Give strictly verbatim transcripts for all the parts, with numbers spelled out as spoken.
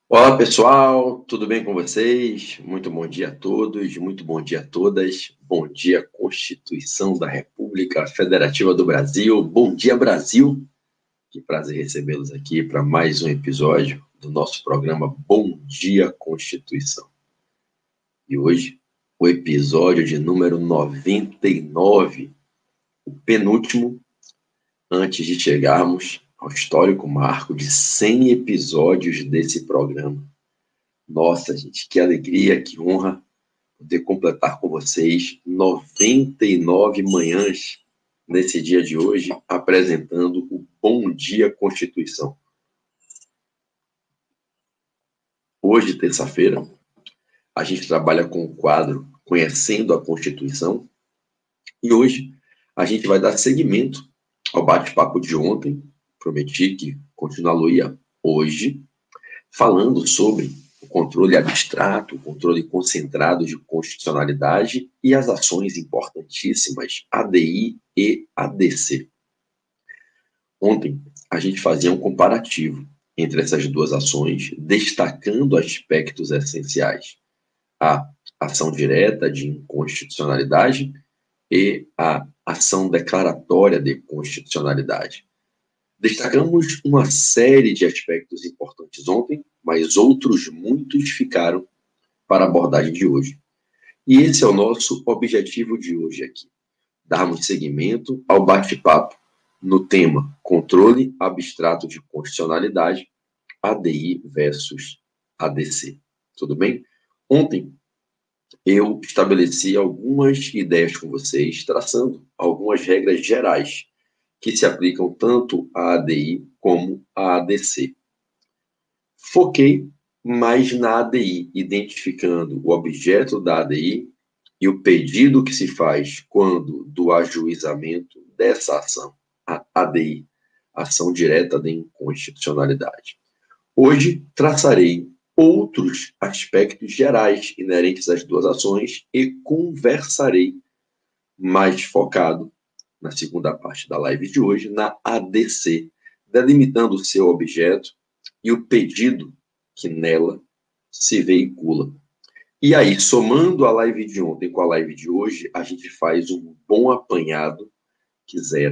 Olá, pessoal, tudo bem com vocês? Muito bom dia a todos, muito bom dia a todas. Bom dia, Constituição da República Federativa do Brasil. Bom dia, Brasil. Que prazer recebê-los aqui para mais um episódio do nosso programa Bom Dia, Constituição. E hoje, o episódio de número noventa e nove, o penúltimo, antes de chegarmos ao histórico marco de cem episódios desse programa. Nossa, gente, que alegria, que honra poder completar com vocês noventa e nove manhãs nesse dia de hoje, apresentando o Bom Dia Constituição. Hoje, terça-feira, a gente trabalha com o quadro Conhecendo a Constituição e hoje a gente vai dar seguimento ao bate-papo de ontem. Prometi que continuaria hoje, falando sobre o controle abstrato, o controle concentrado de constitucionalidade e as ações importantíssimas A D I e A D C. Ontem, a gente fazia um comparativo entre essas duas ações, destacando aspectos essenciais. A ação direta de inconstitucionalidade e a ação declaratória de constitucionalidade. Destacamos uma série de aspectos importantes ontem, mas outros muitos ficaram para a abordagem de hoje. E esse é o nosso objetivo de hoje aqui, darmos seguimento ao bate-papo no tema Controle Abstrato de Constitucionalidade, A D I versus A D C. Tudo bem? Ontem, eu estabeleci algumas ideias com vocês, traçando algumas regras gerais que se aplicam tanto à A D I como à A D C. Foquei mais na A D I, identificando o objeto da A D I e o pedido que se faz quando do ajuizamento dessa ação, a A D I, ação direta de inconstitucionalidade. Hoje, traçarei outros aspectos gerais inerentes às duas ações e conversarei mais focado na segunda parte da live de hoje, na A D C, delimitando o seu objeto e o pedido que nela se veicula. E aí, somando a live de ontem com a live de hoje, a gente faz um bom apanhado que zera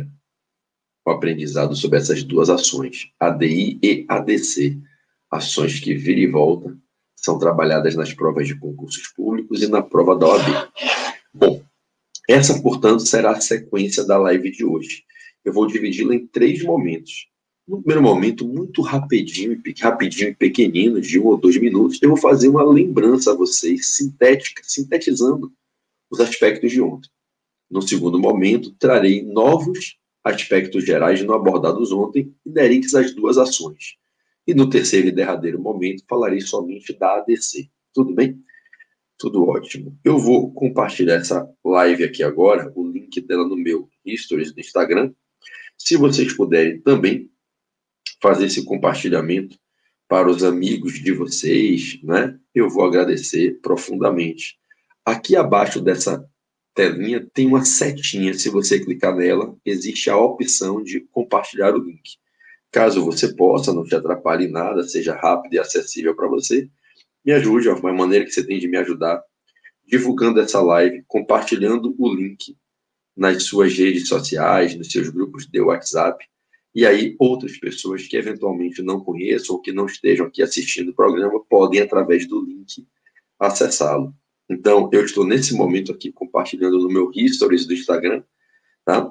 o aprendizado sobre essas duas ações, A D I e A D C, ações que vira e volta são trabalhadas nas provas de concursos públicos e na prova da O A B. Bom, essa, portanto, será a sequência da live de hoje. Eu vou dividi-la em três momentos. No primeiro momento, muito rapidinho, rapidinho e pequenino, de um ou dois minutos, eu vou fazer uma lembrança a vocês, sintética, sintetizando os aspectos de ontem. No segundo momento, trarei novos aspectos gerais não abordados ontem, inerentes às duas ações. E no terceiro e derradeiro momento, falarei somente da A D C. Tudo bem? Tudo ótimo. Eu vou compartilhar essa live aqui agora, o link dela no meu Stories do Instagram. Se vocês puderem também fazer esse compartilhamento para os amigos de vocês, né? Eu vou agradecer profundamente. Aqui abaixo dessa telinha tem uma setinha. Se você clicar nela, existe a opção de compartilhar o link. Caso você possa, não te atrapalhe em nada, seja rápido e acessível para você, me ajude, ó, uma maneira que você tem de me ajudar, divulgando essa live, compartilhando o link nas suas redes sociais, nos seus grupos de WhatsApp, e aí outras pessoas que eventualmente não conheçam ou que não estejam aqui assistindo o programa podem, através do link, acessá-lo. Então, eu estou nesse momento aqui compartilhando no meu Stories do Instagram, tá?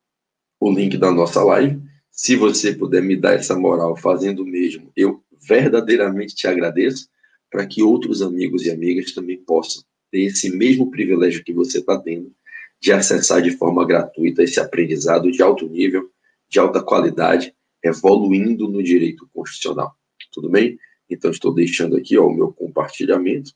O link da nossa live. Se você puder me dar essa moral fazendo o mesmo, eu verdadeiramente te agradeço, para que outros amigos e amigas também possam ter esse mesmo privilégio que você está tendo de acessar de forma gratuita esse aprendizado de alto nível, de alta qualidade, evoluindo no direito constitucional. Tudo bem? Então, estou deixando aqui ó, o meu compartilhamento.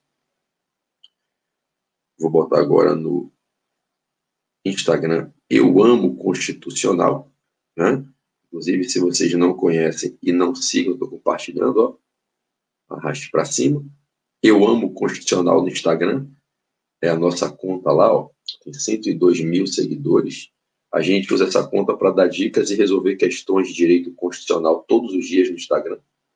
Vou botar agora no Instagram, Eu Amo Constitucional, né? Inclusive, se vocês não conhecem e não sigam, estou compartilhando, ó. Arraste para cima. Eu Amo Constitucional no Instagram. É a nossa conta lá, ó. Tem cento e dois mil seguidores. A gente usa essa conta para dar dicas e resolver questões de direito constitucional todos os dias no Instagram.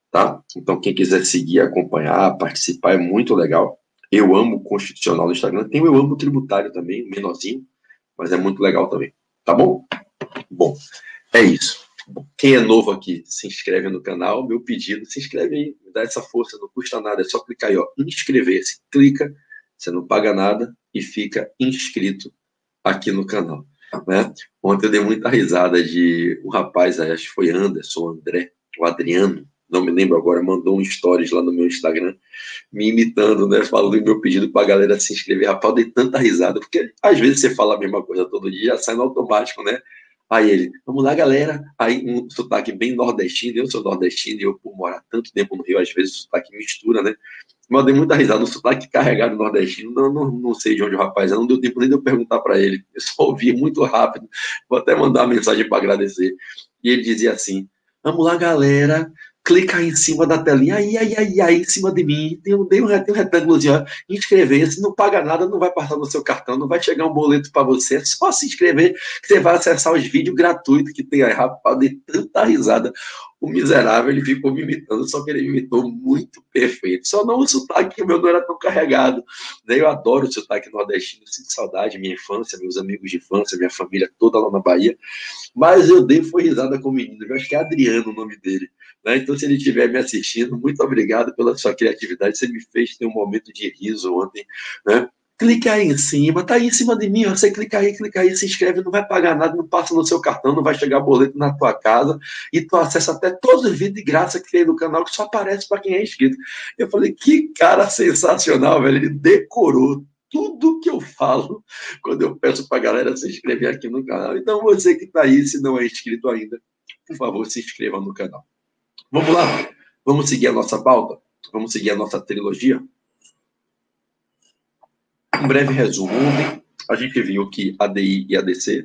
tá? Então, quem quiser seguir, acompanhar, participar, é muito legal. Eu amo o Constitucional no Instagram. Tem o Eu Amo o Tributário também, menorzinho, mas é muito legal também. Tá bom? Bom, é isso. Quem é novo aqui, se inscreve no canal. Meu pedido, se inscreve aí, me dá essa força, não custa nada. É só clicar aí, ó, inscrever-se. Clica, você não paga nada e fica inscrito aqui no canal, né? Ontem eu dei muita risada de um rapaz, acho que foi Anderson, André, o Adriano, não me lembro agora, mandou um stories lá no meu Instagram, me imitando, né? Falando meu pedido para a galera se inscrever. Rapaz, eu dei tanta risada, porque às vezes você fala a mesma coisa todo dia, sai no automático, né? Aí ele, vamos lá, galera. Aí um sotaque bem nordestino, eu sou nordestino e eu, por morar tanto tempo no Rio, às vezes o sotaque mistura, né? Mas eu dei muita risada, o sotaque carregado nordestino, não, não, não sei de onde o rapaz é, não deu tempo nem de eu perguntar para ele, eu só ouvi muito rápido, vou até mandar uma mensagem para agradecer. E ele dizia assim, vamos lá, galera, clica aí em cima da telinha, aí, aí, aí, aí, em cima de mim, tem um, tem um retângulozinho, inscrever-se, não paga nada, não vai passar no seu cartão, não vai chegar um boleto para você, é só se inscrever que você vai acessar os vídeos gratuitos que tem aí. Rapaz, de tanta risada. O miserável, ele ficou me imitando, só que ele me imitou muito perfeito. Só não o sotaque, o meu não era tão carregado. Eu adoro o sotaque nordestino, sinto saudade, minha infância, meus amigos de infância, minha família toda lá na Bahia. Mas eu dei foi risada com o menino, eu acho que é Adriano o nome dele. Né? Então, se ele estiver me assistindo, muito obrigado pela sua criatividade. Você me fez ter um momento de riso ontem, né? Clica aí em cima, tá aí em cima de mim, você clica aí, clica aí, se inscreve, não vai pagar nada, não passa no seu cartão, não vai chegar boleto na tua casa, e tu acessa até todos os vídeos de graça que tem no canal, que só aparece para quem é inscrito. Eu falei, que cara sensacional, velho, ele decorou tudo que eu falo quando eu peço para a galera se inscrever aqui no canal. Então, você que está aí, se não é inscrito ainda, por favor, se inscreva no canal. Vamos lá, vamos seguir a nossa pauta, vamos seguir a nossa trilogia. Um breve resumo. Ontem a gente viu que a D I e a D C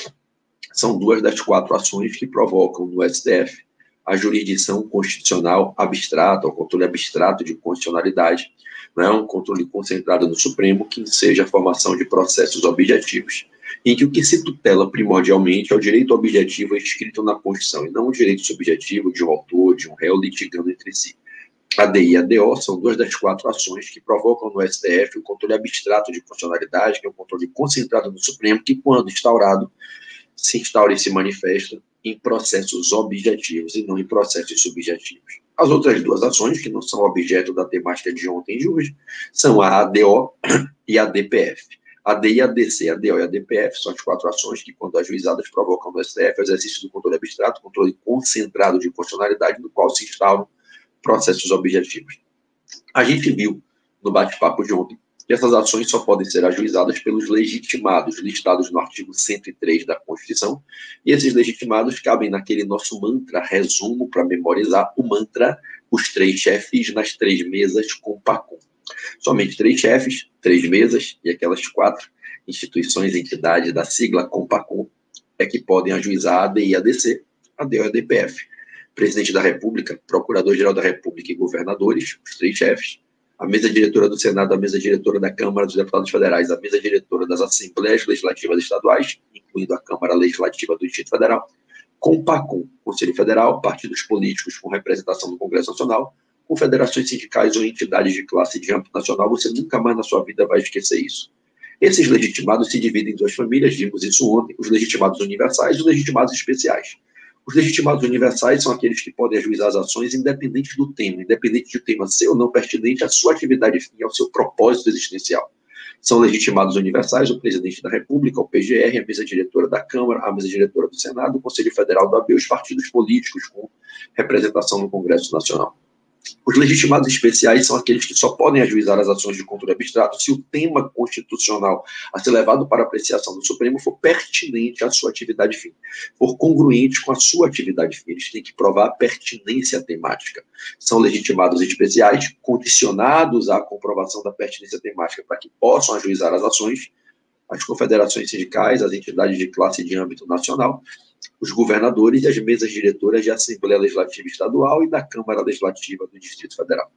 são duas das quatro ações que provocam no S T F a jurisdição constitucional abstrata, o controle abstrato de constitucionalidade, não é um controle concentrado no Supremo que seja a formação de processos objetivos, em que o que se tutela primordialmente é o direito objetivo escrito na Constituição, e não o direito subjetivo de um autor, de um réu litigando entre si. A D I e a D O são duas das quatro ações que provocam no S T F o controle abstrato de constitucionalidade, que é um controle concentrado no Supremo, que, quando instaurado, se instaura e se manifesta em processos objetivos e não em processos subjetivos. As outras duas ações, que não são objeto da temática de ontem e de hoje, são a A D O e a D P F. A D I, a D C, a D O e a D P F são as quatro ações que, quando ajuizadas, provocam no S T F o exercício do controle abstrato, controle concentrado de constitucionalidade, no qual se instauram processos objetivos. A gente viu no bate-papo de ontem que essas ações só podem ser ajuizadas pelos legitimados listados no artigo cento e três da Constituição, e esses legitimados cabem naquele nosso mantra, resumo para memorizar o mantra, os três chefes nas três mesas com PACOM. Somente três chefes, três mesas e aquelas quatro instituições, entidades da sigla COMPACOM é que podem ajuizar a D I e a D C, a D O e a D P F. Presidente da República, Procurador-Geral da República e governadores, os três chefes, a mesa diretora do Senado, a mesa diretora da Câmara dos Deputados Federais, a mesa diretora das Assembleias Legislativas Estaduais, incluindo a Câmara Legislativa do Distrito Federal, COMPACOM, Conselho Federal, partidos políticos com representação no Congresso Nacional, confederações sindicais ou entidades de classe de âmbito nacional. Você nunca mais na sua vida vai esquecer isso. Esses legitimados se dividem em duas famílias, vimos isso ontem, os legitimados universais e os legitimados especiais. Os legitimados universais são aqueles que podem ajuizar as ações independente do tema, independente do tema ser ou não pertinente à sua atividade fim, ao seu propósito existencial. São legitimados universais o presidente da República, o P G R, a mesa diretora da Câmara, a mesa diretora do Senado, o Conselho Federal da O A B e os partidos políticos com representação no Congresso Nacional. Os legitimados especiais são aqueles que só podem ajuizar as ações de controle abstrato se o tema constitucional a ser levado para apreciação do Supremo for pertinente à sua atividade fim, for congruente com a sua atividade fim. Eles têm que provar a pertinência temática. São legitimados especiais, condicionados à comprovação da pertinência temática para que possam ajuizar as ações, as confederações sindicais, as entidades de classe de âmbito nacional, os governadores e as mesas diretoras de Assembleia Legislativa Estadual e da Câmara Legislativa do Distrito Federal.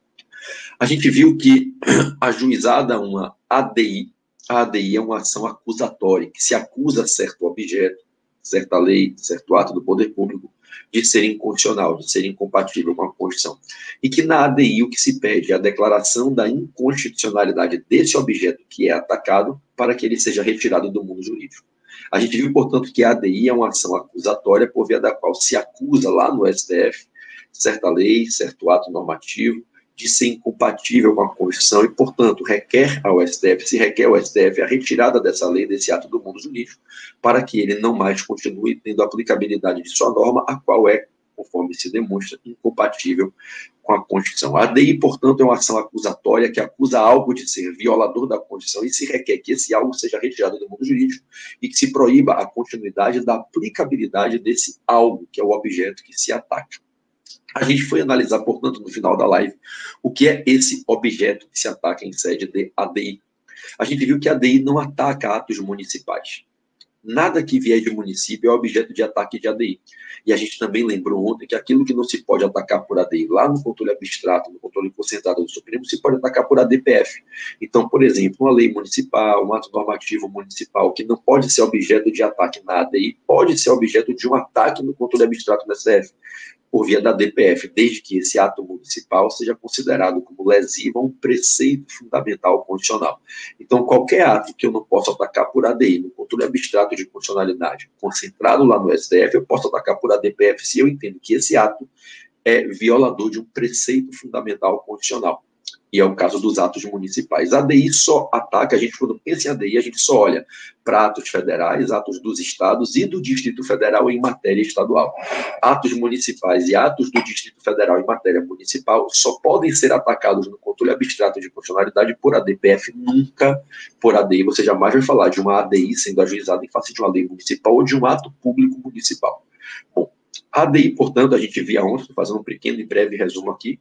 A gente viu que, ajuizada uma A D I, a A D I é uma ação acusatória, que se acusa certo objeto, certa lei, certo ato do poder público, de ser inconstitucional, de ser incompatível com a Constituição. E que na A D I o que se pede é a declaração da inconstitucionalidade desse objeto que é atacado para que ele seja retirado do mundo jurídico. A gente viu, portanto, que a A D I é uma ação acusatória por via da qual se acusa lá no S T F certa lei, certo ato normativo, de ser incompatível com a Constituição e, portanto, requer ao S T F, se requer ao S T F a retirada dessa lei, desse ato do mundo jurídico, para que ele não mais continue tendo a aplicabilidade de sua norma, a qual é, conforme se demonstra, incompatível com a Constituição. A A D I, portanto, é uma ação acusatória que acusa algo de ser violador da Constituição e se requer que esse algo seja retirado do mundo jurídico e que se proíba a continuidade da aplicabilidade desse algo, que é o objeto que se ataca. A gente foi analisar, portanto, no final da live, o que é esse objeto que se ataca em sede de A D I. A gente viu que a A D I não ataca atos municipais. Nada que vier de município é objeto de ataque de A D I. E a gente também lembrou ontem que aquilo que não se pode atacar por A D I, lá no controle abstrato, no controle concentrado do Supremo, se pode atacar por A D P F. Então, por exemplo, uma lei municipal, um ato normativo municipal, que não pode ser objeto de ataque na A D I, pode ser objeto de um ataque no controle abstrato do S T F. Por via da D P F, desde que esse ato municipal seja considerado como lesivo a um preceito fundamental constitucional. Então, qualquer ato que eu não possa atacar por A D I, no controle abstrato de constitucionalidade, concentrado lá no S T F, eu posso atacar por A D P F se eu entendo que esse ato é violador de um preceito fundamental constitucional. E é o caso dos atos municipais. A A D I só ataca, a gente, quando pensa em A D I, a gente só olha para atos federais, atos dos estados e do Distrito Federal em matéria estadual. Atos municipais e atos do Distrito Federal em matéria municipal só podem ser atacados no controle abstrato de constitucionalidade por A D P F, nunca por A D I. Você jamais vai falar de uma A D I sendo ajuizada em face de uma lei municipal ou de um ato público municipal. Bom, a A D I, portanto, a gente via ontem, estou fazendo um pequeno e breve resumo aqui,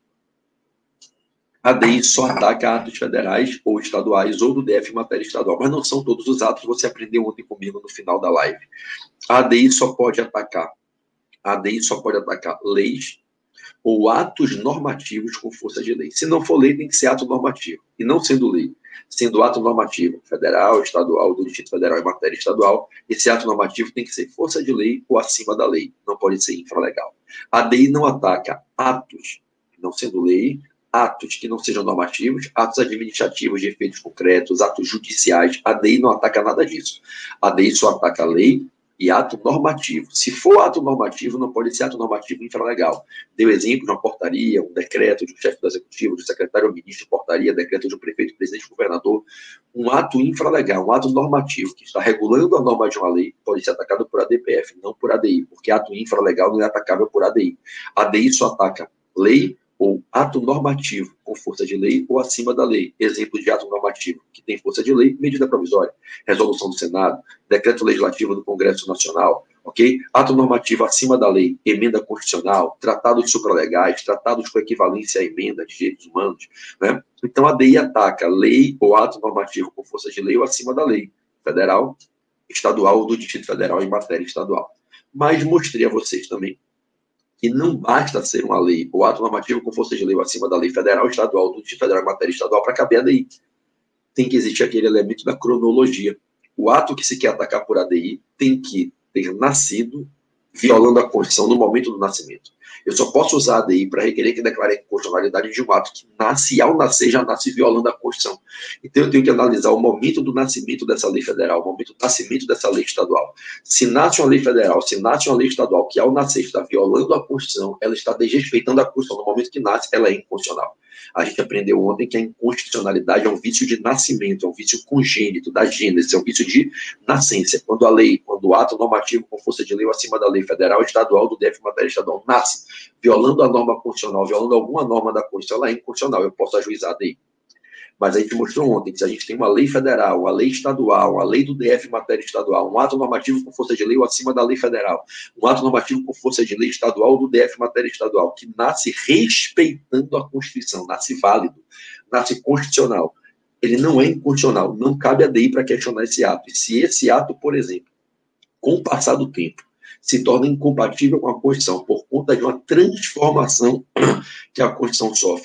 a D I só ataca atos federais ou estaduais ou do D F em matéria estadual, mas não são todos os atos, você aprendeu ontem comigo no final da live. A D I só pode atacar, a D I só pode atacar leis ou atos normativos com força de lei. Se não for lei, tem que ser ato normativo. E não sendo lei, sendo ato normativo federal, estadual, do Distrito Federal em matéria estadual, esse ato normativo tem que ser força de lei ou acima da lei, não pode ser infralegal. A D I não ataca atos, não sendo lei, atos que não sejam normativos, atos administrativos de efeitos concretos, atos judiciais. A D I não ataca nada disso. A D I só ataca a lei e ato normativo. Se for ato normativo, não pode ser ato normativo infralegal. Deu exemplo de uma portaria, um decreto de um chefe do executivo, do secretário ou ministro, portaria, decreto de um prefeito, presidente, governador. Um ato infralegal, um ato normativo que está regulando a norma de uma lei, pode ser atacado por A D P F, não por A D I, porque ato infralegal não é atacável por A D I. A D I só ataca lei ou ato normativo com força de lei ou acima da lei. Exemplo de ato normativo que tem força de lei, medida provisória, resolução do Senado, decreto legislativo do Congresso Nacional, ok? Ato normativo acima da lei, emenda constitucional, tratados supralegais, tratados com equivalência à emenda de direitos humanos, né? Então a D I ataca lei ou ato normativo com força de lei ou acima da lei, federal, estadual ou do Distrito Federal em matéria estadual. Mas mostrei a vocês também que não basta ser uma lei ou ato normativo com força de lei ou acima da lei federal, estadual, do Distrito Federal em matéria estadual para caber a D I. Tem que existir aquele elemento da cronologia. O ato que se quer atacar por A D I tem que ter nascido violando a Constituição no momento do nascimento. Eu só posso usar a A D I para requerer que declare a inconstitucionalidade de um ato que nasce e, ao nascer, já nasce violando a Constituição. Então, eu tenho que analisar o momento do nascimento dessa lei federal, o momento do nascimento dessa lei estadual. Se nasce uma lei federal, se nasce uma lei estadual que, ao nascer, está violando a Constituição, ela está desrespeitando a Constituição. No momento que nasce, ela é inconstitucional. A gente aprendeu ontem que a inconstitucionalidade é um vício de nascimento, é um vício congênito da gênese, é um vício de nascença. Quando a lei, quando o ato normativo com força de lei ou acima da lei federal, estadual, do D F, matéria estadual, nasce violando a norma constitucional, violando alguma norma da Constituição, ela é inconstitucional, eu posso ajuizar a D I. Mas a gente mostrou ontem que se a gente tem uma lei federal, uma lei estadual, uma lei do D F em matéria estadual, um ato normativo com força de lei ou acima da lei federal, um ato normativo com força de lei estadual do D F em matéria estadual, que nasce respeitando a Constituição, nasce válido, nasce constitucional, ele não é inconstitucional, não cabe a D I para questionar esse ato. E se esse ato, por exemplo, com o passar do tempo, se torna incompatível com a Constituição por conta de uma transformação que a Constituição sofre,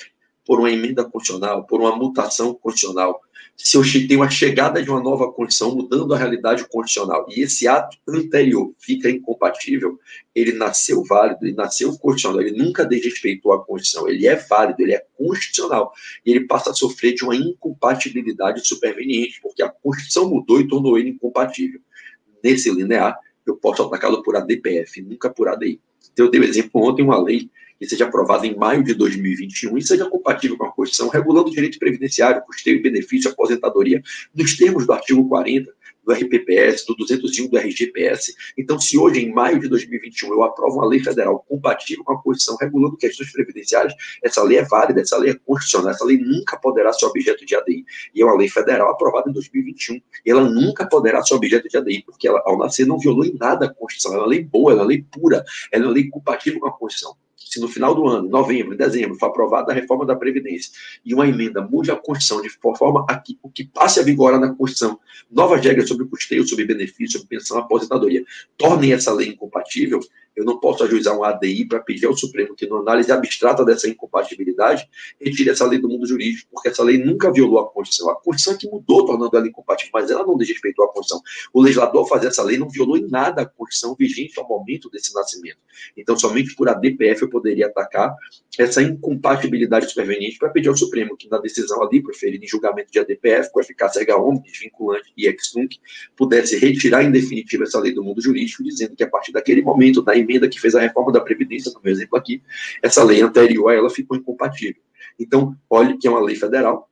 por uma emenda constitucional, por uma mutação constitucional, se eu tenho a chegada de uma nova Constituição mudando a realidade constitucional e esse ato anterior fica incompatível, ele nasceu válido, ele nasceu constitucional, ele nunca desrespeitou a Constituição, ele é válido, ele é constitucional, e ele passa a sofrer de uma incompatibilidade superveniente, porque a Constituição mudou e tornou ele incompatível. Nesse linear, eu posso atacá-lo por A D P F, nunca por A D I. Então, eu dei o exemplo ontem, uma lei que seja aprovada em maio de dois mil e vinte e um e seja compatível com a Constituição, regulando o direito previdenciário, custeio e benefício, aposentadoria, nos termos do artigo quarenta, do R P P S, do duzentos e um do R G P S. Então, se hoje, em maio de dois mil e vinte e um, eu aprovo uma lei federal compatível com a Constituição, regulando questões previdenciárias, essa lei é válida, essa lei é constitucional, essa lei nunca poderá ser objeto de A D I. E é uma lei federal aprovada em dois mil e vinte e um, e ela nunca poderá ser objeto de A D I, porque ela, ao nascer, não violou em nada a Constituição. Ela é uma lei boa, ela é uma lei pura, ela é uma lei compatível com a Constituição. Se no final do ano, novembro, dezembro, for aprovada a reforma da Previdência e uma emenda mude a Constituição de forma a que o que passe a vigorar na Constituição, novas regras sobre custeio, sobre benefício, sobre pensão, aposentadoria, tornem essa lei incompatível, eu não posso ajuizar um A D I para pedir ao Supremo que, na análise abstrata dessa incompatibilidade, retire essa lei do mundo jurídico, porque essa lei nunca violou a Constituição. A Constituição é que mudou, tornando ela incompatível, mas ela não desrespeitou a Constituição. O legislador, ao fazer essa lei, não violou em nada a Constituição vigente ao momento desse nascimento. Então, somente por A D P F eu poderia atacar essa incompatibilidade superveniente para pedir ao Supremo que, na decisão ali, preferida em julgamento de A D P F, com eficácia erga omnes, vinculante e ex nunc, pudesse retirar em definitivo essa lei do mundo jurídico, dizendo que, a partir daquele momento, da emenda que fez a reforma da Previdência, no meu exemplo aqui, essa lei anterior a ela ficou incompatível. Então, olhe que é uma lei federal,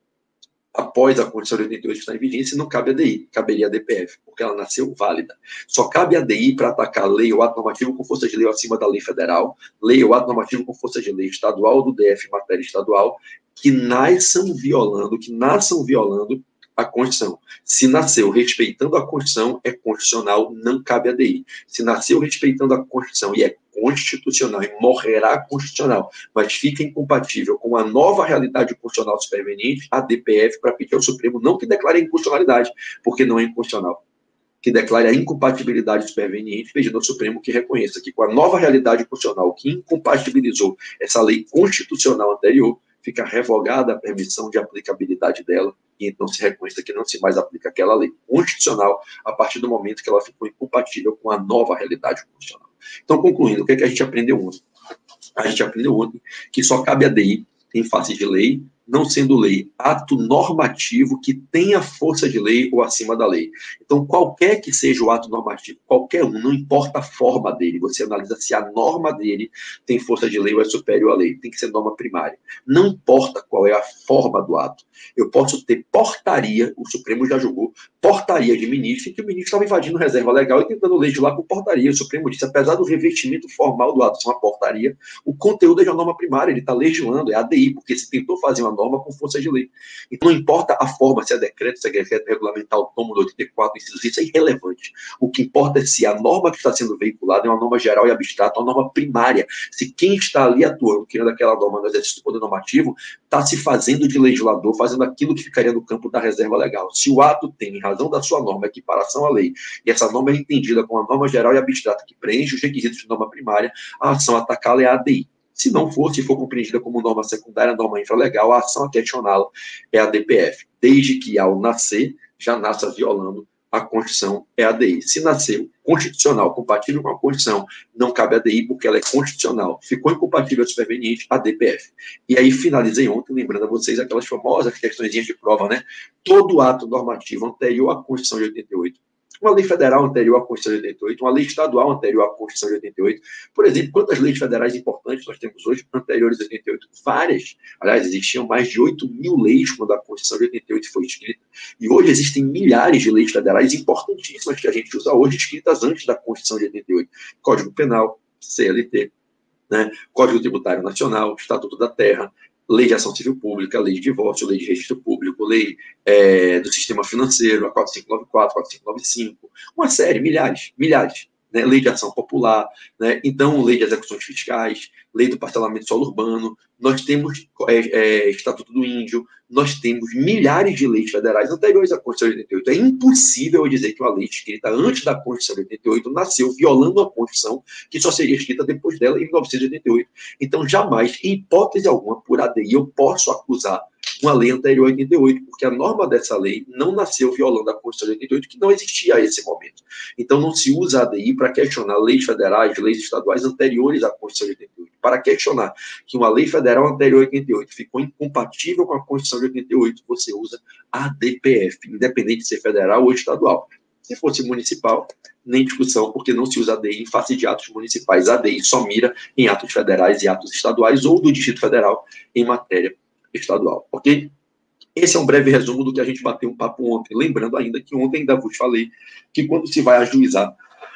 após a Constituição de oitenta e oito estar em vigência, não cabe a D I, caberia a D P F, porque ela nasceu válida. Só cabe a D I para atacar lei ou ato normativo com força de lei acima da lei federal, lei ou ato normativo com força de lei estadual ou do D F em matéria estadual, que nasçam violando, que nasçam violando a Constituição. Se nasceu respeitando a Constituição, é constitucional, não cabe a D I. Se nasceu respeitando a Constituição e é constitucional e morrerá constitucional, mas fica incompatível com a nova realidade constitucional superveniente, a D P F, para pedir ao Supremo não que declare a inconstitucionalidade, porque não é inconstitucional, que declare a incompatibilidade superveniente, pedindo ao Supremo que reconheça que, com a nova realidade constitucional que incompatibilizou essa lei constitucional anterior, fica revogada a permissão de aplicabilidade dela, e então se reconheça que não se mais aplica aquela lei constitucional a partir do momento que ela ficou incompatível com a nova realidade constitucional. Então, concluindo, o que é que a gente aprendeu ontem? A gente aprendeu ontem que só cabe a D I em face de lei, não sendo lei ato normativo que tenha força de lei ou acima da lei. Então, qualquer que seja o ato normativo, qualquer um, não importa a forma dele, você analisa se a norma dele tem força de lei ou é superior à lei, tem que ser norma primária. Não importa qual é a forma do ato. Eu posso ter portaria, o Supremo já julgou, portaria de ministro, que o ministro estava invadindo reserva legal e tentando legislar por portaria. O Supremo disse, apesar do revestimento formal do ato ser uma portaria, o conteúdo é de uma norma primária, ele está legislando, é A D I, porque se tentou fazer uma norma com força de lei. Então, não importa a forma, se é decreto, se é decreto regulamentar autônomo do oitenta e quatro, isso é irrelevante. O que importa é se a norma que está sendo veiculada é uma norma geral e abstrata, uma norma primária. Se quem está ali atuando, criando aquela norma no exercício do poder normativo, está se fazendo de legislador, fazendo aquilo que ficaria no campo da reserva legal. Se o ato tem, em razão da sua norma, equiparação à lei, e essa norma é entendida como uma norma geral e abstrata que preenche os requisitos de norma primária, a ação a atacá-la é a A D I. Se não for, se for compreendida como norma secundária, norma infralegal, a ação a questioná-la é a D P F. Desde que, ao nascer, já nasça violando a Constituição, é a D I. Se nasceu constitucional, compatível com a Constituição, não cabe a D I porque ela é constitucional. Ficou incompatível, superveniente, a D P F. E aí finalizei ontem, lembrando a vocês aquelas famosas questões de prova, né? Todo ato normativo anterior à Constituição de oitenta e oito, uma lei federal anterior à Constituição de oitenta e oito, uma lei estadual anterior à Constituição de oitenta e oito. Por exemplo, quantas leis federais importantes nós temos hoje anteriores a oitenta e oito? Várias. Aliás, existiam mais de oito mil leis quando a Constituição de oitenta e oito foi escrita. E hoje existem milhares de leis federais importantíssimas que a gente usa hoje, escritas antes da Constituição de oitenta e oito. Código Penal, C L T, né? Código Tributário Nacional, Estatuto da Terra, Lei de Ação Civil Pública, Lei de Divórcio, Lei de Registro Público, Lei é, do Sistema Financeiro, a quatro mil quinhentos e noventa e quatro, quatro mil quinhentos e noventa e cinco, uma série, milhares, milhares. né? Lei de ação popular, né? Então, lei de execuções fiscais, lei do parcelamento solo urbano, nós temos é, é, Estatuto do Índio, nós temos milhares de leis federais anteriores à Constituição de oitenta e oito. É impossível eu dizer que uma lei escrita antes da Constituição de oitenta e oito nasceu violando a Constituição, que só seria escrita depois dela, em mil novecentos e oitenta e oito. Então, jamais, em hipótese alguma, por A D I, eu posso acusar uma lei anterior a oitenta e oito, porque a norma dessa lei não nasceu violando a Constituição de oitenta e oito, que não existia a esse momento. Então, não se usa a A D I para questionar leis federais, leis estaduais anteriores à Constituição de oitenta e oito. Para questionar que uma lei federal anterior a oitenta e oito ficou incompatível com a Constituição de oitenta e oito, você usa a D P F, independente de ser federal ou estadual. Se fosse municipal, nem discussão, porque não se usa a D I em face de atos municipais. A D I só mira em atos federais e atos estaduais ou do Distrito Federal em matéria estadual, ok? Esse é um breve resumo do que a gente bateu um papo ontem. Lembrando ainda que ontem ainda vos falei que quando se vai ajuizar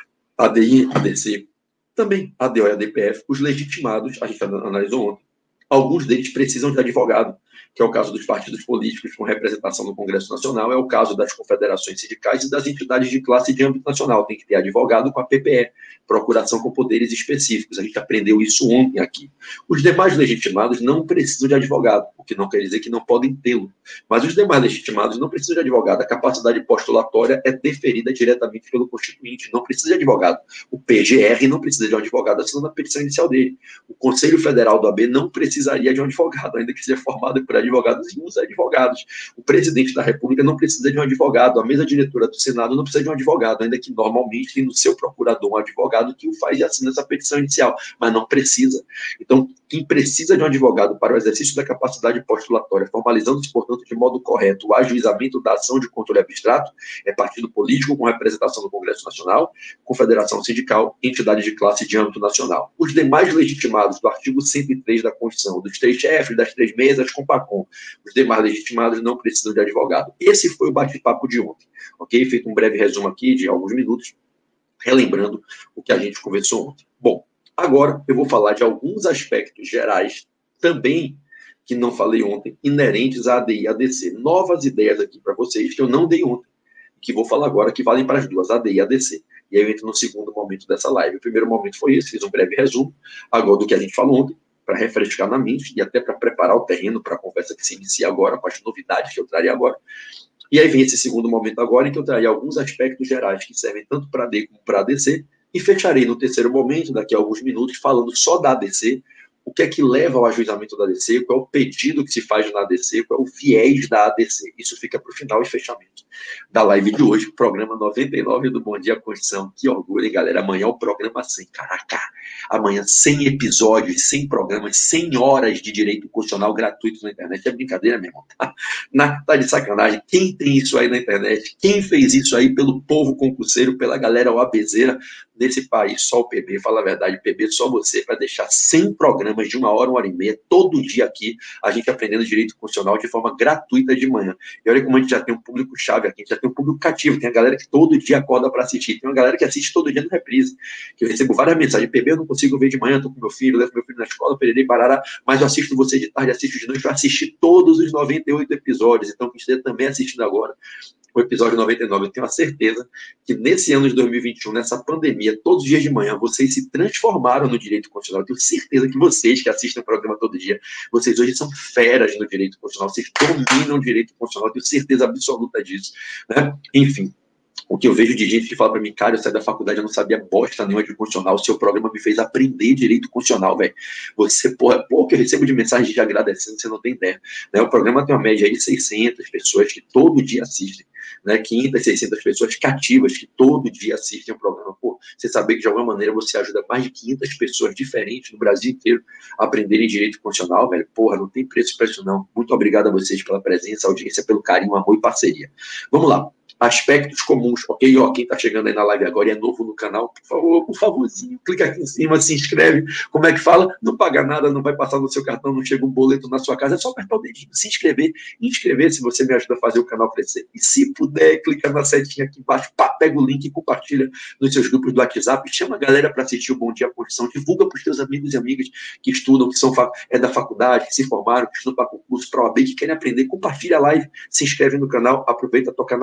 a D I, a D C, também a D O e a D P F, os legitimados, a gente analisou ontem, alguns deles precisam de advogado, que é o caso dos partidos políticos com representação no Congresso Nacional, é o caso das confederações sindicais e das entidades de classe de âmbito nacional. Tem que ter advogado com a P P E, procuração com poderes específicos. A gente aprendeu isso ontem aqui. Os demais legitimados não precisam de advogado, o que não quer dizer que não podem tê-lo. Mas os demais legitimados não precisam de advogado. A capacidade postulatória é deferida diretamente pelo Constituinte, não precisa de advogado. O P G R não precisa de um advogado assinando a petição inicial dele. O Conselho Federal do A B não precisaria de um advogado, ainda que seja formado por advogados e usa advogados. O presidente da República não precisa de um advogado. A mesa diretora do Senado não precisa de um advogado, ainda que normalmente tem no seu procurador um advogado que o faz e assina essa petição inicial, mas não precisa. Então, quem precisa de um advogado para o exercício da capacidade postulatória, formalizando-se, portanto, de modo correto o ajuizamento da ação de controle abstrato, é partido político com representação no Congresso Nacional, confederação sindical, entidade de classe de âmbito nacional. Os demais legitimados do artigo cento e três da Constituição, dos três chefes, das três mesas, com PACOM, os demais legitimados não precisam de advogado. Esse foi o bate-papo de ontem, ok? Feito um breve resumo aqui de alguns minutos, relembrando o que a gente conversou ontem. Bom, agora eu vou falar de alguns aspectos gerais, também, que não falei ontem, inerentes à A D I e à D C. Novas ideias aqui para vocês, que eu não dei ontem, que vou falar agora, que valem para as duas, A D I e A D C. E aí eu entro no segundo momento dessa live. O primeiro momento foi esse, fiz um breve resumo, agora do que a gente falou ontem, para refrescar na mente e até para preparar o terreno para a conversa que se inicia agora, com as novidades que eu traria agora. E aí vem esse segundo momento agora, em que eu trarei alguns aspectos gerais que servem tanto para A D como para A D C, e fecharei no terceiro momento, daqui a alguns minutos, falando só da A D C, o que é que leva ao ajuizamento da A D C, qual é o pedido que se faz na A D C, qual é o viés da A D C. Isso fica para o final e fechamento da live de hoje, programa noventa e nove do Bom Dia Constituição. Que orgulho, hein, galera? Amanhã é o programa cem. Caraca! Amanhã cem episódios, cem programas, cem horas de direito constitucional gratuito na internet. É brincadeira, meu irmão. Tá, na, tá de sacanagem. Quem tem isso aí na internet? Quem fez isso aí pelo povo concurseiro, pela galera OABzeira desse país? Só o P B. Fala a verdade, P B, só você, para deixar cem programas de uma hora, uma hora e meia, todo dia aqui, a gente aprendendo direito constitucional de forma gratuita de manhã. E olha como a gente já tem um público-chave aqui, a gente já tem um público cativo, tem a galera que todo dia acorda para assistir, tem uma galera que assiste todo dia no reprise, que eu recebo várias mensagens, P B, eu não consigo ver de manhã, tô com meu filho, levo meu filho na escola, pererei, barará, mas eu assisto você de tarde, assisto de noite, eu assisti todos os noventa e oito episódios, então que esteja também assistindo agora o episódio noventa e nove, eu tenho a certeza que nesse ano de dois mil e vinte e um, nessa pandemia, todos os dias de manhã, vocês se transformaram no direito constitucional. Eu tenho certeza que vocês que assistem o programa todo dia, vocês hoje são feras no direito constitucional, vocês dominam o direito constitucional, eu tenho certeza absoluta disso, né? Enfim, o que eu vejo de gente que fala pra mim, cara, eu saí da faculdade, eu não sabia bosta nenhuma de constitucional, o seu programa me fez aprender direito constitucional, velho. Você, porra, pô, que eu recebo de mensagem de agradecendo, você não tem ideia, né? O programa tem uma média aí de seiscentas pessoas que todo dia assistem, né? quinhentas, seiscentas pessoas cativas que todo dia assistem o programa. Pô, você saber que de alguma maneira você ajuda mais de quinhentas pessoas diferentes no Brasil inteiro a aprenderem direito constitucional, velho. Porra, não tem preço pra isso não. Muito obrigado a vocês pela presença, audiência, pelo carinho, amor e parceria. Vamos lá. Aspectos comuns, ok? Ó, quem tá chegando aí na live agora e é novo no canal, por favor, por favorzinho, clica aqui em cima, se inscreve. Como é que fala? Não paga nada, não vai passar no seu cartão, não chega um boleto na sua casa, é só apertar o dedinho, se inscrever, inscrever se você me ajuda a fazer o canal crescer. E se puder, clica na setinha aqui embaixo, pá, pega o link e compartilha nos seus grupos do WhatsApp, chama a galera para assistir o Bom Dia Constituição, divulga para os teus amigos e amigas que estudam, que são é da faculdade, que se formaram, que estudam para concurso, para O A B, que querem aprender, compartilha a live, se inscreve no canal, aproveita a tocar na mãozinha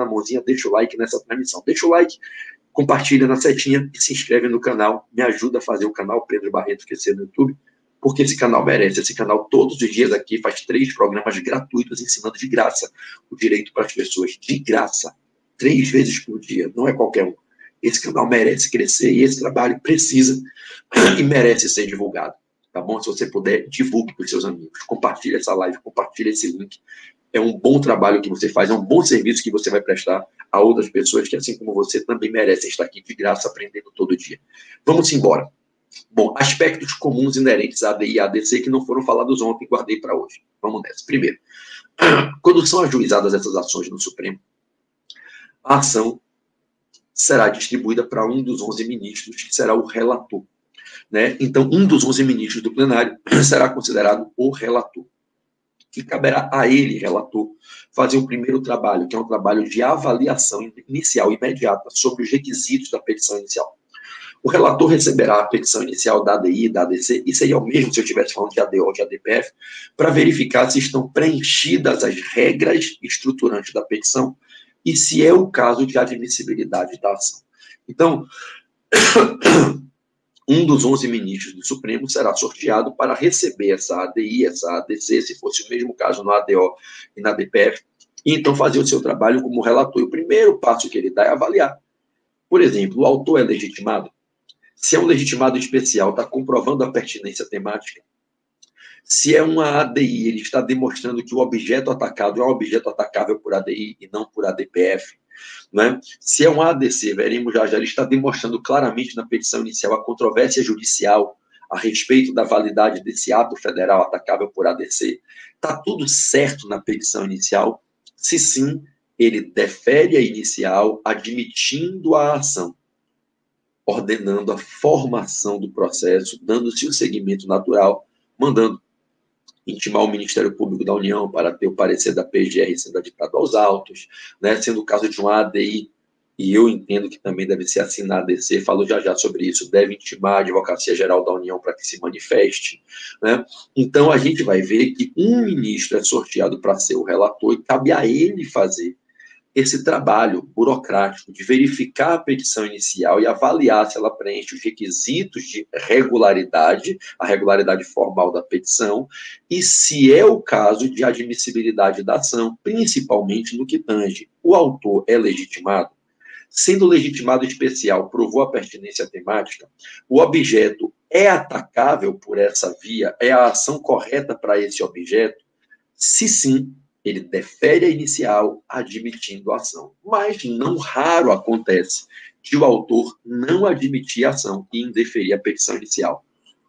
deixa o like nessa transmissão. Deixa o like, compartilha na setinha e se inscreve no canal. Me ajuda a fazer o canal Pedro Barreto Crescer no YouTube, porque esse canal merece. Esse canal todos os dias aqui faz três programas gratuitos ensinando de graça o direito para as pessoas. De graça. Três vezes por dia. Não é qualquer um. Esse canal merece crescer e esse trabalho precisa e merece ser divulgado. Tá bom? Se você puder, divulgue para os seus amigos. Compartilhe essa live, compartilhe esse link. É um bom trabalho que você faz, é um bom serviço que você vai prestar a outras pessoas que, assim como você, também merecem estar aqui de graça aprendendo todo dia. Vamos embora. Bom, aspectos comuns inerentes à A D I e à A D C que não foram falados ontem, guardei para hoje. Vamos nessa. Primeiro, quando são ajuizadas essas ações no Supremo, a ação será distribuída para um dos onze ministros, que será o relator. Né? Então, um dos onze ministros do plenário será considerado o relator. Que caberá a ele, relator, fazer o primeiro trabalho, que é um trabalho de avaliação inicial imediata sobre os requisitos da petição inicial. O relator receberá a petição inicial da A D I e da A D C, e seria o mesmo se eu estivesse falando de A D O ou de A D P F, para verificar se estão preenchidas as regras estruturantes da petição e se é o caso de admissibilidade da ação. Então, um dos onze ministros do Supremo será sorteado para receber essa A D I, essa A D C, se fosse o mesmo caso no A D O e na D P F, e então fazer o seu trabalho como relator. E o primeiro passo que ele dá é avaliar. Por exemplo, o autor é legitimado? Se é um legitimado especial, está comprovando a pertinência temática? Se é uma A D I, ele está demonstrando que o objeto atacado é um objeto atacável por A D I e não por A D P F? Né? Se é um A D C, veremos já já, ele está demonstrando claramente na petição inicial a controvérsia judicial a respeito da validade desse ato federal atacável por A D C. Está tudo certo na petição inicial? Se sim, ele defere a inicial, admitindo a ação, ordenando a formação do processo, dando-se o seguimento natural, mandando intimar o Ministério Público da União para ter o parecer da P G R sendo aditado aos autos, né, sendo o caso de um A D I, e eu entendo que também deve ser assim na A D C, falo já já sobre isso, deve intimar a Advocacia Geral da União para que se manifeste. Né? Então, a gente vai ver que um ministro é sorteado para ser o relator e cabe a ele fazer esse trabalho burocrático de verificar a petição inicial e avaliar se ela preenche os requisitos de regularidade, a regularidade formal da petição, e se é o caso de admissibilidade da ação, principalmente no que tange. O autor é legitimado? Sendo legitimado especial, provou a pertinência temática, o objeto é atacável por essa via? É a ação correta para esse objeto? Se sim, ele defere a inicial, admitindo a ação. Mas não raro acontece de o autor não admitir a ação e indeferir a petição inicial.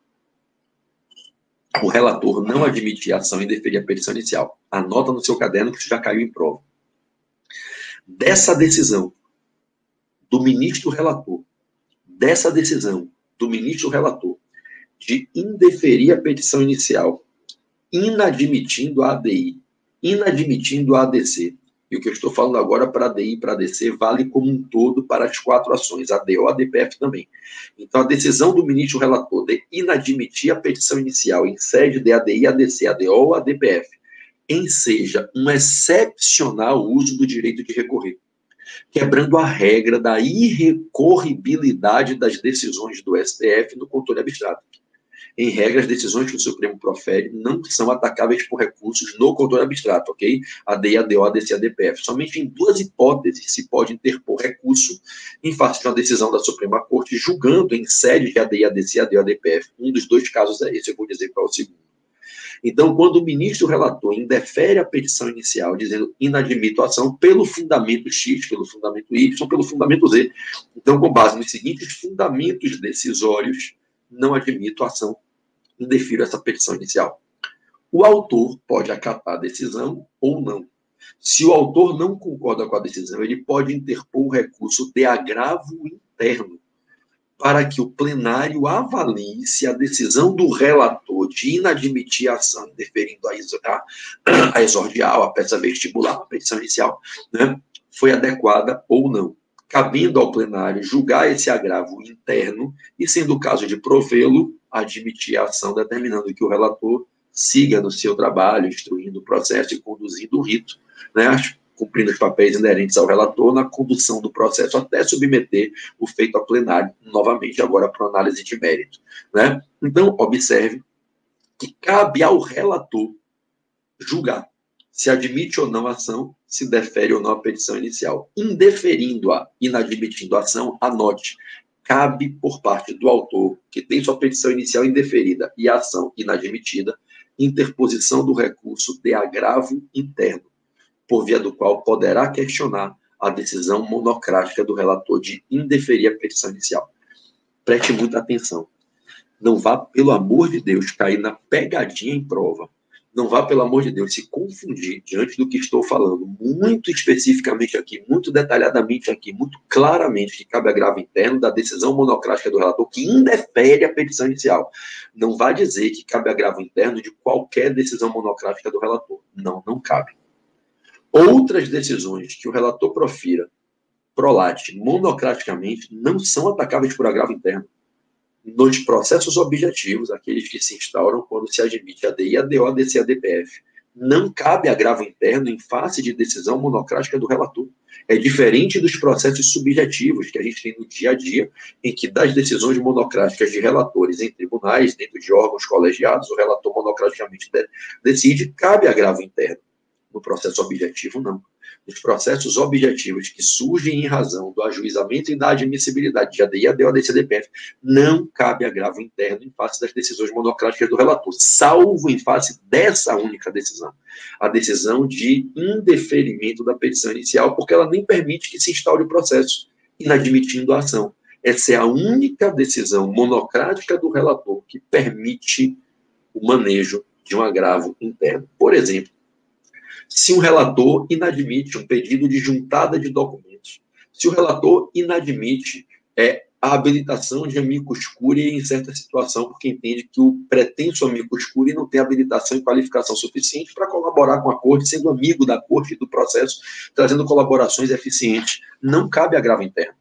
O relator não admitir a ação e indeferir a petição inicial. Anota no seu caderno que isso já caiu em prova. Dessa decisão do ministro relator, dessa decisão do ministro relator de indeferir a petição inicial, inadmitindo a A D I, inadmitindo a A D C. E o que eu estou falando agora para A D I e para A D C vale como um todo para as quatro ações, A D O, A D P F também. Então, a decisão do ministro relator de inadmitir a petição inicial em sede de A D I, A D C, A D O ou A D P F, enseja um excepcional uso do direito de recorrer, quebrando a regra da irrecorribilidade das decisões do S T F no controle abstrato. Em regra, as decisões que o Supremo profere não são atacáveis por recursos no controle abstrato, ok? A D I, A D O, A D C, A D P F. Somente em duas hipóteses se pode interpor recurso em face de uma decisão da Suprema Corte, julgando em sede de A D I, A D C, A D O, A D P F. Um dos dois casos é esse, eu vou dizer qual é o segundo. Então, quando o ministro relator indefere a petição inicial, dizendo inadmito a ação pelo fundamento X, pelo fundamento Y, pelo fundamento Z, então, com base nos seguintes fundamentos decisórios, não admito a ação, indefiro essa petição inicial. O autor pode acatar a decisão ou não. Se o autor não concorda com a decisão, ele pode interpor o recurso de agravo interno para que o plenário avalie se a decisão do relator de inadmitir a ação, indeferindo a, a exordial, a peça vestibular, a petição inicial, né, foi adequada ou não. Cabendo ao plenário julgar esse agravo interno e, sendo o caso de provê-lo, admitir a ação, determinando que o relator siga no seu trabalho, instruindo o processo e conduzindo o rito, né, cumprindo os papéis inerentes ao relator na condução do processo até submeter o feito ao plenário, novamente agora para análise de mérito, né? Então, observe que cabe ao relator julgar se admite ou não a ação, se defere ou não a petição inicial. Indeferindo-a, inadmitindo a ação, anote, cabe por parte do autor, que tem sua petição inicial indeferida e a ação inadmitida, interposição do recurso de agravo interno, por via do qual poderá questionar a decisão monocrática do relator de indeferir a petição inicial. Preste muita atenção. Não vá, pelo amor de Deus, cair na pegadinha em prova. Não vá, pelo amor de Deus, se confundir diante do que estou falando, muito especificamente aqui, muito detalhadamente aqui, muito claramente, que cabe agravo interno da decisão monocrática do relator que indefere a petição inicial. Não vá dizer que cabe agravo interno de qualquer decisão monocrática do relator. Não, não cabe. Outras decisões que o relator profira, prolate monocraticamente, não são atacáveis por agravo interno. Nos processos objetivos, aqueles que se instauram quando se admite a D I, a D O, a D C, a D P F, não cabe agravo interno em face de decisão monocrática do relator. É diferente dos processos subjetivos que a gente tem no dia a dia, em que das decisões monocráticas de relatores em tribunais, dentro de órgãos colegiados, o relator monocraticamente decide, cabe agravo interno. No processo objetivo, não. Nos processos objetivos que surgem em razão do ajuizamento e da admissibilidade de A D I, A D O, A D C, A D P F, não cabe agravo interno em face das decisões monocráticas do relator, salvo em face dessa única decisão, a decisão de indeferimento da petição inicial, porque ela nem permite que se instaure o processo, inadmitindo a ação. Essa é a única decisão monocrática do relator que permite o manejo de um agravo interno. Por exemplo, se um relator inadmite um pedido de juntada de documentos, se o relator inadmite é, a habilitação de amicus curiae em certa situação, porque entende que o pretenso amicus curiae não tem habilitação e qualificação suficiente para colaborar com a corte, sendo amigo da corte e do processo, trazendo colaborações eficientes, não cabe agravo interno.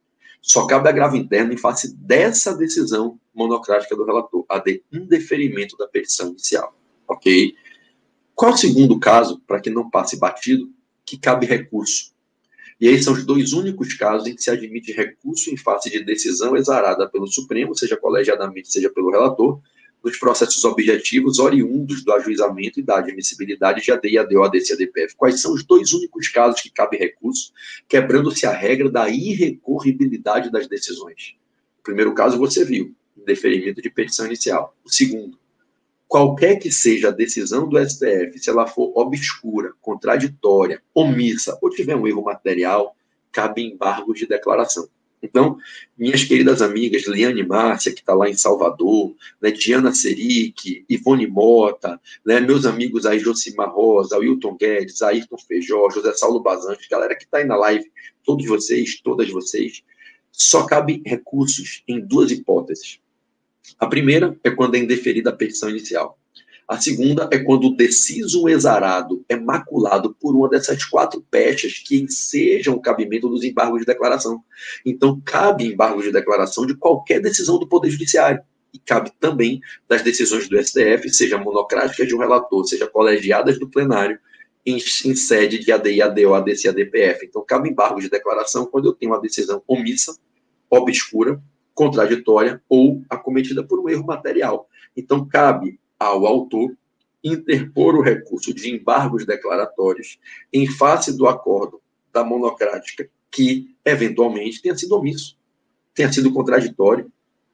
Só cabe agravo interno em face dessa decisão monocrática do relator, a de indeferimento da petição inicial. Ok? Qual o segundo caso, para que não passe batido, que cabe recurso? E aí são os dois únicos casos em que se admite recurso em face de decisão exarada pelo Supremo, seja colegiadamente, seja pelo relator, nos processos objetivos oriundos do ajuizamento e da admissibilidade de A D I, A D O, A D C, A D P F. Quais são os dois únicos casos que cabe recurso, quebrando-se a regra da irrecorribilidade das decisões? O primeiro caso você viu, indeferimento de petição inicial. O segundo, qualquer que seja a decisão do S T F, se ela for obscura, contraditória, omissa ou tiver um erro material, cabe embargo de declaração. Então, minhas queridas amigas Liane Márcia, que está lá em Salvador, né, Diana Seric, Ivone Mota, né, meus amigos aí Josimar Rosa, Wilton Guedes, Ayrton Feijó, José Saulo Bazante, galera que está aí na live, todos vocês, todas vocês, só cabe recursos em duas hipóteses. A primeira é quando é indeferida a petição inicial. A segunda é quando o deciso exarado é maculado por uma dessas quatro pechas que ensejam o cabimento dos embargos de declaração. Então, cabe embargo de declaração de qualquer decisão do Poder Judiciário. E cabe também das decisões do S T F, seja monocráticas de um relator, seja colegiadas do plenário, em, em sede de A D I, A D O, A D C, A D P F. Então, cabe embargo de declaração quando eu tenho uma decisão omissa, obscura, contraditória ou acometida por um erro material. Então, cabe ao autor interpor o recurso de embargos declaratórios em face do acordo da monocrática que, eventualmente, tenha sido omisso, tenha sido contraditório,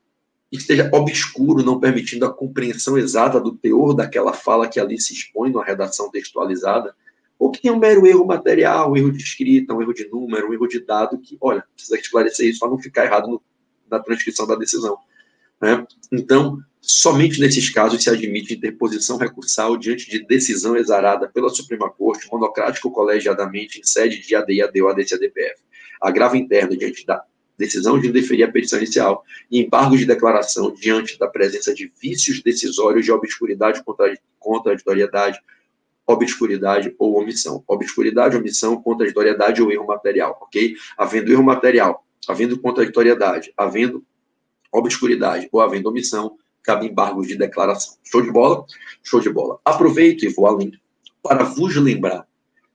esteja obscuro, não permitindo a compreensão exata do teor daquela fala que ali se expõe numa redação textualizada, ou que tenha um mero erro material, um erro de escrita, um erro de número, um erro de dado, que, olha, precisa esclarecer isso para não ficar errado no da transcrição da decisão. Né? Então, somente nesses casos se admite interposição recursal diante de decisão exarada pela Suprema Corte, monocrática ou colegiadamente, em sede de A D I, A D O, A D C, A D P F. Agravo interno diante da decisão de indeferir a petição inicial e embargo de declaração diante da presença de vícios decisórios de obscuridade, contraditoriedade, obscuridade ou omissão. Obscuridade, omissão, contraditoriedade ou erro material, ok? Havendo erro material, havendo contraditoriedade, havendo obscuridade ou havendo omissão, cabe embargos de declaração. Show de bola? Show de bola. Aproveito e vou além para vos lembrar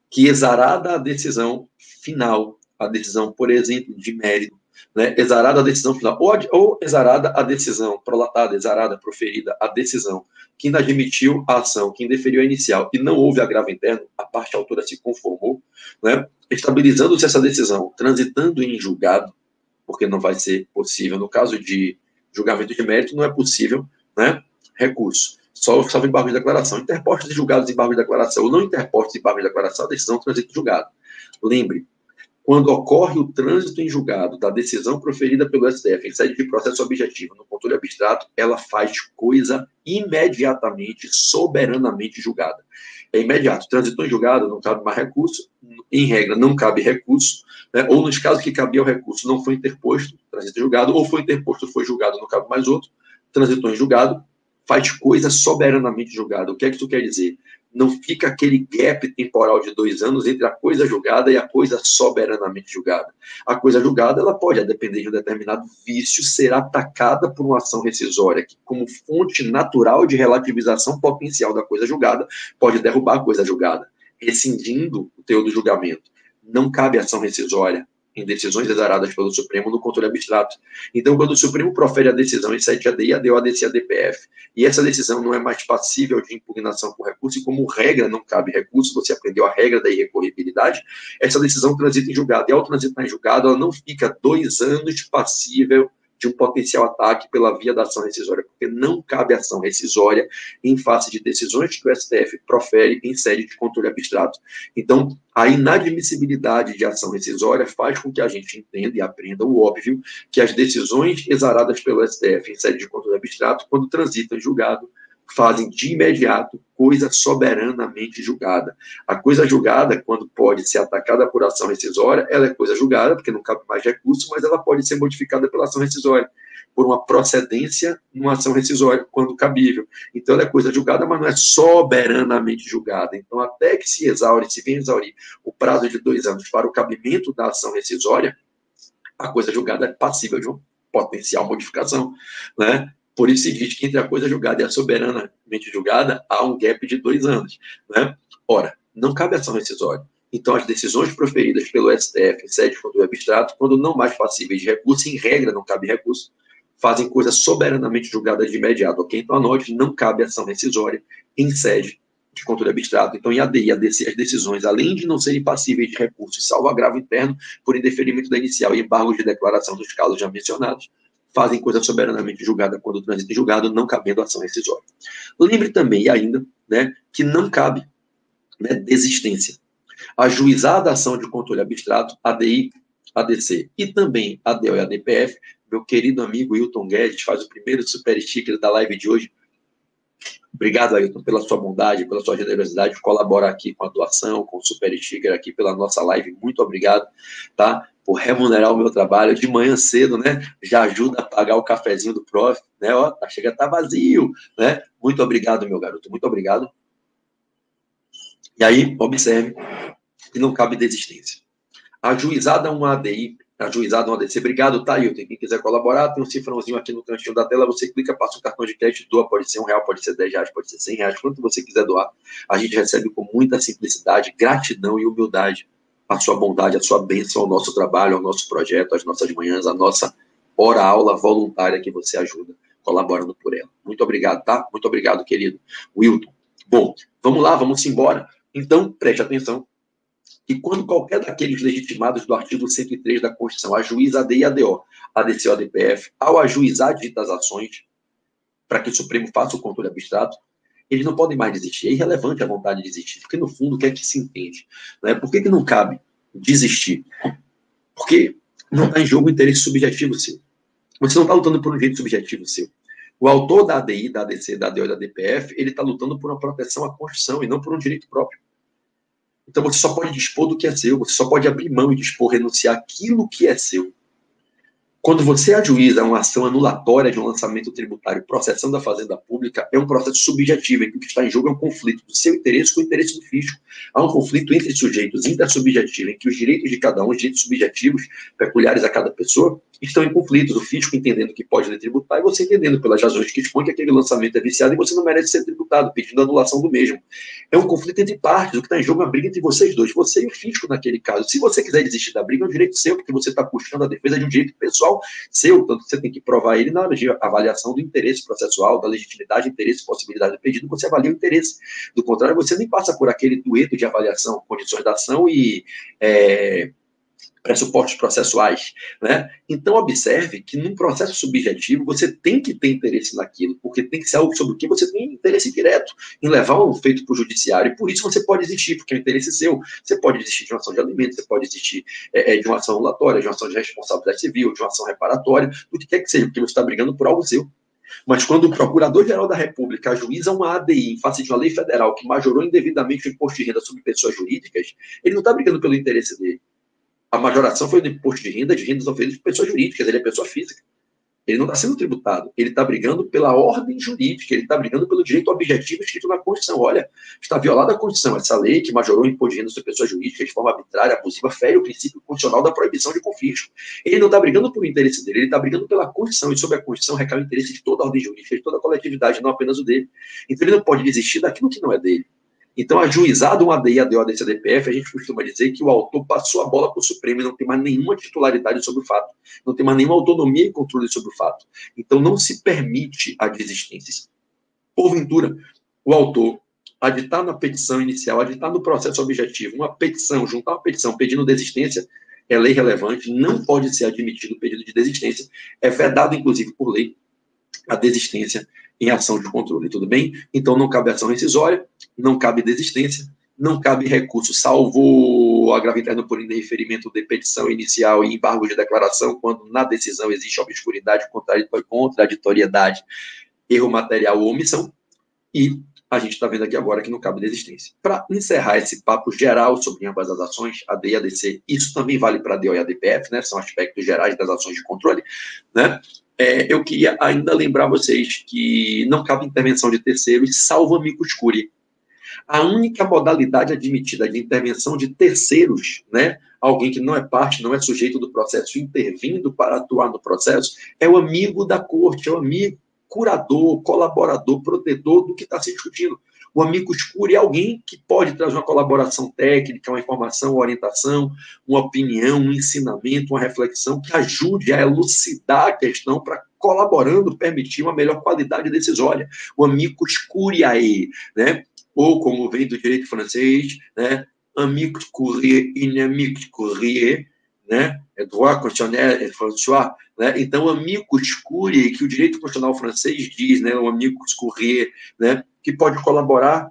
que exarada a decisão final, a decisão, por exemplo, de mérito, né, exarada a decisão final, ou, ou exarada a decisão prolatada, exarada, proferida, a decisão que ainda admitiu a ação, que indeferiu a inicial e não houve agravo interno, a parte autora se conformou, né, estabilizando-se essa decisão, transitando em julgado, porque não vai ser possível, no caso de julgamento de mérito, não é possível, né, recurso. Só, só embargo de declaração. Interpostos e julgados em embargo de declaração, ou não interpostos em embargo de declaração, a decisão transita em julgado. Lembre, quando ocorre o trânsito em julgado da decisão proferida pelo S T F em sede de processo objetivo no controle abstrato, ela faz coisa imediatamente, soberanamente julgada. É imediato. Transitou em julgado, não cabe mais recurso. Em regra, não cabe recurso. Né? Ou nos casos que cabia o recurso, não foi interposto, transitou em julgado, ou foi interposto, foi julgado, não cabe mais outro. Transitou em julgado, faz coisa soberanamente julgada. O que é que isso quer dizer? Não fica aquele gap temporal de dois anos entre a coisa julgada e a coisa soberanamente julgada. A coisa julgada, ela pode, a depender de um determinado vício, ser atacada por uma ação rescisória, que, como fonte natural de relativização potencial da coisa julgada, pode derrubar a coisa julgada, rescindindo o teor do julgamento. Não cabe ação rescisória em decisões exaradas pelo Supremo no controle abstrato. Então, quando o Supremo profere a decisão em sede A D I, A D O, A D C, A D P F, e essa decisão não é mais passível de impugnação por recurso, e como regra não cabe recurso, você aprendeu a regra da irrecorribilidade, essa decisão transita em julgado. E ao transitar em julgado, ela não fica dois anos passível de um potencial ataque pela via da ação rescisória, porque não cabe ação rescisória em face de decisões que o S T F profere em sede de controle abstrato. Então, a inadmissibilidade de ação rescisória faz com que a gente entenda e aprenda o óbvio que as decisões exaradas pelo S T F em sede de controle abstrato, quando transitam em julgado, fazem de imediato coisa soberanamente julgada. A coisa julgada, quando pode ser atacada por ação rescisória, ela é coisa julgada, porque não cabe mais recurso, mas ela pode ser modificada pela ação rescisória, por uma procedência numa ação rescisória, quando cabível. Então, ela é coisa julgada, mas não é soberanamente julgada. Então, até que se exaure, se venha exaurir o prazo de dois anos para o cabimento da ação rescisória, a coisa julgada é passível de uma potencial modificação, né? Por isso se diz que entre a coisa julgada e a soberanamente julgada há um gap de dois anos. Né? Ora, não cabe ação rescisória. Então, as decisões proferidas pelo S T F em sede de controle abstrato, quando não mais passíveis de recurso, em regra não cabe recurso, fazem coisa soberanamente julgada de imediato. Ok? Então, anote, não cabe ação rescisória em sede de controle abstrato. Então, em A D I, A D C, as decisões, além de não serem passíveis de recurso, salvo agravo interno por indeferimento da inicial e embargos de declaração dos casos já mencionados, fazem coisa soberanamente julgada quando o trânsito é julgado, não cabendo ação rescisória. Lembre também, e ainda, né, que não cabe, né, desistência. A juizada ação de controle abstrato, A D I, A D C, e também A D O e A D P F, meu querido amigo Hilton Guedes faz o primeiro super sticker da live de hoje. Obrigado, Ailton, pela sua bondade, pela sua generosidade de colaborar aqui com a doação, com o super sticker aqui pela nossa live. Muito obrigado, tá? Por remunerar o meu trabalho de manhã cedo, né? Já ajuda a pagar o cafezinho do prof, né? Ó, tá, chega a tá vazio, né? Muito obrigado, meu garoto, muito obrigado. E aí, observe que não cabe desistência. Ajuizada uma A D I, ajuizada uma A D C, obrigado, tá, Hilton? Quem quiser colaborar, tem um cifrãozinho aqui no cantinho da tela, você clica, passa um cartão de crédito, doa, pode ser um real, pode ser dez reais, pode ser cem reais, quanto você quiser doar. A gente recebe com muita simplicidade, gratidão e humildade a sua bondade, a sua bênção ao nosso trabalho, ao nosso projeto, às nossas manhãs, a nossa hora-aula voluntária que você ajuda, colaborando por ela. Muito obrigado, tá? Muito obrigado, querido Wilton. Bom, vamos lá, vamos embora. Então, preste atenção que quando qualquer daqueles legitimados do artigo cento e três da Constituição ajuiza A D I e A D O, A D C ou A D P F, ao ajuizar ditas ações, para que o Supremo faça o controle abstrato, eles não podem mais desistir. É irrelevante a vontade de desistir, porque, no fundo, o que é que se entende? Né? Por que que não cabe desistir? Porque não está em jogo o interesse subjetivo seu. Você não está lutando por um direito subjetivo seu. O autor da A D I, da A D C, da A D O e da D P F, ele está lutando por uma proteção à Constituição e não por um direito próprio. Então, você só pode dispor do que é seu, você só pode abrir mão e dispor, renunciar aquilo que é seu. Quando você ajuiza uma ação anulatória de um lançamento tributário processando a Fazenda Pública, é um processo subjetivo, em que o que está em jogo é um conflito do seu interesse com o interesse do fisco. Há um conflito entre sujeitos intersubjetivos, em que os direitos de cada um, os direitos subjetivos, peculiares a cada pessoa, estão em conflitos, o fisco entendendo que pode lhe tributar e você entendendo pelas razões que expõe que aquele lançamento é viciado e você não merece ser tributado, pedindo anulação do mesmo. É um conflito entre partes, o que está em jogo é uma briga entre vocês dois, você e o fisco naquele caso. Se você quiser desistir da briga, é um direito seu, porque você está puxando a defesa de um direito pessoal seu, tanto que você tem que provar ele na hora de avaliação do interesse processual, da legitimidade, interesse e possibilidade do pedido, você avalia o interesse. Do contrário, você nem passa por aquele dueto de avaliação, condições da ação e é, pressupostos processuais, né? Então, observe que num processo subjetivo você tem que ter interesse naquilo, porque tem que ser algo sobre o que você tem interesse direto em levar um feito para o judiciário, e por isso você pode existir, porque é um interesse seu. Você pode existir de uma ação de alimentos, você pode existir é, de uma ação regulatória, de uma ação de responsabilidade civil, de uma ação reparatória, do que quer que seja, porque você está brigando por algo seu. Mas quando o Procurador-Geral da República ajuiza uma A D I em face de uma lei federal que majorou indevidamente o imposto de renda sobre pessoas jurídicas, ele não está brigando pelo interesse dele. A majoração foi do imposto de renda, de rendas oferidas por pessoas jurídicas, ele é pessoa física. Ele não está sendo tributado, ele está brigando pela ordem jurídica, ele está brigando pelo direito objetivo escrito na Constituição. Olha, está violada a Constituição, essa lei que majorou o imposto de renda sobre pessoas jurídicas de forma arbitrária, abusiva, fere o princípio constitucional da proibição de confisco. Ele não está brigando pelo interesse dele, ele está brigando pela Constituição, e sobre a Constituição recai o interesse de toda a ordem jurídica, de toda a coletividade, não apenas o dele. Então ele não pode desistir daquilo que não é dele. Então, ajuizado um A D I, A D O, A D C, A D P F, a gente costuma dizer que o autor passou a bola para o Supremo e não tem mais nenhuma titularidade sobre o fato, não tem mais nenhuma autonomia e controle sobre o fato. Então, não se permite a desistência. Porventura, o autor aditar na petição inicial, aditar no processo objetivo, uma petição, juntar uma petição pedindo desistência, é lei relevante, não pode ser admitido o pedido de desistência, é vedado, inclusive, por lei, a desistência em ação de controle, tudo bem? Então, não cabe ação rescisória, não cabe desistência, não cabe recurso, salvo agravo interno por indeferimento de petição inicial e embargo de declaração, quando na decisão existe obscuridade, contraditoriedade, erro material ou omissão, e a gente está vendo aqui agora que não cabe desistência. Para encerrar esse papo geral sobre ambas as ações, A D I e A D C, isso também vale para a A D O e A D P F, né? São aspectos gerais das ações de controle, né? É, eu queria ainda lembrar vocês que não cabe intervenção de terceiros, salvo amicus curiae. A única modalidade admitida de intervenção de terceiros, né, alguém que não é parte, não é sujeito do processo, intervindo para atuar no processo, é o amigo da corte, é o amigo curador, colaborador, protetor do que está se discutindo. O amicus curiae é alguém que pode trazer uma colaboração técnica, uma informação, uma orientação, uma opinião, um ensinamento, uma reflexão que ajude a elucidar a questão para, colaborando, permitir uma melhor qualidade decisória. O amicus curiae, né? Ou, como vem do direito francês, né? Amicus curiae, inamicus curiae, né? É droit constitutionnel et François, né? Então, amicus curiae, que o direito constitucional francês diz, né? O amicus curiae, né? Que pode colaborar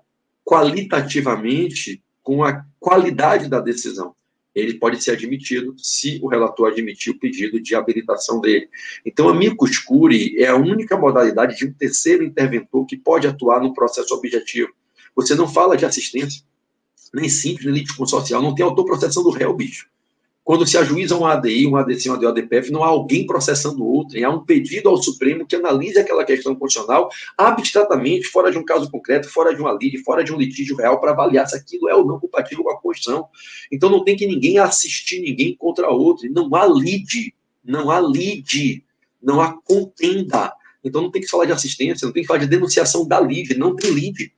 qualitativamente com a qualidade da decisão. Ele pode ser admitido se o relator admitir o pedido de habilitação dele. Então, amicus curiae é a única modalidade de um terceiro interventor que pode atuar no processo objetivo. Você não fala de assistência, nem simples, nem litisconsorcial, não tem autor processando o réu, bicho. Quando se ajuiza um A D I, um A D C, um A D O, A D P F, não há alguém processando o outro, há um pedido ao Supremo que analise aquela questão constitucional abstratamente, fora de um caso concreto, fora de uma lide, fora de um litígio real, para avaliar se aquilo é ou não compatível com a Constituição. Então não tem que ninguém assistir ninguém contra outro, não há lide, não há lide, não há contenda. Então não tem que falar de assistência, não tem que falar de denunciação da lide, não tem lide.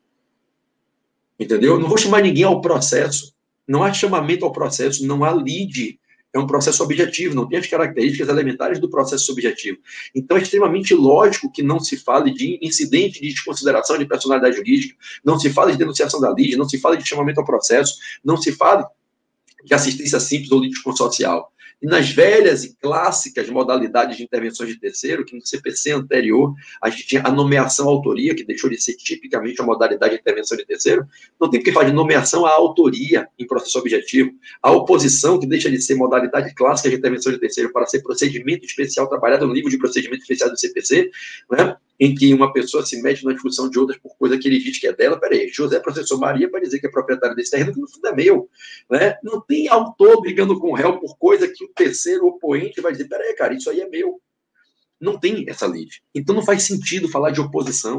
Entendeu? Eu não vou chamar ninguém ao processo. Não há chamamento ao processo, não há lide. É um processo objetivo, não tem as características elementares do processo subjetivo. Então, é extremamente lógico que não se fale de incidente de desconsideração de personalidade jurídica, não se fale de denunciação da lide, não se fale de chamamento ao processo, não se fale de assistência simples ou litisconsorcial. E nas velhas e clássicas modalidades de intervenções de terceiro, que no C P C anterior a gente tinha a nomeação à autoria, que deixou de ser tipicamente a modalidade de intervenção de terceiro, não tem porque falar de nomeação à autoria em processo objetivo. A oposição, que deixa de ser modalidade clássica de intervenção de terceiro para ser procedimento especial trabalhado no nível de procedimento especial do C P C, né? Em que uma pessoa se mete na discussão de outras por coisa que ele diz que é dela. Peraí, José processou Maria para dizer que é proprietário desse terreno, que no fundo é meu, né? Não tem autor brigando com o réu por coisa que o terceiro opoente vai dizer, peraí, cara, isso aí é meu. Não tem essa lei. Então não faz sentido falar de oposição,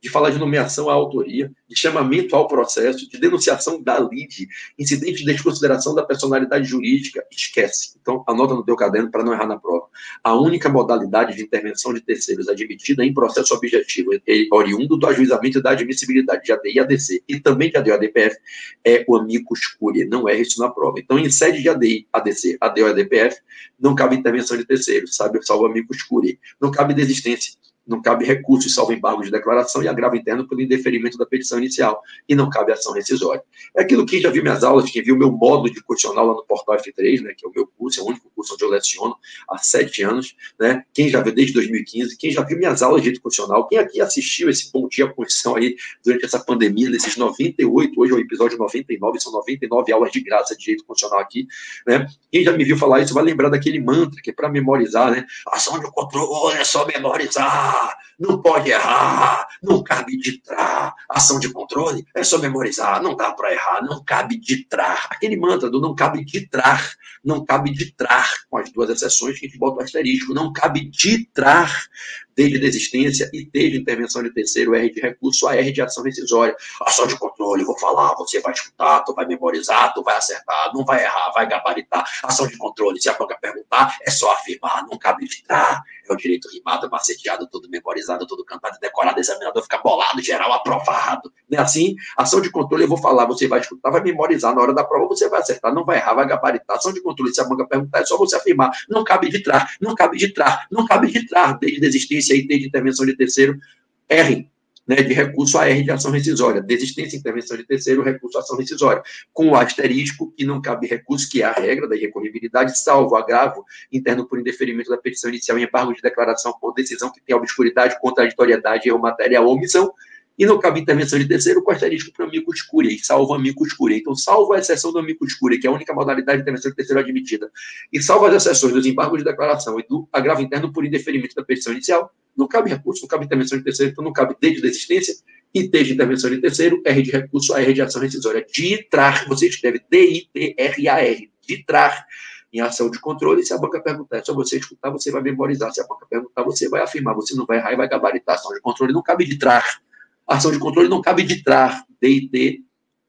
de falar de nomeação à autoria, de chamamento ao processo, de denunciação da lide, incidente de desconsideração da personalidade jurídica, esquece. Então, anota no teu caderno para não errar na prova. A única modalidade de intervenção de terceiros admitida em processo objetivo, oriundo do ajuizamento da admissibilidade de A D I e A D C e também de A D O e A D P F, é o amicus curiae, não erra isso na prova. Então, em sede de A D I, A D C, A D O e A D P F, não cabe intervenção de terceiros, sabe, salvo amicus curiae. Não cabe desistência, não cabe recurso, salvo embargo de declaração e agravo interno pelo indeferimento da petição inicial, e não cabe ação rescisória. É aquilo que já viu minhas aulas, quem viu meu módulo de constitucional lá no Portal F três, né, que é o meu curso, é o único curso onde eu leciono há sete anos, né, quem já viu desde dois mil e quinze, quem já viu minhas aulas de direito constitucional, quem aqui assistiu esse Bom Dia Constituição aí durante essa pandemia, nesses noventa e oito, hoje é o episódio noventa e nove, são noventa e nove aulas de graça de direito constitucional aqui, né, quem já me viu falar isso vai lembrar daquele mantra que é para memorizar, né, ação de controle é só memorizar, não pode errar, não cabe ditrar, ação de controle é só memorizar, não dá para errar, não cabe ditrar, aquele mantra do não cabe ditrar, não cabe ditrar, com as duas exceções que a gente bota o asterisco, não cabe ditrar, D de desistência e T de intervenção de terceiro, R de recurso, A R de ação rescisória. Ação de controle, vou falar, você vai escutar, tu vai memorizar, tu vai acertar, não vai errar, vai gabaritar. Ação de controle, se a banca perguntar, é só afirmar, não cabe ditrar. É o direito rimado, maceteado, todo memorizado, todo cantado, decorado, examinador fica bolado, geral aprovado. Não é assim? Ação de controle, eu vou falar, você vai escutar, vai memorizar, na hora da prova você vai acertar, não vai errar, vai gabaritar. Ação de controle, se a banca perguntar, é só você afirmar, não cabe ditrar, não cabe ditrar, não cabe ditrar, desde desistência e T de intervenção de terceiro, R, né, de recurso a R de ação rescisória, desistência, intervenção de terceiro, recurso a ação rescisória, com o asterisco que não cabe recurso, que é a regra da irrecorribilidade, salvo agravo interno por indeferimento da petição inicial em embargo de declaração por decisão que tem obscuridade, contraditoriedade, erro material ou omissão, e não cabe intervenção de terceiro com asterisco para amicus curiae, salvo amicus curiae. Então, salvo a exceção do amicus curiae, que é a única modalidade de intervenção de terceiro admitida, e salvo as exceções dos embargos de declaração e do agravo interno por indeferimento da petição inicial, não cabe recurso, não cabe intervenção de terceiro, então não cabe D de desistência e T de intervenção de terceiro, R de recurso, A R de ação rescisória. Ditrar, você escreve D I T R A R, ditrar, em ação de controle. Se a banca perguntar, é só você escutar, você vai memorizar. Se a banca perguntar, você vai afirmar, você não vai errar e vai gabaritar. Ação de controle não cabe ditrar. Ação de controle não cabe ditrar. D I T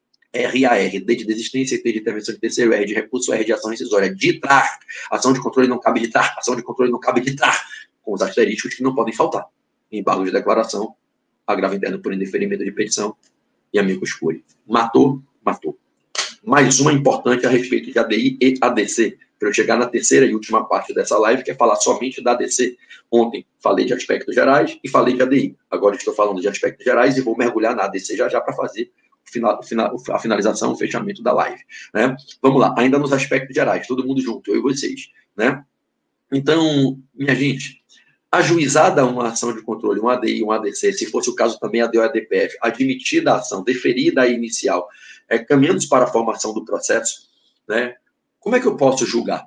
R A R, D de desistência, T de intervenção de terceiro, R de recurso, R de ação rescisória. Ditrar. Ação de controle não cabe ditrar. Ação de controle não cabe ditrar. Com os asteriscos que não podem faltar. Embargo de declaração, agravo interno por indeferimento de petição e amicus curiae. Matou, matou. Mais uma importante a respeito de A D I e A D C, para eu chegar na terceira e última parte dessa live, que é falar somente da A D C. Ontem falei de aspectos gerais e falei de A D I. Agora estou falando de aspectos gerais e vou mergulhar na A D C já já para fazer Final, final, a finalização, o fechamento da live, né? Vamos lá, ainda nos aspectos gerais, todo mundo junto, eu e vocês, né? Então, minha gente, ajuizada uma ação de controle, um A D I, um A D C, se fosse o caso também A D O e A D P F, admitida a ação, deferida a inicial, é, caminhando para a formação do processo, né? Como é que eu posso julgar?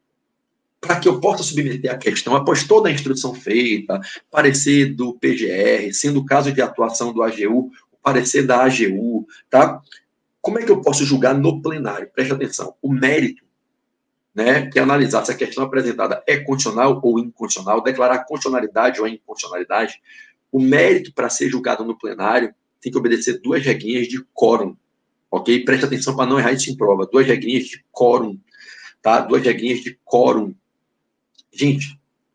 Para que eu possa submeter a questão, após toda a instrução feita, parecer do P G R, sendo o caso de atuação do A G U, parecer da A G U, tá? Como é que eu posso julgar no plenário? Preste atenção. O mérito, né, que é analisar se a questão apresentada é constitucional ou inconstitucional, declarar constitucionalidade ou inconstitucionalidade, o mérito para ser julgado no plenário tem que obedecer duas regrinhas de quórum, ok? Preste atenção para não errar isso em prova. Duas regrinhas de quórum, tá? Duas regrinhas de quórum. Gente,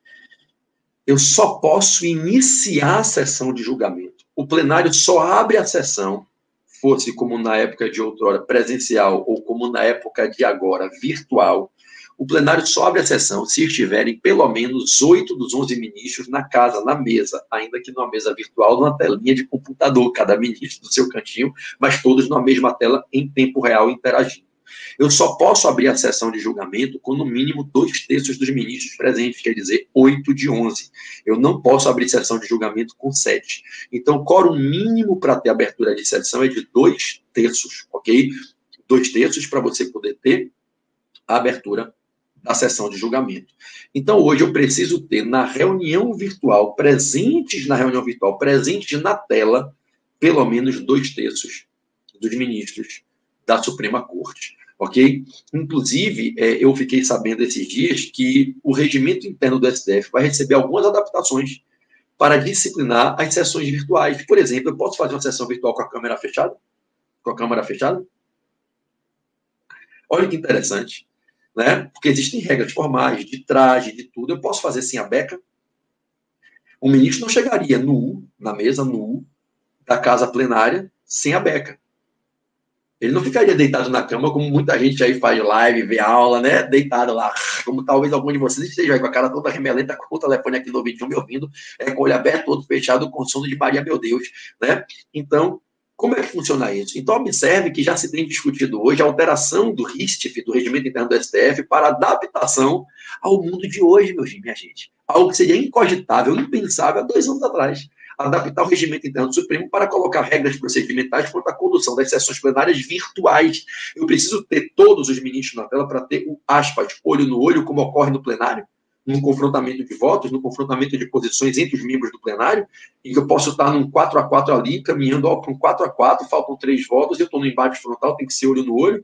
eu só posso iniciar a sessão de julgamento. O plenário só abre a sessão, fosse como na época de outrora presencial ou como na época de agora virtual, o plenário só abre a sessão se estiverem pelo menos oito dos onze ministros na casa, na mesa, ainda que numa mesa virtual, numa telinha de computador, cada ministro do seu cantinho, mas todos na mesma tela em tempo real interagindo. Eu só posso abrir a sessão de julgamento com, no mínimo, dois terços dos ministros presentes, quer dizer, oito de onze. Eu não posso abrir sessão de julgamento com sete. Então, o quórum mínimo para ter abertura de sessão é de dois terços, ok? Dois terços para você poder ter a abertura da sessão de julgamento. Então, hoje eu preciso ter na reunião virtual, presentes na reunião virtual, presentes na tela, pelo menos dois terços dos ministros da Suprema Corte, ok? Inclusive, é, eu fiquei sabendo esses dias que o regimento interno do S T F vai receber algumas adaptações para disciplinar as sessões virtuais. Por exemplo, eu posso fazer uma sessão virtual com a câmera fechada? Com a câmera fechada? Olha que interessante, né? Porque existem regras formais, de traje, de tudo. Eu posso fazer sem a beca? O ministro não chegaria nu, na mesa, nu, da casa plenária, sem a beca. Ele não ficaria deitado na cama, como muita gente aí faz live, vê aula, né? Deitado lá, como talvez algum de vocês esteja aí com a cara toda remelenta, com o telefone aqui no vídeo me ouvindo, é, com o olho aberto, todo fechado, com sono de Maria, meu Deus, né? Então, como é que funciona isso? Então, observe que já se tem discutido hoje a alteração do R I S T F, do Regimento Interno do S T F, para adaptação ao mundo de hoje, meu, minha gente. Algo que seria incogitável, impensável há dois anos atrás. Adaptar o Regimento Interno do Supremo para colocar regras procedimentais quanto à condução das sessões plenárias virtuais. Eu preciso ter todos os ministros na tela para ter o, aspas, olho no olho, como ocorre no plenário, num confrontamento de votos, no confrontamento de posições entre os membros do plenário, em que eu posso estar num quatro a quatro ali, caminhando para um quatro a quatro, faltam três votos, eu estou no embate frontal, tem que ser olho no olho,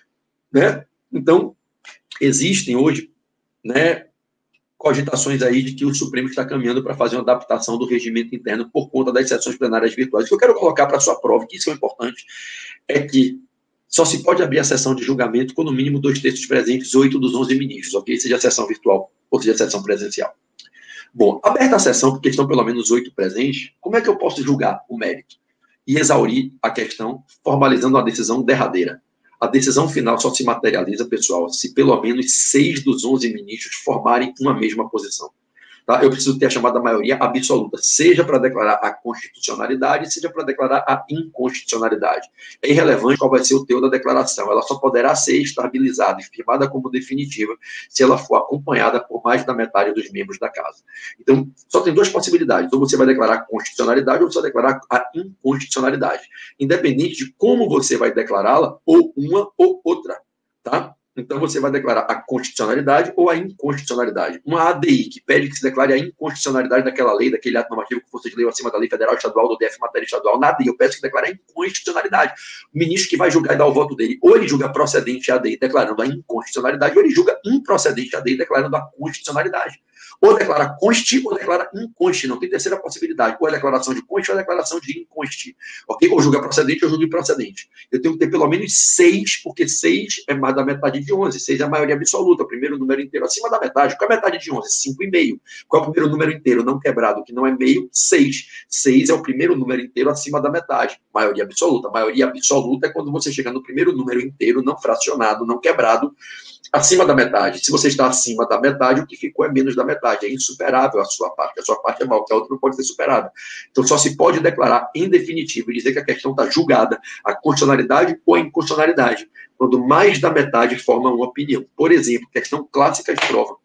né? Então, existem hoje, né, cogitações aí de que o Supremo está caminhando para fazer uma adaptação do regimento interno por conta das sessões plenárias virtuais. O que eu quero colocar para a sua prova, que isso é importante, é que só se pode abrir a sessão de julgamento com no mínimo dois terços presentes, oito dos onze ministros, ok? Seja a sessão virtual ou seja a sessão presencial. Bom, aberta a sessão, porque estão pelo menos oito presentes, como é que eu posso julgar o mérito e exaurir a questão formalizando uma decisão derradeira? A decisão final só se materializa, pessoal, se pelo menos seis dos onze ministros formarem uma mesma posição. Tá? Eu preciso ter a chamada maioria absoluta, seja para declarar a constitucionalidade, seja para declarar a inconstitucionalidade. É irrelevante qual vai ser o teor da declaração, ela só poderá ser estabilizada e firmada como definitiva se ela for acompanhada por mais da metade dos membros da casa. Então, só tem duas possibilidades, ou você vai declarar a constitucionalidade ou você vai declarar a inconstitucionalidade, independente de como você vai declará-la, ou uma ou outra, tá? Então, você vai declarar a constitucionalidade ou a inconstitucionalidade. Uma A D I que pede que se declare a inconstitucionalidade daquela lei, daquele ato normativo que fosse de lei acima da lei federal, estadual, do D F, matéria estadual, na A D I, eu peço que declare a inconstitucionalidade. O ministro que vai julgar e dar o voto dele, ou ele julga procedente a A D I declarando a inconstitucionalidade, ou ele julga improcedente a A D I declarando a constitucionalidade. Ou declara consti ou declara inconsti, não tem terceira possibilidade. Ou é declaração de consti ou é declaração de inconsti. Ok? Ou julga procedente ou julga improcedente. Eu tenho que ter pelo menos seis, porque seis é mais da metade de onze. Seis é a maioria absoluta, o primeiro número inteiro acima da metade. Qual é a metade de onze? Cinco e meio. Qual é o primeiro número inteiro não quebrado, que não é meio? Seis. Seis é o primeiro número inteiro acima da metade. Maioria absoluta. Maioria absoluta é quando você chega no primeiro número inteiro, não fracionado, não quebrado, acima da metade. Se você está acima da metade, o que ficou é menos da metade. É insuperável a sua parte. A sua parte é mal, que a outra não pode ser superada. Então, só se pode declarar em definitivo e dizer que a questão está julgada, a constitucionalidade ou a inconstitucionalidade, quando mais da metade forma uma opinião. Por exemplo, questão clássica de prova.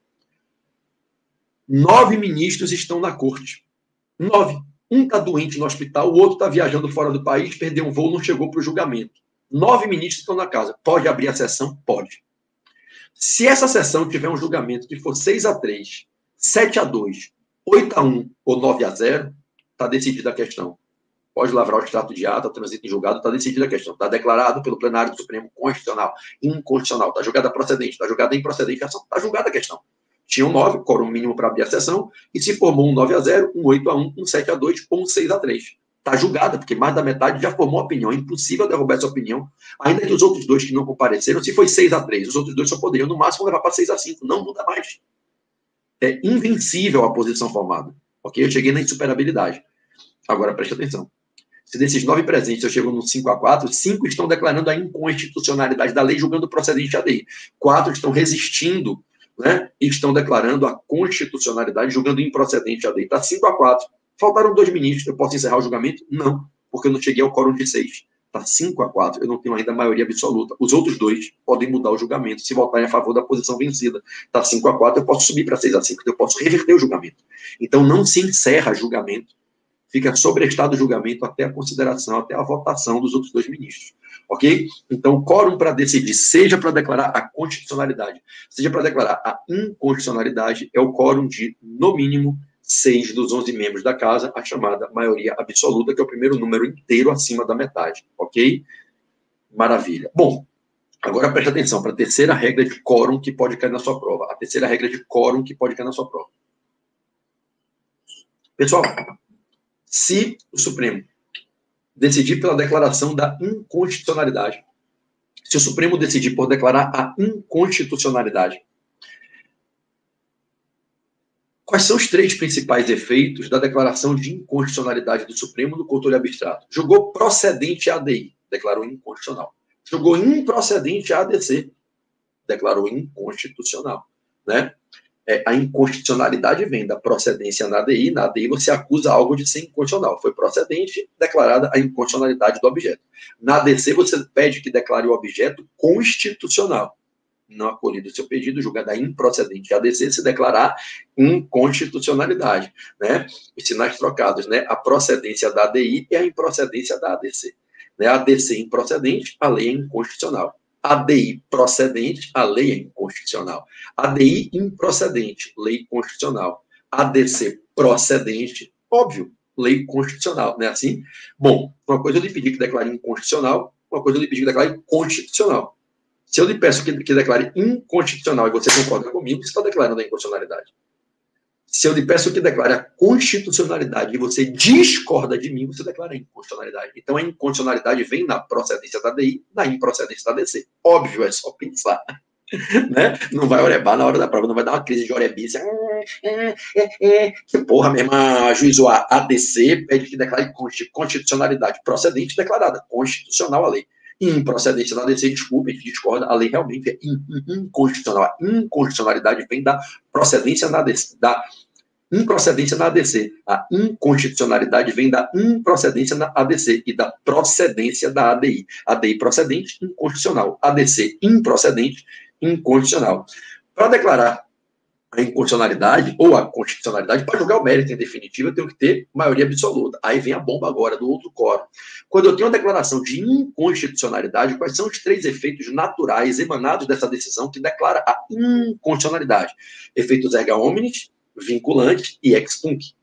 Nove ministros estão na corte. Nove. Um está doente no hospital, o outro está viajando fora do país, perdeu um voo, não chegou para o julgamento. Nove ministros estão na casa. Pode abrir a sessão? Pode. Se essa sessão tiver um julgamento que for seis a três, sete a dois, oito a um ou nove a zero, está decidida a questão. Pode lavrar o extrato de ata, transito em julgado, está decidida a questão. Está declarado pelo plenário do Supremo constitucional, inconstitucional. Está julgada procedente, está julgada improcedente, está julgada a questão. Tinham nove, quórum mínimo para abrir a sessão, e se formou um nove a zero, um oito a um, um sete a dois ou um seis a três. Está julgada, porque mais da metade já formou opinião. É impossível derrubar essa opinião, ainda que os outros dois que não compareceram, se foi seis a três, os outros dois só poderiam, no máximo, levar para seis a cinco. Não muda mais. É invencível a posição formada. Ok? Eu cheguei na insuperabilidade. Agora, preste atenção. Se desses nove presentes eu chego no cinco a quatro, cinco estão declarando a inconstitucionalidade da lei, julgando procedente a lei. Quatro estão resistindo, né, e estão declarando a constitucionalidade, julgando improcedente a lei. Está cinco a quatro. Faltaram dois ministros, eu posso encerrar o julgamento? Não, porque eu não cheguei ao quórum de seis. Está cinco a quatro, eu não tenho ainda a maioria absoluta. Os outros dois podem mudar o julgamento, se votarem a favor da posição vencida. Está cinco a quatro, eu posso subir para seis a cinco, eu posso reverter o julgamento. Então, não se encerra julgamento, fica sobrestado o julgamento até a consideração, até a votação dos outros dois ministros. Ok? Então, o quórum para decidir, seja para declarar a constitucionalidade, seja para declarar a inconstitucionalidade, é o quórum de, no mínimo, seis dos onze membros da casa, a chamada maioria absoluta, que é o primeiro número inteiro acima da metade. Ok? Maravilha. Bom, agora preste atenção para a terceira regra de quórum que pode cair na sua prova. A terceira regra de quórum que pode cair na sua prova. Pessoal, se o Supremo decidir pela declaração da inconstitucionalidade, se o Supremo decidir por declarar a inconstitucionalidade, quais são os três principais efeitos da declaração de inconstitucionalidade do Supremo no controle abstrato? Julgou procedente a ADI, declarou inconstitucional. Julgou improcedente a ADC, declarou inconstitucional, né? É, a inconstitucionalidade vem da procedência na A D I, na A D I você acusa algo de ser inconstitucional. Foi procedente, declarada a inconstitucionalidade do objeto. Na A D C você pede que declare o objeto constitucional. Não acolhido o seu pedido, julgada improcedente a A D C, se declarar inconstitucionalidade, né? Os sinais trocados, né? A procedência da A D I e a improcedência da A D C. Né? A D C improcedente, a lei é inconstitucional. A D I procedente, a lei é inconstitucional. A D I improcedente, lei constitucional. A D C procedente, óbvio, lei constitucional, não é assim? Bom, uma coisa eu lhe pedi que declare inconstitucional, uma coisa eu lhe pedi que declare constitucional. Se eu lhe peço que, que declare inconstitucional e você concorda comigo, você está declarando a inconstitucionalidade. Se eu lhe peço que declare a constitucionalidade e você discorda de mim, você declara a inconstitucionalidade. Então, a inconstitucionalidade vem na procedência da D I, na improcedência da D C. Óbvio, é só pensar. Né? Não vai orebar na hora da prova, não vai dar uma crise de orebice. É, é, é, é. Que porra, minha irmã, ajuizou a A D C, pede que declare constitucionalidade procedente declarada, constitucional a lei. Improcedência da A D C, desculpa, a gente discorda, a lei realmente é inconstitucional. A inconstitucionalidade vem da procedência na A D C, da improcedência na A D C. A inconstitucionalidade vem da improcedência na A D C e da procedência da A D I. A D I procedente, inconstitucional. A D C improcedente, inconstitucional. Para declarar a inconstitucionalidade ou a constitucionalidade, para julgar o mérito em definitiva, eu tenho que ter maioria absoluta. Aí vem a bomba agora do outro quórum. Quando eu tenho uma declaração de inconstitucionalidade, quais são os três efeitos naturais emanados dessa decisão que declara a inconstitucionalidade? Efeitos erga omnes, vinculante e ex tunc.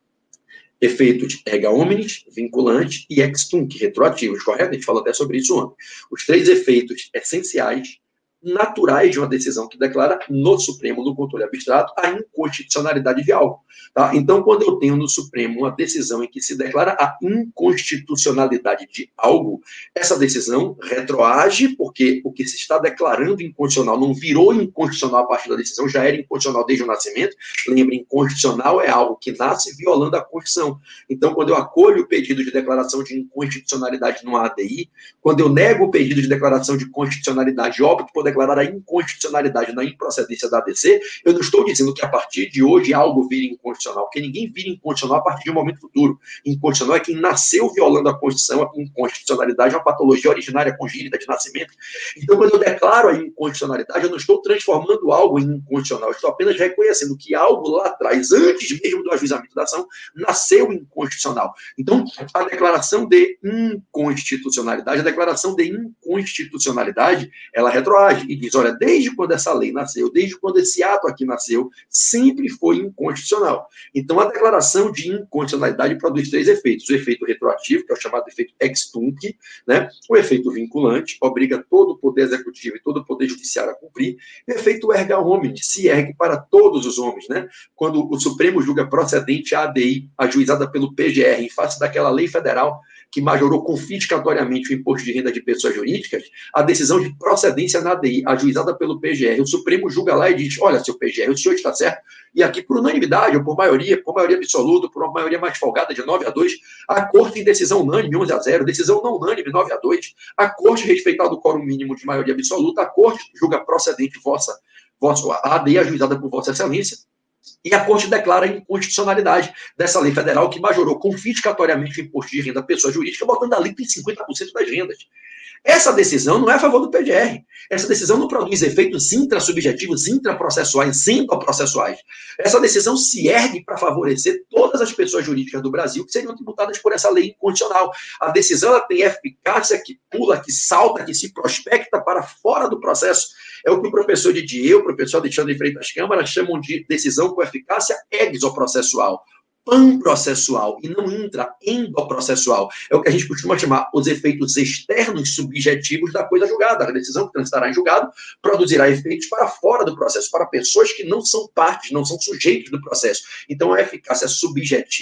Efeitos erga omnes, vinculante e ex tunc, retroativos, correto? A gente falou até sobre isso ontem. Os três efeitos essenciais naturais de uma decisão que declara no Supremo, no controle abstrato, a inconstitucionalidade de algo. Tá? Então, quando eu tenho no Supremo uma decisão em que se declara a inconstitucionalidade de algo, essa decisão retroage, porque o que se está declarando inconstitucional não virou inconstitucional a partir da decisão, já era inconstitucional desde o nascimento. Lembre, inconstitucional é algo que nasce violando a Constituição. Então, quando eu acolho o pedido de declaração de inconstitucionalidade no A D I, quando eu nego o pedido de declaração de constitucionalidade, óbvio que por declarar a inconstitucionalidade na improcedência da A D C, eu não estou dizendo que a partir de hoje algo vira inconstitucional, porque ninguém vira inconstitucional a partir de um momento futuro. Inconstitucional é quem nasceu violando a Constituição. A inconstitucionalidade é uma patologia originária congênita de nascimento. Então, quando eu declaro a inconstitucionalidade, eu não estou transformando algo em inconstitucional, eu estou apenas reconhecendo que algo lá atrás, antes mesmo do ajuizamento da ação, nasceu inconstitucional. Então, a declaração de inconstitucionalidade, a declaração de inconstitucionalidade, ela retroage e diz, olha, desde quando essa lei nasceu, desde quando esse ato aqui nasceu, sempre foi inconstitucional. Então, a declaração de inconstitucionalidade produz três efeitos. O efeito retroativo, que é o chamado efeito ex tunc, né? O efeito vinculante, obriga todo o poder executivo e todo o poder judiciário a cumprir. O efeito erga omnes, se ergue para todos os homens, né? Quando o Supremo julga procedente a ADI, ajuizada pelo P G R, em face daquela lei federal que majorou confiscatoriamente o imposto de renda de pessoas jurídicas, a decisão de procedência na A D I, ajuizada pelo P G R, o Supremo julga lá e diz, olha, seu P G R, o senhor está certo, e aqui por unanimidade, ou por maioria, por maioria absoluta, por uma maioria mais folgada de nove a dois, a Corte em decisão unânime, onze a zero, decisão não unânime, nove a dois, a Corte, respeitado o quórum mínimo de maioria absoluta, a Corte julga procedente vossa, vossa a A D I ajuizada por Vossa Excelência, e a Corte declara a inconstitucionalidade dessa lei federal que majorou confiscatoriamente o imposto de renda da pessoa jurídica, botando a alíquota em cinquenta por cento das rendas. Essa decisão não é a favor do P G R. Essa decisão não produz efeitos intrasubjetivos, intraprocessuais, endoprocessuais. Essa decisão se ergue para favorecer todas as pessoas jurídicas do Brasil que seriam tributadas por essa lei inconstitucional. A decisão ela tem eficácia que pula, que salta, que se prospecta para fora do processo. É o que o professor Didier, o professor Alexandre Freitas Câmara chamam de decisão com eficácia exoprocessual, panprocessual e não intra-endoprocessual. É o que a gente costuma chamar os efeitos externos subjetivos da coisa julgada. A decisão que transitará em julgado produzirá efeitos para fora do processo, para pessoas que não são partes, não são sujeitos do processo. Então, a eficácia subjetiva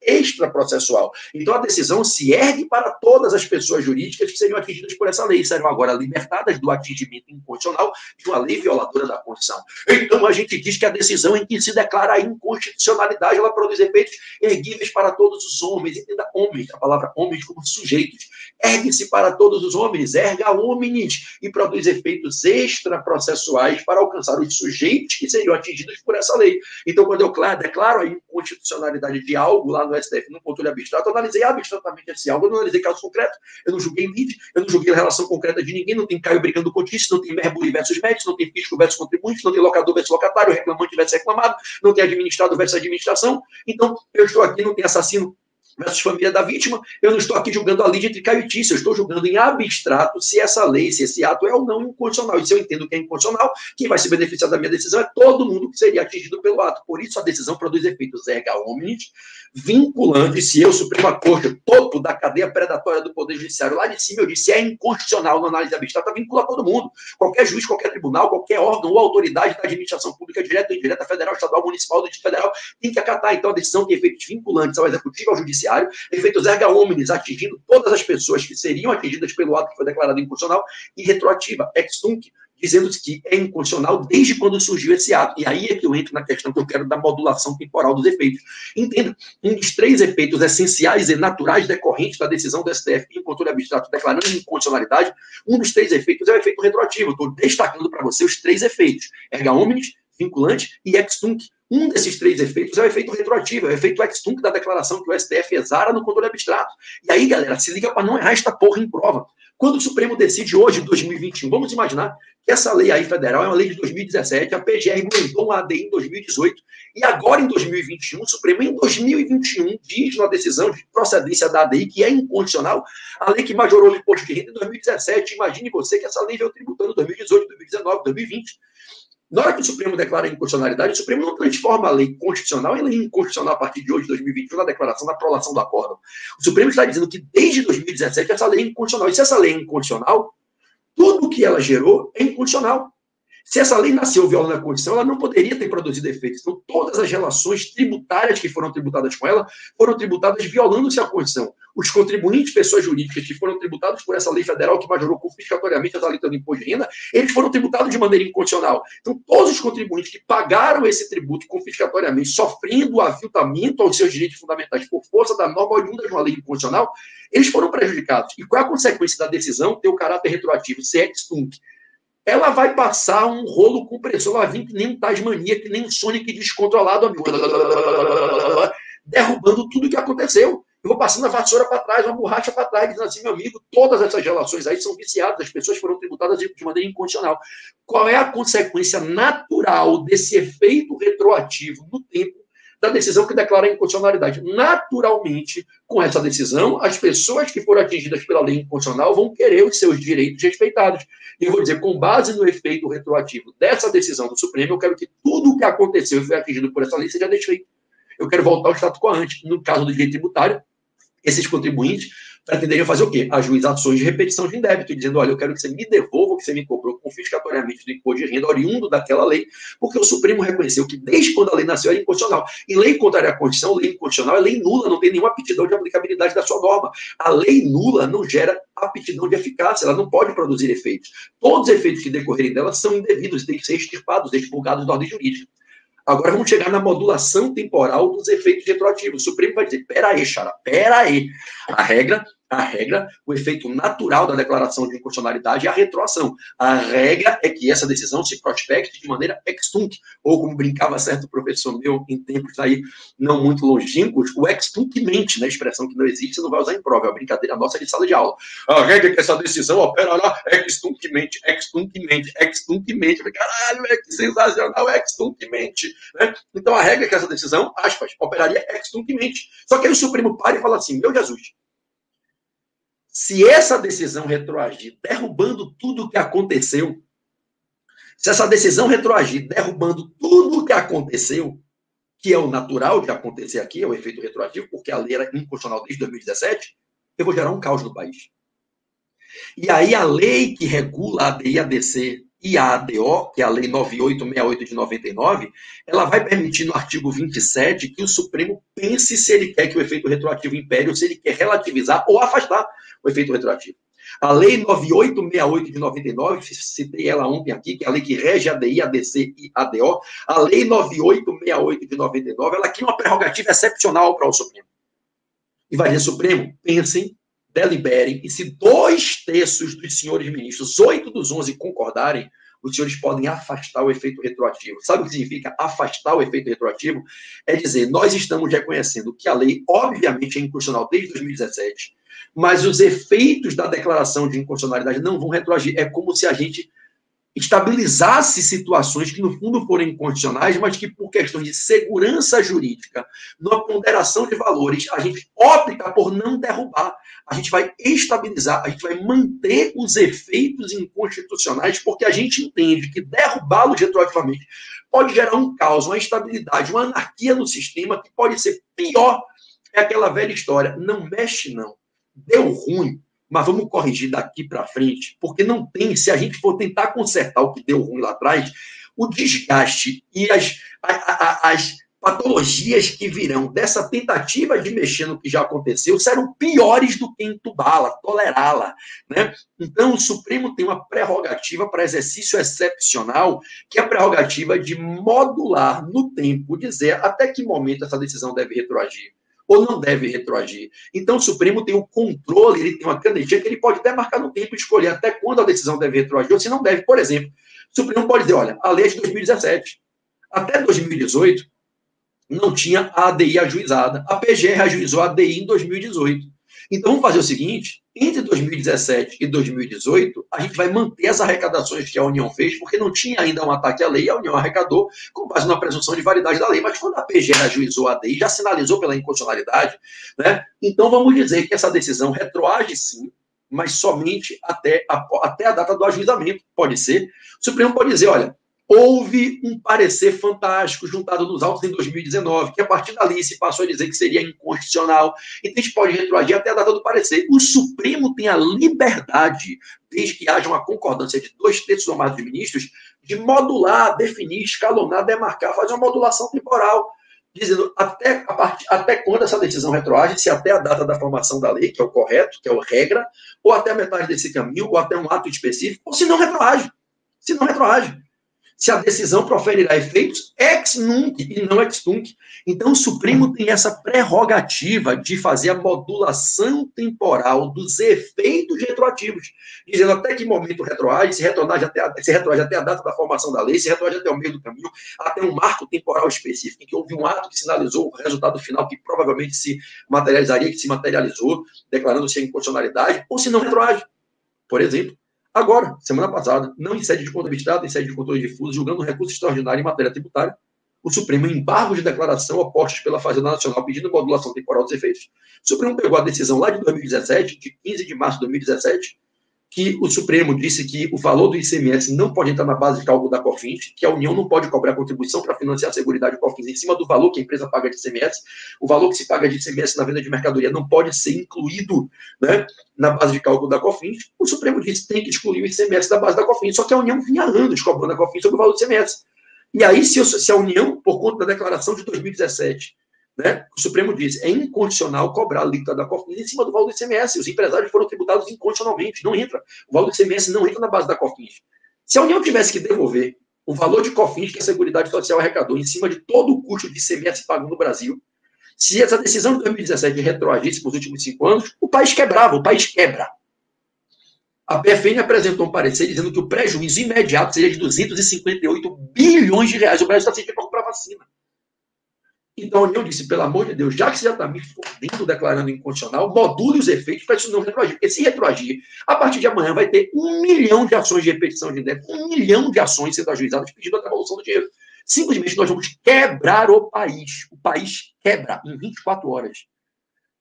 extraprocessual. Então, a decisão se ergue para todas as pessoas jurídicas que seriam atingidas por essa lei, serão agora libertadas do atingimento inconstitucional de uma lei violadora da Constituição. Então, a gente diz que a decisão em que se declara a inconstitucionalidade, ela produz efeitos erguíveis para todos os homens. Entenda homens, a palavra homens como sujeitos. Ergue-se para todos os homens, erga omnes, e produz efeitos extraprocessuais para alcançar os sujeitos que seriam atingidos por essa lei. Então, quando eu declaro a inconstitucionalidade de algo lá no S T F, no controle abstrato, eu analisei abstratamente esse algo, eu não analisei caso concreto, eu não julguei livre, eu não julguei a relação concreta de ninguém, não tem Caio brigando com Tício, não tem Merbury versus Médici, não tem fisco versus contribuinte, não tem locador versus locatário, reclamante versus reclamado, não tem administrado versus administração. Então, eu estou aqui, não tem assassino versus família da vítima, eu não estou aqui julgando a lei entre Caio e Tício, eu estou julgando em abstrato se essa lei, se esse ato é ou não inconstitucional. E se eu entendo que é inconstitucional, quem vai se beneficiar da minha decisão é todo mundo que seria atingido pelo ato. Por isso, a decisão produz efeitos erga omnes, vinculantes. Se eu, Suprema Corte, topo da cadeia predatória do Poder Judiciário, lá de cima eu disse, é inconstitucional na análise abstrata, vincula todo mundo. Qualquer juiz, qualquer tribunal, qualquer órgão ou autoridade da administração pública, direta ou indireta, federal, estadual, municipal, do Distrito Federal, tem que acatar. Então, a decisão tem efeitos vinculantes ao Executivo, ao Judiciário, efeitos erga omnes, atingindo todas as pessoas que seriam atingidas pelo ato que foi declarado inconstitucional, e retroativa, ex tunc, dizendo que é inconstitucional desde quando surgiu esse ato. E aí é que eu entro na questão que eu quero da modulação temporal dos efeitos. Entenda, um dos três efeitos essenciais e naturais decorrentes da decisão do S T F em controle abstrato declarando inconstitucionalidade, um dos três efeitos é o efeito retroativo. Estou destacando para você os três efeitos, erga omnes, vinculante e ex tunc. Um desses três efeitos é o efeito retroativo, é o efeito ex tunc da declaração que o S T F exara no controle abstrato. E aí, galera, se liga para não errar esta porra em prova. Quando o Supremo decide hoje, dois mil e vinte e um, vamos imaginar que essa lei aí federal é uma lei de dois mil e dezessete, a P G R mandou um A D I em dois mil e dezoito, e agora em dois mil e vinte e um, o Supremo em dois mil e vinte e um diz na decisão de procedência da A D I que é inconstitucional a lei que majorou o imposto de renda em dois mil e dezessete. Imagine você que essa lei veio tributando em dois mil e dezoito, dois mil e dezenove, dois mil e vinte. Na hora que o Supremo declara a inconstitucionalidade, o Supremo não transforma a lei constitucional em lei inconstitucional a partir de hoje, dois mil e vinte e um, na declaração da prolação do acórdão. O Supremo está dizendo que desde dois mil e dezessete essa lei é inconstitucional. E se essa lei é inconstitucional, tudo que ela gerou é inconstitucional. Se essa lei nasceu violando a Constituição, ela não poderia ter produzido efeitos. Então, todas as relações tributárias que foram tributadas com ela foram tributadas violando-se a Constituição. Os contribuintes, pessoas jurídicas que foram tributados por essa lei federal que majorou confiscatoriamente as alíquotas do imposto de renda, eles foram tributados de maneira inconstitucional. Então, todos os contribuintes que pagaram esse tributo confiscatoriamente, sofrendo o aviltamento aos seus direitos fundamentais por força da norma oriunda de uma lei inconstitucional, eles foram prejudicados. E qual é a consequência da decisão ter o caráter retroativo, ser ex tunc? Ela vai passar um rolo compressor, ela vai vir que nem um Tasmania, que nem um Sonic descontrolado, amigo, derrubando tudo o que aconteceu. Eu vou passando a vassoura para trás, uma borracha para trás, dizendo assim, meu amigo, todas essas relações aí são viciadas, as pessoas foram tributadas de maneira incondicional. Qual é a consequência natural desse efeito retroativo no tempo da decisão que declara a inconstitucionalidade? Naturalmente, com essa decisão, as pessoas que foram atingidas pela lei inconstitucional vão querer os seus direitos respeitados. E eu vou dizer, com base no efeito retroativo dessa decisão do Supremo, eu quero que tudo o que aconteceu e foi atingido por essa lei seja desfeito. Eu quero voltar ao status quo ante. No caso do direito tributário, esses contribuintes pretenderiam fazer o quê? Ajuizar ações de repetição de indébito, dizendo, olha, eu quero que você me devolva o que você me cobrou confiscatoriamente do imposto de renda oriundo daquela lei, porque o Supremo reconheceu que desde quando a lei nasceu era inconstitucional. E lei contrária à Constituição, lei inconstitucional é lei nula, não tem nenhuma aptidão de aplicabilidade da sua norma. A lei nula não gera aptidão de eficácia, ela não pode produzir efeitos. Todos os efeitos que decorrerem dela são indevidos, têm que ser extirpados, expurgados da ordem jurídica. Agora vamos chegar na modulação temporal dos efeitos retroativos. O Supremo vai dizer, peraí, Xará, peraí. A regra, a regra, o efeito natural da declaração de inconstitucionalidade é a retroação. A regra é que essa decisão se prospecte de maneira ex tunc, ou como brincava certo professor meu em tempos aí não muito longínquos, o ex tunc-mente, né? Expressão que não existe, você não vai usar em prova, é uma brincadeira nossa de sala de aula. A regra é que essa decisão operará ex tunc-mente, ex tunc-mente, ex tunc-mente. Caralho, é que sensacional, ex tunc-mente. Né? Então a regra é que essa decisão, aspas, operaria ex tunc-mente. Só que aí o Supremo para e fala assim, meu Jesus, se essa decisão retroagir derrubando tudo o que aconteceu, se essa decisão retroagir derrubando tudo o que aconteceu, que é o natural de acontecer aqui, é o efeito retroativo, porque a lei era inconstitucional desde dois mil e dezessete, eu vou gerar um caos no país. E aí a lei que regula a A D I e a D C e a ADO, que é a Lei nove mil oitocentos e sessenta e oito de noventa e nove, ela vai permitir no artigo vinte e sete que o Supremo pense se ele quer que o efeito retroativo impere ou se ele quer relativizar ou afastar o efeito retroativo. A Lei nove mil oitocentos e sessenta e oito de noventa e nove, citei ela ontem aqui, que é a lei que rege a ADI, A D C e A D O, a Lei nove mil oitocentos e sessenta e oito de noventa e nove, ela cria uma prerrogativa excepcional para o Supremo. E vai dizer, Supremo, pensem, deliberem, e se dois terços dos senhores ministros, oito dos onze concordarem, os senhores podem afastar o efeito retroativo. Sabe o que significa afastar o efeito retroativo? É dizer, nós estamos reconhecendo que a lei, obviamente, é inconstitucional desde dois mil e dezessete, mas os efeitos da declaração de inconstitucionalidade não vão retroagir. É como se a gente estabilizasse situações que, no fundo, foram incondicionais, mas que, por questões de segurança jurídica, numa ponderação de valores, a gente opta por não derrubar. A gente vai estabilizar, a gente vai manter os efeitos inconstitucionais, porque a gente entende que derrubá-los retroativamente pode gerar um caos, uma instabilidade, uma anarquia no sistema que pode ser pior. É aquela velha história, não mexe não, deu ruim, mas vamos corrigir daqui para frente, porque não tem, se a gente for tentar consertar o que deu ruim lá atrás, o desgaste e as, as, as patologias que virão dessa tentativa de mexer no que já aconteceu serão piores do que entubá-la, tolerá-la, né? Então, o Supremo tem uma prerrogativa para exercício excepcional, que é a prerrogativa de modular no tempo, dizer até que momento essa decisão deve retroagir ou não deve retroagir. Então, o Supremo tem o controle, ele tem uma canetinha que ele pode até marcar no tempo e escolher até quando a decisão deve retroagir ou se não deve. Por exemplo, o Supremo pode dizer, olha, a lei é de dois mil e dezessete. Até dois mil e dezoito, não tinha a ADI ajuizada. A P G R ajuizou a ADI em dois mil e dezoito. Então, vamos fazer o seguinte, entre dois mil e dezessete e dois mil e dezoito, a gente vai manter as arrecadações que a União fez, porque não tinha ainda um ataque à lei, a União arrecadou com base na presunção de validade da lei, mas quando a P G R ajuizou a ADI, já sinalizou pela inconstitucionalidade, né? Então vamos dizer que essa decisão retroage sim, mas somente até a, até a data do ajuizamento, pode ser. O Supremo pode dizer, olha, houve um parecer fantástico juntado nos autos em dois mil e dezenove, que a partir dali se passou a dizer que seria inconstitucional. Então a gente pode retroagir até a data do parecer. O Supremo tem a liberdade, desde que haja uma concordância de dois terços ou mais dos ministros, de modular, definir, escalonar, demarcar, fazer uma modulação temporal, dizendo até, a part... até quando essa decisão retroage, se até a data da formação da lei, que é o correto, que é a regra, ou até a metade desse caminho, ou até um ato específico, ou se não retroage. Se não retroage. Se a decisão proferirá efeitos ex nunc e não ex tunc. Então, o Supremo tem essa prerrogativa de fazer a modulação temporal dos efeitos retroativos, dizendo até que momento retroage, se retroage até a, se retroage até a data da formação da lei, se retroage até o meio do caminho, até um marco temporal específico, em que houve um ato que sinalizou o resultado final, que provavelmente se materializaria, que se materializou, declarando-se a inconstitucionalidade, ou se não retroage. Por exemplo, agora, semana passada, não em sede de contabilidade, em sede de controle difuso, julgando um recurso extraordinário em matéria tributária, o Supremo, em embargos de declaração opostos pela Fazenda Nacional, pedindo modulação temporal dos efeitos. O Supremo pegou a decisão lá de dois mil e dezessete, de quinze de março de dois mil e dezessete, que o Supremo disse que o valor do I C M S não pode entrar na base de cálculo da COFINS, que a União não pode cobrar contribuição para financiar a Seguridade COFINS em cima do valor que a empresa paga de I C M S. O valor que se paga de I C M S na venda de mercadoria não pode ser incluído, né, na base de cálculo da COFINS. O Supremo disse que tem que excluir o I C M S da base da COFINS, só que a União vinha anos cobrando a COFINS sobre o valor do I C M S. E aí, se, se a União, por conta da declaração de dois mil e dezessete, né, o Supremo diz, é incondicional cobrar a alíquota da COFINS em cima do valor do I C M S. Os empresários foram tributados incondicionalmente, não entra. O valor do I C M S não entra na base da COFINS. Se a União tivesse que devolver o valor de COFINS que a Seguridade Social arrecadou em cima de todo o custo de I C M S pago no Brasil, se essa decisão de dois mil e dezessete retroagisse para os últimos cinco anos, o país quebrava, o país quebra. A P F N apresentou um parecer dizendo que o prejuízo imediato seria de duzentos e cinquenta e oito bilhões de reais. O Brasil está sem dinheiro para comprar vacina. Então a União disse, pelo amor de Deus, já que você já está me fodendo declarando incondicional, module os efeitos para isso não retroagir. Porque se retroagir, a partir de amanhã vai ter um milhão de ações de repetição de débito, um milhão de ações sendo ajuizadas pedindo a devolução do dinheiro. Simplesmente nós vamos quebrar o país. O país quebra em vinte e quatro horas.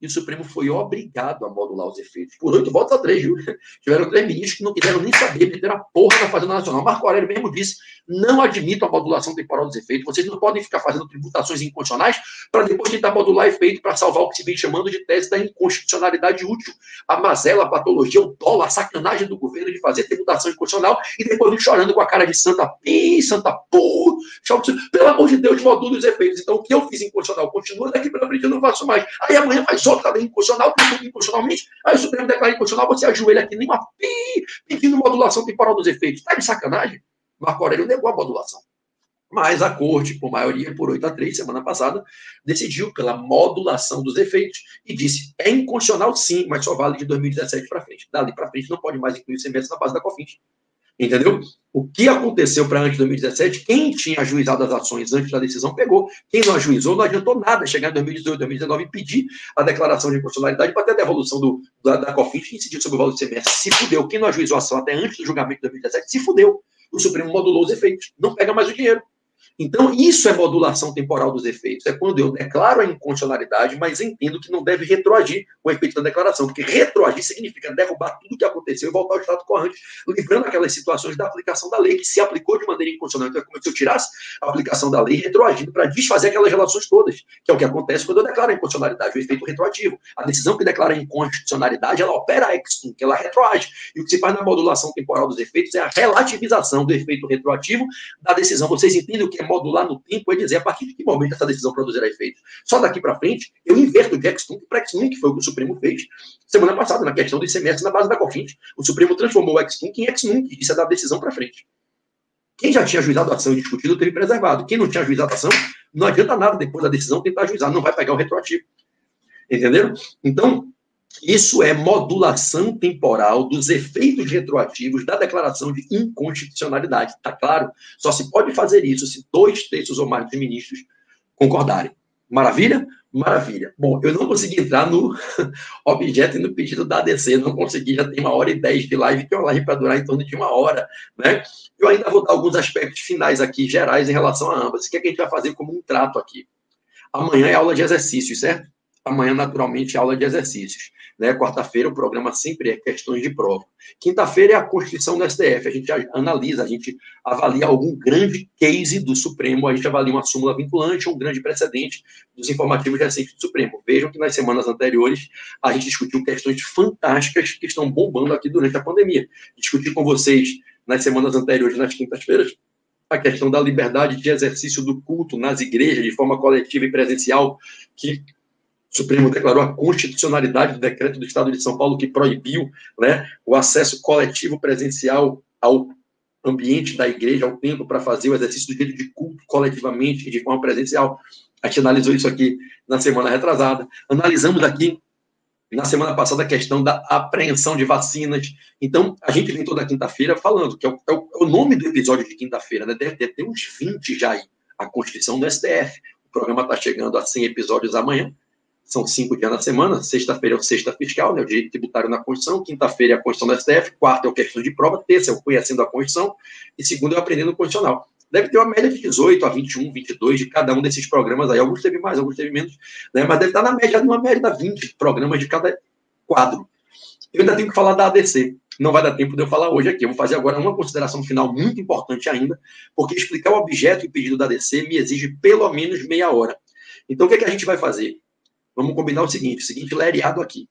e o Supremo foi obrigado a modular os efeitos. Por oito votos a três, viu? Tiveram três ministros que não quiseram nem saber, meteram a porra da Fazenda Nacional. Marco Aurélio mesmo disse, não admito a modulação temporal dos efeitos, vocês não podem ficar fazendo tributações inconstitucionais para depois tentar modular efeito para salvar o que se vem chamando de tese da inconstitucionalidade útil. A mazela, a patologia, o dolo, a sacanagem do governo de fazer tributação inconstitucional e depois vir chorando com a cara de santa pi, santa porra. Pelo amor de Deus, modula os efeitos. Então, o que eu fiz inconstitucional continua, daqui para frente eu não faço mais. Aí amanhã faz outra lei inconstitucional, tudo inconstitucionalmente, aí o Supremo declara inconstitucional, você ajoelha aqui nem uma pi, pedindo modulação temporal dos efeitos. Tá de sacanagem? Marco Aurélio negou a modulação. Mas a corte, por maioria, por oito a três, semana passada, decidiu pela modulação dos efeitos e disse, é inconstitucional sim, mas só vale de dois mil e dezessete para frente. Dali para frente não pode mais incluir o semestre na base da COFINS. Entendeu? O que aconteceu para antes de dois mil e dezessete, quem tinha ajuizado as ações antes da decisão pegou. Quem não ajuizou não adiantou nada chegar em dois mil e dezoito, dois mil e dezenove e pedir a declaração de inconstitucionalidade para ter a devolução do, da, da COFINS e incidir sobre o valor do semestre. Se fudeu. Quem não ajuizou a ação até antes do julgamento de dois mil e dezessete, se fudeu. O Supremo modulou os efeitos. Não pega mais o dinheiro. Então, isso é modulação temporal dos efeitos. É quando eu declaro a inconstitucionalidade, mas entendo que não deve retroagir o efeito da declaração, porque retroagir significa derrubar tudo que aconteceu e voltar ao estado corrente, livrando aquelas situações da aplicação da lei, que se aplicou de maneira inconstitucional. Então, é como se eu tirasse a aplicação da lei retroagindo para desfazer aquelas relações todas, que é o que acontece quando eu declaro a inconstitucionalidade, o efeito retroativo. A decisão que declara a inconstitucionalidade, ela opera ex tunc, ela retroage. E o que se faz na modulação temporal dos efeitos é a relativização do efeito retroativo da decisão. Vocês entendem o que é modular no tempo? É dizer a partir de que momento essa decisão produzirá efeitos. Só daqui para frente, eu inverto de ex tunc para ex nunc, que foi o que o Supremo fez semana passada, na questão do I C M S na base da COFINS. O Supremo transformou o ex tunc em ex nunc, isso é da decisão para frente. Quem já tinha ajuizado a ação e discutido, teve preservado. Quem não tinha ajuizado a ação, não adianta nada depois da decisão tentar ajuizar, não vai pegar o retroativo. Entenderam? Então, isso é modulação temporal dos efeitos retroativos da declaração de inconstitucionalidade. Está claro? Só se pode fazer isso se dois terços ou mais de ministros concordarem. Maravilha? Maravilha. Bom, eu não consegui entrar no objeto e no pedido da A D C, não consegui, já tem uma hora e dez de live, que é uma live para durar em torno de uma hora, né? Eu ainda vou dar alguns aspectos finais aqui, gerais, em relação a ambas. O que é que a gente vai fazer como um trato aqui? Amanhã é aula de exercícios, certo? Amanhã, naturalmente, é aula de exercícios. Né? Quarta-feira, o programa sempre é questões de prova. Quinta-feira é a Constituição do S T F. A gente analisa, a gente avalia algum grande case do Supremo, a gente avalia uma súmula vinculante, um grande precedente dos informativos recentes do Supremo. Vejam que nas semanas anteriores a gente discutiu questões fantásticas que estão bombando aqui durante a pandemia. Discuti com vocês nas semanas anteriores, nas quintas-feiras, a questão da liberdade de exercício do culto nas igrejas, de forma coletiva e presencial, que o Supremo declarou a constitucionalidade do decreto do Estado de São Paulo que proibiu, né, o acesso coletivo presencial ao ambiente da igreja, ao templo, para fazer o exercício do direito de culto coletivamente e de forma presencial. A gente analisou isso aqui na semana retrasada. Analisamos aqui, na semana passada, a questão da apreensão de vacinas. Então, a gente vem toda quinta-feira falando, que é o, é o nome do episódio de quinta-feira, né? Deve ter uns vinte já aí, a Constituição do S T F. O programa está chegando a cem episódios amanhã. São cinco dias na semana. Sexta-feira é o Sexta Fiscal, né, o direito tributário na Constituição. Quinta-feira é a Constituição do S T F. Quarta é o questão de prova. Terça é o conhecendo a Constituição. E segunda é o aprendendo o Constitucional. Deve ter uma média de dezoito a vinte e um, vinte e dois de cada um desses programas aí. Alguns teve mais, alguns teve menos. Né, mas deve estar na média, numa média de vinte programas de cada quadro. Eu ainda tenho que falar da A D C. Não vai dar tempo de eu falar hoje aqui. Eu vou fazer agora uma consideração final muito importante ainda, porque explicar o objeto e pedido da A D C me exige pelo menos meia hora. Então, o que é que a gente vai fazer? Vamos combinar o seguinte, o seguinte lereado aqui.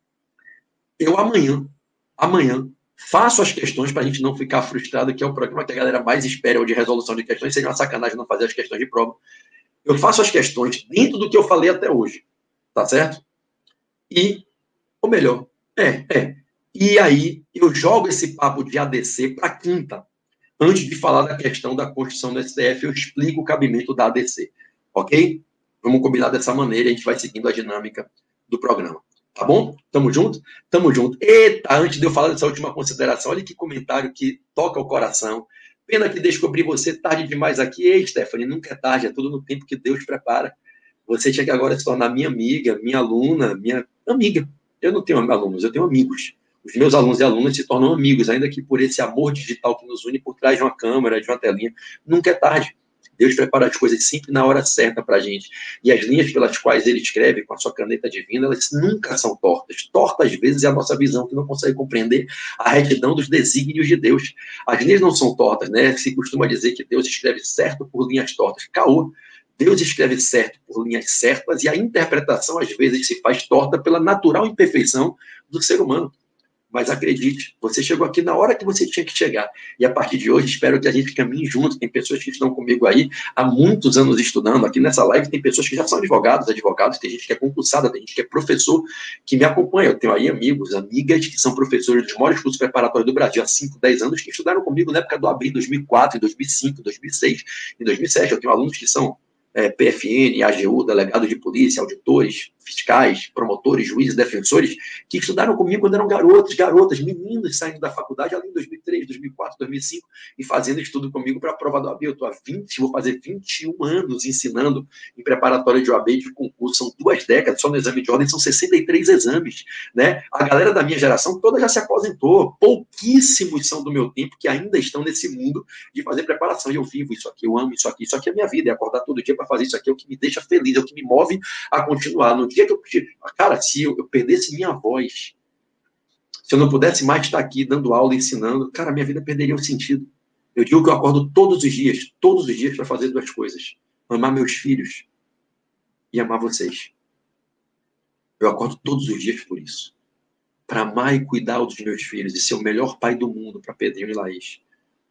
Eu amanhã, amanhã, faço as questões para a gente não ficar frustrado, que é o programa que a galera mais espera, o de resolução de questões. Seria uma sacanagem não fazer as questões de prova. Eu faço as questões dentro do que eu falei até hoje. Tá certo? E, ou melhor, é, é. E aí, eu jogo esse papo de A D C para quinta. Antes de falar da questão da Constituição do S T F, eu explico o cabimento da A D C. Ok? Vamos combinar dessa maneira e a gente vai seguindo a dinâmica do programa. Tá bom? Tamo junto? Tamo junto. Eita, antes de eu falar dessa última consideração, olha que comentário que toca o coração. Pena que descobri você tarde demais aqui. Ei, Stephanie, nunca é tarde, é tudo no tempo que Deus prepara. Você tinha que agora se tornar minha amiga, minha aluna, minha amiga. Eu não tenho alunos, eu tenho amigos. Os meus alunos e alunas se tornam amigos, ainda que por esse amor digital que nos une por trás de uma câmera, de uma telinha. Nunca é tarde. Deus prepara as coisas sempre na hora certa para a gente. E as linhas pelas quais ele escreve com a sua caneta divina, elas nunca são tortas. Torta, às vezes, é a nossa visão, que não consegue compreender a retidão dos desígnios de Deus. As linhas não são tortas, né? Se costuma dizer que Deus escreve certo por linhas tortas. Caô. Deus escreve certo por linhas certas e a interpretação, às vezes, se faz torta pela natural imperfeição do ser humano. Mas acredite, você chegou aqui na hora que você tinha que chegar. E a partir de hoje, espero que a gente caminhe junto. Tem pessoas que estão comigo aí há muitos anos estudando. Aqui nessa live tem pessoas que já são advogados, advogados, tem gente que é concursada, tem gente que é professor, que me acompanha. Eu tenho aí amigos, amigas que são professores dos maiores cursos preparatórios do Brasil há cinco, dez anos, que estudaram comigo na época do A B, em dois mil e quatro, em dois mil e cinco, em dois mil e seis, em dois mil e sete. Eu tenho alunos que são é, P F N, A G U, delegado de polícia, auditores, fiscais, promotores, juízes, defensores, que estudaram comigo quando eram garotos, garotas, meninos saindo da faculdade ali em dois mil e três, dois mil e quatro, dois mil e cinco e fazendo estudo comigo para a prova do A B. Eu estou há vinte, vou fazer vinte e um anos ensinando em preparatório de O A B de concurso. São duas décadas, só no exame de ordem são sessenta e três exames, né? A galera da minha geração toda já se aposentou, pouquíssimos são do meu tempo que ainda estão nesse mundo de fazer preparação. E eu vivo isso aqui, eu amo isso aqui, isso aqui é minha vida, é acordar todo dia para fazer isso aqui, é o que me deixa feliz, é o que me move a continuar. No dia que eu... Cara, se eu, eu perdesse minha voz, se eu não pudesse mais estar aqui dando aula, ensinando, cara, minha vida perderia o sentido. Eu digo que eu acordo todos os dias, todos os dias para fazer duas coisas. Amar meus filhos e amar vocês. Eu acordo todos os dias por isso. Para amar e cuidar dos meus filhos e ser o melhor pai do mundo para Pedrinho e Laís.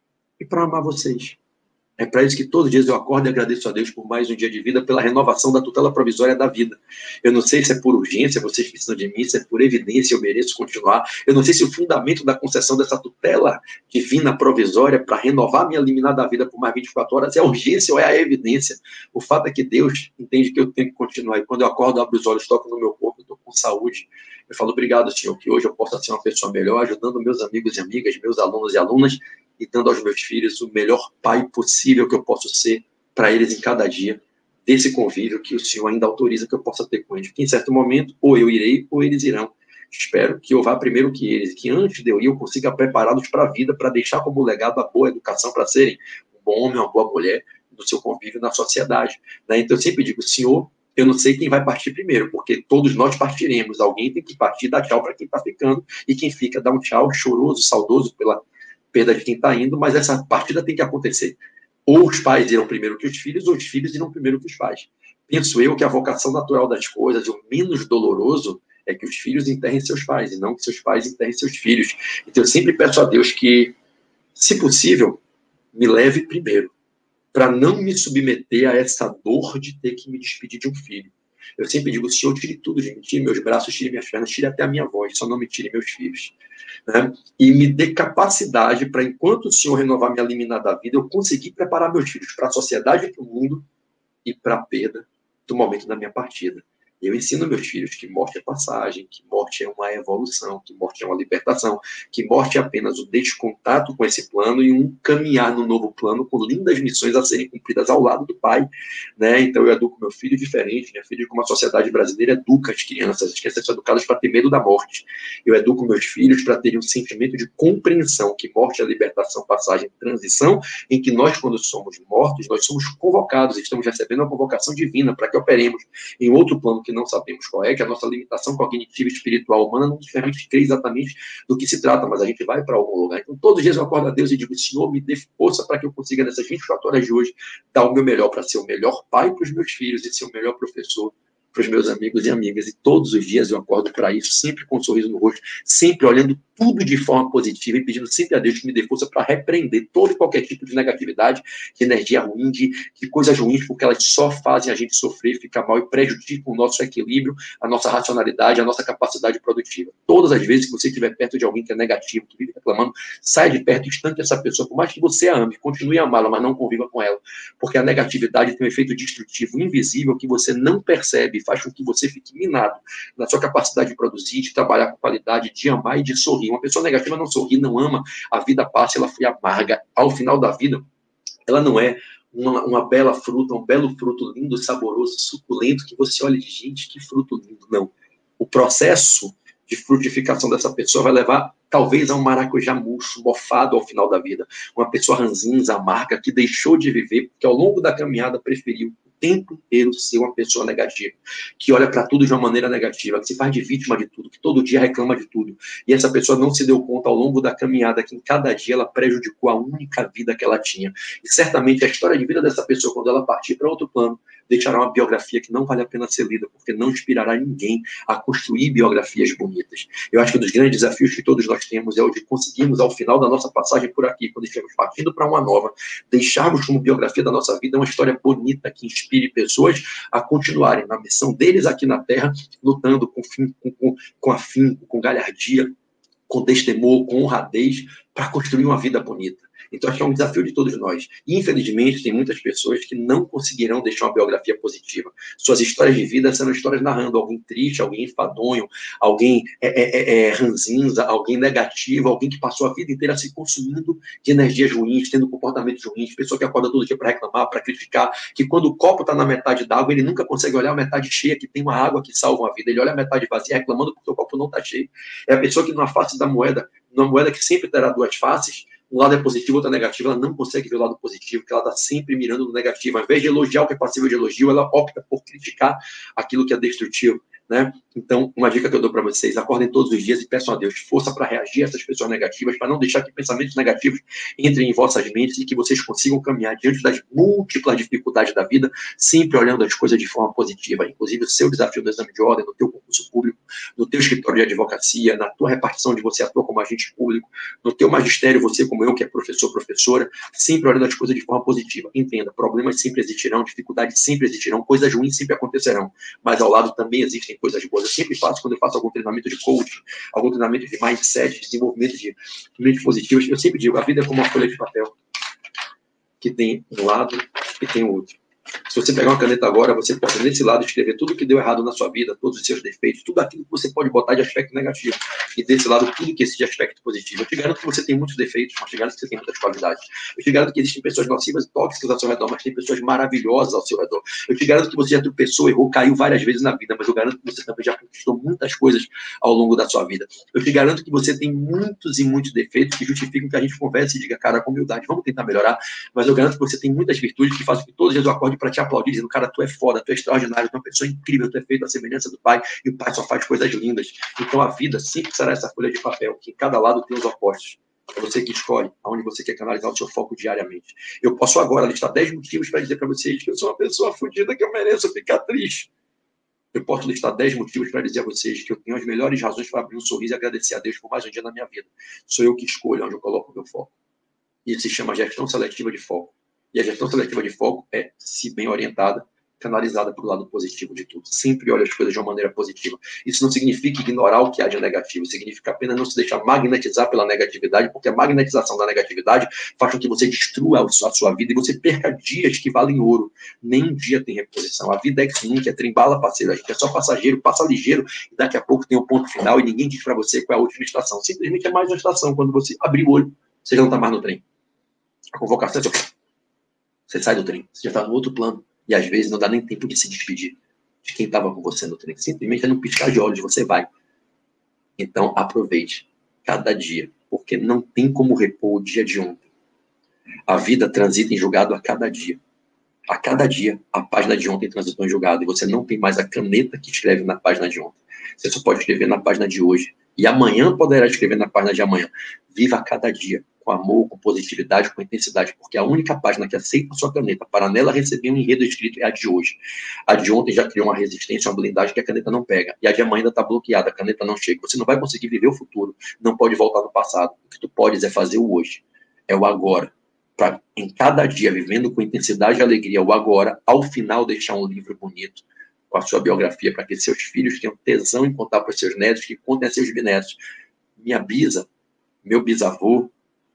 E para amar vocês. É para isso que todos os dias eu acordo e agradeço a Deus por mais um dia de vida, pela renovação da tutela provisória da vida. Eu não sei se é por urgência, vocês precisam de mim, se é por evidência, eu mereço continuar. Eu não sei se o fundamento da concessão dessa tutela divina provisória para renovar minha liminar da vida por mais vinte e quatro horas é a urgência ou é a evidência. O fato é que Deus entende que eu tenho que continuar. E quando eu acordo, eu abro os olhos, toco no meu corpo, eu estou com saúde. Eu falo, obrigado, Senhor, que hoje eu possa ser uma pessoa melhor, ajudando meus amigos e amigas, meus alunos e alunas, e dando aos meus filhos o melhor pai possível que eu posso ser para eles em cada dia, desse convívio que o Senhor ainda autoriza que eu possa ter com eles. Porque em certo momento, ou eu irei, ou eles irão. Espero que eu vá primeiro que eles, que antes de eu ir, eu consiga prepará-los para a vida, para deixar como legado a boa educação, para serem um bom homem, uma boa mulher, no seu convívio na sociedade. Né? Então eu sempre digo, Senhor, eu não sei quem vai partir primeiro, porque todos nós partiremos. Alguém tem que partir, dar tchau para quem está ficando, e quem fica dá um tchau choroso, saudoso pela perda de quem está indo, mas essa partida tem que acontecer. Ou os pais irão primeiro que os filhos, ou os filhos irão primeiro que os pais. Penso eu que a vocação natural das coisas, o menos doloroso, é que os filhos enterrem seus pais, e não que seus pais enterrem seus filhos. Então eu sempre peço a Deus que, se possível, me leve primeiro, para não me submeter a essa dor de ter que me despedir de um filho. Eu sempre digo, Senhor, tire tudo de mim, tire meus braços, tire minhas pernas, tire até a minha voz, só não me tire meus filhos. Né? E me dê capacidade para, enquanto o Senhor renovar minha liminar da vida, eu conseguir preparar meus filhos para a sociedade, para o mundo e para a perda do momento da minha partida. Eu ensino meus filhos que morte é passagem, que morte é uma evolução, que morte é uma libertação, que morte é apenas o descontato com esse plano e um caminhar no novo plano com lindas missões a serem cumpridas ao lado do pai. Né? Então eu educo meu filho diferente, minha filha, como a sociedade brasileira educa as crianças, as crianças são educadas para ter medo da morte. Eu educo meus filhos para terem um sentimento de compreensão, que morte é libertação, passagem, transição, em que nós, quando somos mortos, nós somos convocados, estamos recebendo uma convocação divina para que operemos em outro plano que não sabemos qual é, que a nossa limitação cognitiva e espiritual humana não nos permite crer exatamente do que se trata, mas a gente vai para algum lugar. Então, todos os dias eu acordo a Deus e digo, Senhor, me dê força para que eu consiga, nessas vinte e quatro horas de hoje, dar o meu melhor para ser o melhor pai para os meus filhos e ser o melhor professor para os meus amigos e amigas. E todos os dias eu acordo para isso, sempre com um sorriso no rosto, sempre olhando tudo de forma positiva e pedindo sempre a Deus que me dê força para repreender todo e qualquer tipo de negatividade, de energia ruim, de, de coisas ruins, porque elas só fazem a gente sofrer, ficar mal e prejudicam o nosso equilíbrio, a nossa racionalidade, a nossa capacidade produtiva. Todas as vezes que você estiver perto de alguém que é negativo, que vive reclamando, saia de perto, instante essa pessoa, por mais que você a ame, continue a amá-la, mas não conviva com ela, porque a negatividade tem um efeito destrutivo invisível que você não percebe, faz com que você fique minado na sua capacidade de produzir, de trabalhar com qualidade, de amar e de sorrir. Uma pessoa negativa não sorri, não ama, a vida passa, ela foi amarga. Ao final da vida, ela não é uma, uma bela fruta, um belo fruto lindo, saboroso, suculento, que você olha de gente, que fruto lindo. Não. O processo de frutificação dessa pessoa vai levar, talvez, a um maracujá murcho, mofado ao final da vida. Uma pessoa ranzinza, amarga, que deixou de viver, porque ao longo da caminhada preferiu o tempo inteiro ser uma pessoa negativa, que olha para tudo de uma maneira negativa, que se faz de vítima de tudo, que todo dia reclama de tudo. E essa pessoa não se deu conta ao longo da caminhada que em cada dia ela prejudicou a única vida que ela tinha. E certamente a história de vida dessa pessoa, quando ela partir para outro plano, deixará uma biografia que não vale a pena ser lida, porque não inspirará ninguém a construir biografias bonitas. Eu acho que um dos grandes desafios que todos nós temos é o de conseguirmos, ao final da nossa passagem por aqui, quando estivermos partindo para uma nova, deixarmos como biografia da nossa vida uma história bonita que inspire pessoas a continuarem na missão deles aqui na Terra, lutando com, fim, com, com, com afinco, com galhardia, com destemor, com honradez, para construir uma vida bonita. Então, acho que é um desafio de todos nós. E, infelizmente, tem muitas pessoas que não conseguirão deixar uma biografia positiva. Suas histórias de vida serão histórias narrando alguém triste, alguém enfadonho, alguém é, é, é, ranzinza, alguém negativo, alguém que passou a vida inteira se consumindo de energias ruins, tendo comportamentos ruins, pessoa que acorda todo dia para reclamar, para criticar, que quando o copo está na metade d'água, ele nunca consegue olhar a metade cheia, que tem uma água que salva uma vida. Ele olha a metade vazia reclamando porque o copo não está cheio. É a pessoa que, numa face da moeda, numa moeda que sempre terá duas faces, um lado é positivo, outro é negativo, ela não consegue ver o lado positivo, porque ela está sempre mirando no negativo. Ao invés de elogiar o que é passível de elogio, ela opta por criticar aquilo que é destrutivo, né? Então, uma dica que eu dou para vocês: acordem todos os dias e peçam a Deus força para reagir a essas pessoas negativas, para não deixar que pensamentos negativos entrem em vossas mentes e que vocês consigam caminhar diante das múltiplas dificuldades da vida, sempre olhando as coisas de forma positiva. Inclusive, o seu desafio do exame de ordem, no teu concurso público, no teu escritório de advocacia, na tua repartição onde você atua como agente público, no teu magistério, você como eu, que é professor, professora, sempre olhando as coisas de forma positiva. Entenda, problemas sempre existirão, dificuldades sempre existirão, coisas ruins sempre acontecerão, mas ao lado também existem coisas boas. Eu sempre faço, quando eu faço algum treinamento de coaching, algum treinamento de mindset, desenvolvimento de mentes positivas, eu sempre digo, a vida é como uma folha de papel, que tem um lado e tem o outro. Se você pegar uma caneta agora, você pode, nesse lado, escrever tudo que deu errado na sua vida, todos os seus defeitos, tudo aquilo que você pode botar de aspecto negativo. E desse lado, tudo que existe de aspecto positivo. Eu te garanto que você tem muitos defeitos, mas te garanto que você tem muitas qualidades. Eu te garanto que existem pessoas nocivas e tóxicas ao seu redor, mas tem pessoas maravilhosas ao seu redor. Eu te garanto que você já tropeçou, errou, caiu várias vezes na vida, mas eu garanto que você também já conquistou muitas coisas ao longo da sua vida. Eu te garanto que você tem muitos e muitos defeitos que justificam que a gente converse e diga, cara, com humildade, vamos tentar melhorar, mas eu garanto que você tem muitas virtudes que fazem que todos os dias eu acorde para te aplaudir, dizendo, cara, tu é foda, tu é extraordinário, tu é uma pessoa incrível, tu é feito à semelhança do Pai, e o Pai só faz coisas lindas. Então a vida sempre será essa folha de papel, que em cada lado tem os opostos. É você que escolhe aonde você quer canalizar o seu foco diariamente. Eu posso agora listar dez motivos para dizer para vocês que eu sou uma pessoa fodida, que eu mereço ficar triste. Eu posso listar dez motivos para dizer a vocês que eu tenho as melhores razões para abrir um sorriso e agradecer a Deus por mais um dia na minha vida. Sou eu que escolho onde eu coloco o meu foco. Isso se chama gestão seletiva de foco. E a gestão seletiva de foco é, se bem orientada, canalizada para o lado positivo de tudo. Sempre olha as coisas de uma maneira positiva. Isso não significa ignorar o que há de negativo, significa apenas não se deixar magnetizar pela negatividade, porque a magnetização da negatividade faz com que você destrua a sua vida e você perca dias que valem ouro. Nem um dia tem reposição. A vida é que sim, que é trembala, parceiro. A gente é só passageiro, passa ligeiro, e daqui a pouco tem um ponto final e ninguém diz para você qual é a última estação. Simplesmente é mais uma estação. Quando você abrir o olho, você já não está mais no trem. A convocação é só... Você sai do trem, você já está no outro plano. E às vezes não dá nem tempo de se despedir de quem estava com você no trem. Simplesmente é no piscar de olhos, você vai. Então aproveite cada dia, porque não tem como repor o dia de ontem. A vida transita em julgado a cada dia. A cada dia, a página de ontem transitou em julgado. E você não tem mais a caneta que escreve na página de ontem. Você só pode escrever na página de hoje. E amanhã poderá escrever na página de amanhã. Viva cada dia com amor, com positividade, com intensidade, porque a única página que aceita a sua caneta para nela receber um enredo escrito é a de hoje. A de ontem já criou uma resistência, uma blindagem que a caneta não pega. E a de amanhã ainda está bloqueada, a caneta não chega. Você não vai conseguir viver o futuro, não pode voltar no passado. O que tu podes é fazer o hoje, é o agora. Para em cada dia, vivendo com intensidade e alegria, o agora, ao final deixar um livro bonito com a sua biografia, para que seus filhos tenham tesão em contar para os seus netos, que contem a seus bisnetos. Minha bisa, meu bisavô,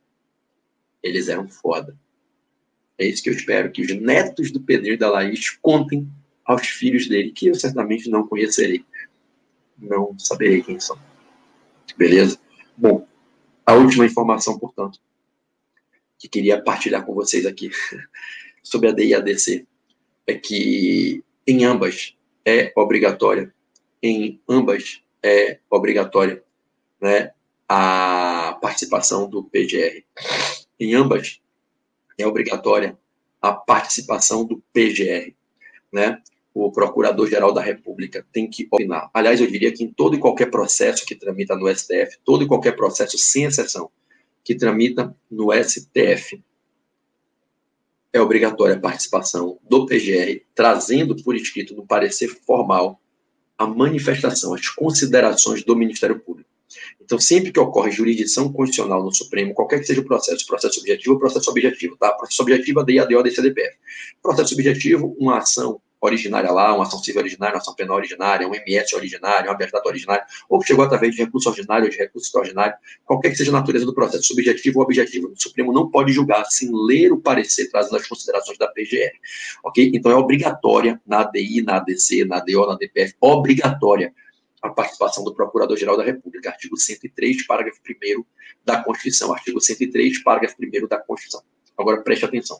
eles eram foda. É isso que eu espero, que os netos do Pedrinho e da Laís contem aos filhos dele, que eu certamente não conhecerei. Não saberei quem são. Beleza? Bom, a última informação, portanto, que queria partilhar com vocês aqui sobre a D I A D C é que em ambas é obrigatória, em ambas é obrigatória, né, a participação do P G R. Em ambas, é obrigatória a participação do P G R, né? O Procurador-Geral da República tem que opinar. Aliás, eu diria que em todo e qualquer processo que tramita no S T F, todo e qualquer processo, sem exceção, que tramita no S T F, é obrigatória a participação do P G R, trazendo por escrito, no parecer formal, a manifestação, as considerações do Ministério Público. Então, sempre que ocorre jurisdição constitucional no Supremo, qualquer que seja o processo, processo subjetivo ou processo objetivo, tá? Processo objetivo, A D I, A D O, D C D P F. Processo subjetivo, uma ação originária lá, uma ação civil originária, uma ação penal originária, um M S originário, um habeas data originário, ou que chegou através de recurso ordinário ou de recurso extraordinário, qualquer que seja a natureza do processo, subjetivo ou objetivo. O Supremo não pode julgar sem ler o parecer, trazendo as considerações da P G R, ok? Então, é obrigatória na A D I, na A D C, na A D O, na D P F, obrigatória a participação do Procurador-Geral da República, artigo cento e três, parágrafo primeiro da Constituição, artigo cento e três, parágrafo primeiro da Constituição. Agora, preste atenção.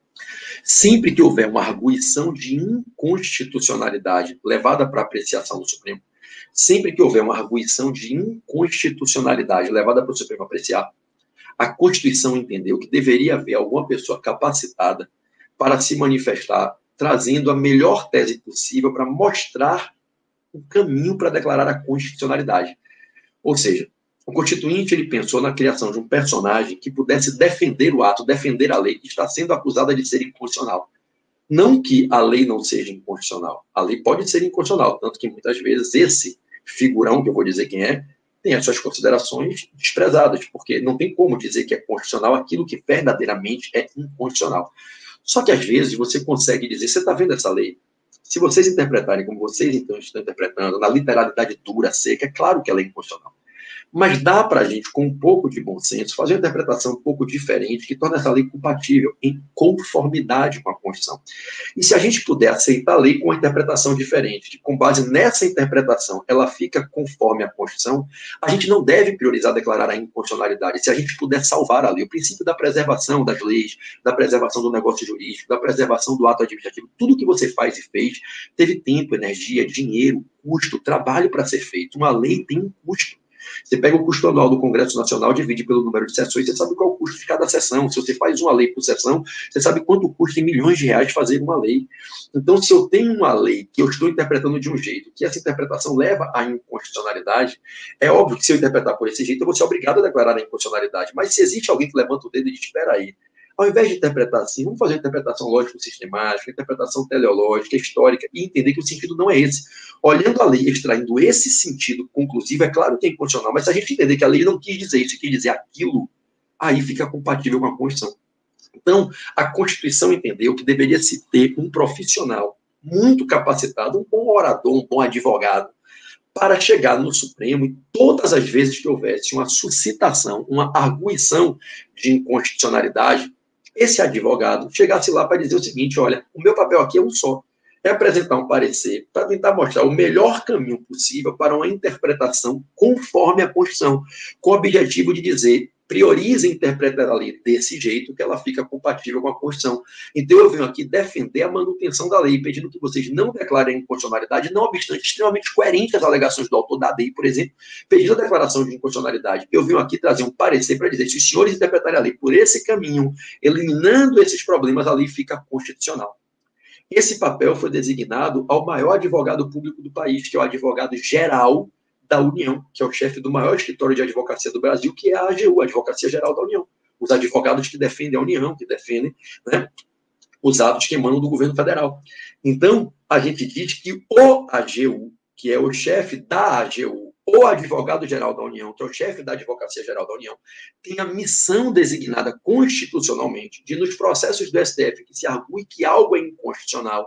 Sempre que houver uma arguição de inconstitucionalidade levada para apreciação do Supremo, sempre que houver uma arguição de inconstitucionalidade levada para o Supremo apreciar, a Constituição entendeu que deveria haver alguma pessoa capacitada para se manifestar, trazendo a melhor tese possível para mostrar o caminho para declarar a constitucionalidade. Ou seja, o Constituinte ele pensou na criação de um personagem que pudesse defender o ato, defender a lei que está sendo acusada de ser inconstitucional. Não que a lei não seja inconstitucional. A lei pode ser inconstitucional, tanto que muitas vezes esse figurão, que eu vou dizer quem é, tem as suas considerações desprezadas, porque não tem como dizer que é constitucional aquilo que verdadeiramente é inconstitucional. Só que às vezes você consegue dizer, você está vendo essa lei? Se vocês interpretarem como vocês então estão interpretando, na literalidade dura, seca, é claro que ela é inconstitucional. Mas dá para a gente, com um pouco de bom senso, fazer uma interpretação um pouco diferente, que torna essa lei compatível, em conformidade com a Constituição. E se a gente puder aceitar a lei com uma interpretação diferente, que com base nessa interpretação ela fica conforme a Constituição, a gente não deve priorizar declarar a inconstitucionalidade. Se a gente puder salvar a lei, o princípio da preservação das leis, da preservação do negócio jurídico, da preservação do ato administrativo, tudo que você faz e fez, teve tempo, energia, dinheiro, custo, trabalho para ser feito. Uma lei tem um custo. Você pega o custo anual do Congresso Nacional, divide pelo número de sessões, você sabe qual é o custo de cada sessão. Se você faz uma lei por sessão, você sabe quanto custa em milhões de reais fazer uma lei. Então, se eu tenho uma lei que eu estou interpretando de um jeito, que essa interpretação leva à inconstitucionalidade, é óbvio que se eu interpretar por esse jeito, eu vou ser obrigado a declarar a inconstitucionalidade. Mas se existe alguém que levanta o dedo e diz, espera aí, ao invés de interpretar assim, vamos fazer uma interpretação lógico-sistemática, interpretação teleológica, histórica, e entender que o sentido não é esse. Olhando a lei, extraindo esse sentido conclusivo, é claro que é inconstitucional, mas se a gente entender que a lei não quis dizer isso, quis dizer aquilo, aí fica compatível com a Constituição. Então, a Constituição entendeu que deveria se ter um profissional muito capacitado, um bom orador, um bom advogado, para chegar no Supremo e todas as vezes que houvesse uma suscitação, uma arguição de inconstitucionalidade, esse advogado chegasse lá para dizer o seguinte, olha, o meu papel aqui é um só, é apresentar um parecer para tentar mostrar o melhor caminho possível para uma interpretação conforme a Constituição, com o objetivo de dizer, prioriza interpretar a lei desse jeito que ela fica compatível com a Constituição. Então eu venho aqui defender a manutenção da lei, pedindo que vocês não declarem inconstitucionalidade, não obstante extremamente coerente as alegações do autor da A D I, por exemplo, pedindo a declaração de inconstitucionalidade. Eu venho aqui trazer um parecer para dizer, se os senhores interpretarem a lei por esse caminho, eliminando esses problemas, a lei fica constitucional. Esse papel foi designado ao maior advogado público do país, que é o advogado-geral da União, que é o chefe do maior escritório de advocacia do Brasil, que é a A G U, a Advocacia Geral da União. Os advogados que defendem a União, que defendem, né, os atos que emanam do governo federal. Então, a gente diz que o A G U, que é o chefe da A G U, o advogado-geral da União, que é o chefe da Advocacia Geral da União, tem a missão designada constitucionalmente de, nos processos do S T F, que se argue que algo é inconstitucional,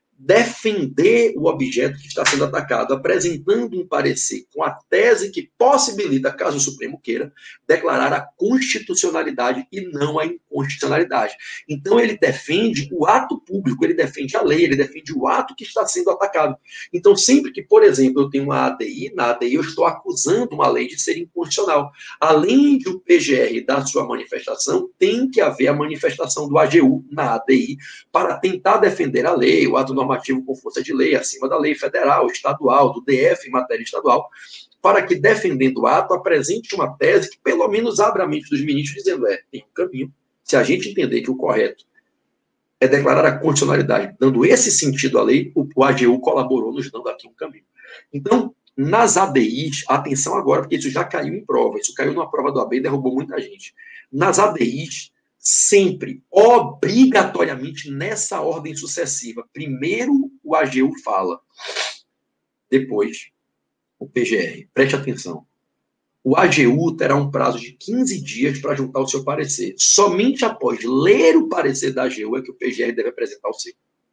defender o objeto que está sendo atacado, apresentando um parecer com a tese que possibilita, caso o Supremo queira, declarar a constitucionalidade e não a inconstitucionalidade. Então, ele defende o ato público, ele defende a lei, ele defende o ato que está sendo atacado. Então, sempre que, por exemplo, eu tenho uma A D I, na A D I eu estou acusando uma lei de ser inconstitucional. Além de o P G R dar sua manifestação, tem que haver a manifestação do A G U na A D I para tentar defender a lei, o ato normal normativo com força de lei, acima da lei federal, estadual, do D F em matéria estadual, para que, defendendo o ato, apresente uma tese que pelo menos abra a mente dos ministros, dizendo, é, tem um caminho. Se a gente entender que o correto é declarar a constitucionalidade, dando esse sentido à lei, o A G U colaborou nos dando aqui um caminho. Então, nas A D Is, atenção agora, porque isso já caiu em prova, isso caiu numa prova do A B e derrubou muita gente. Nas A D Is, sempre, obrigatoriamente, nessa ordem sucessiva, primeiro o A G U fala, depois o P G R. Preste atenção. O A G U terá um prazo de quinze dias para juntar o seu parecer. Somente após ler o parecer da A G U é que o P G R deve apresentar o seu.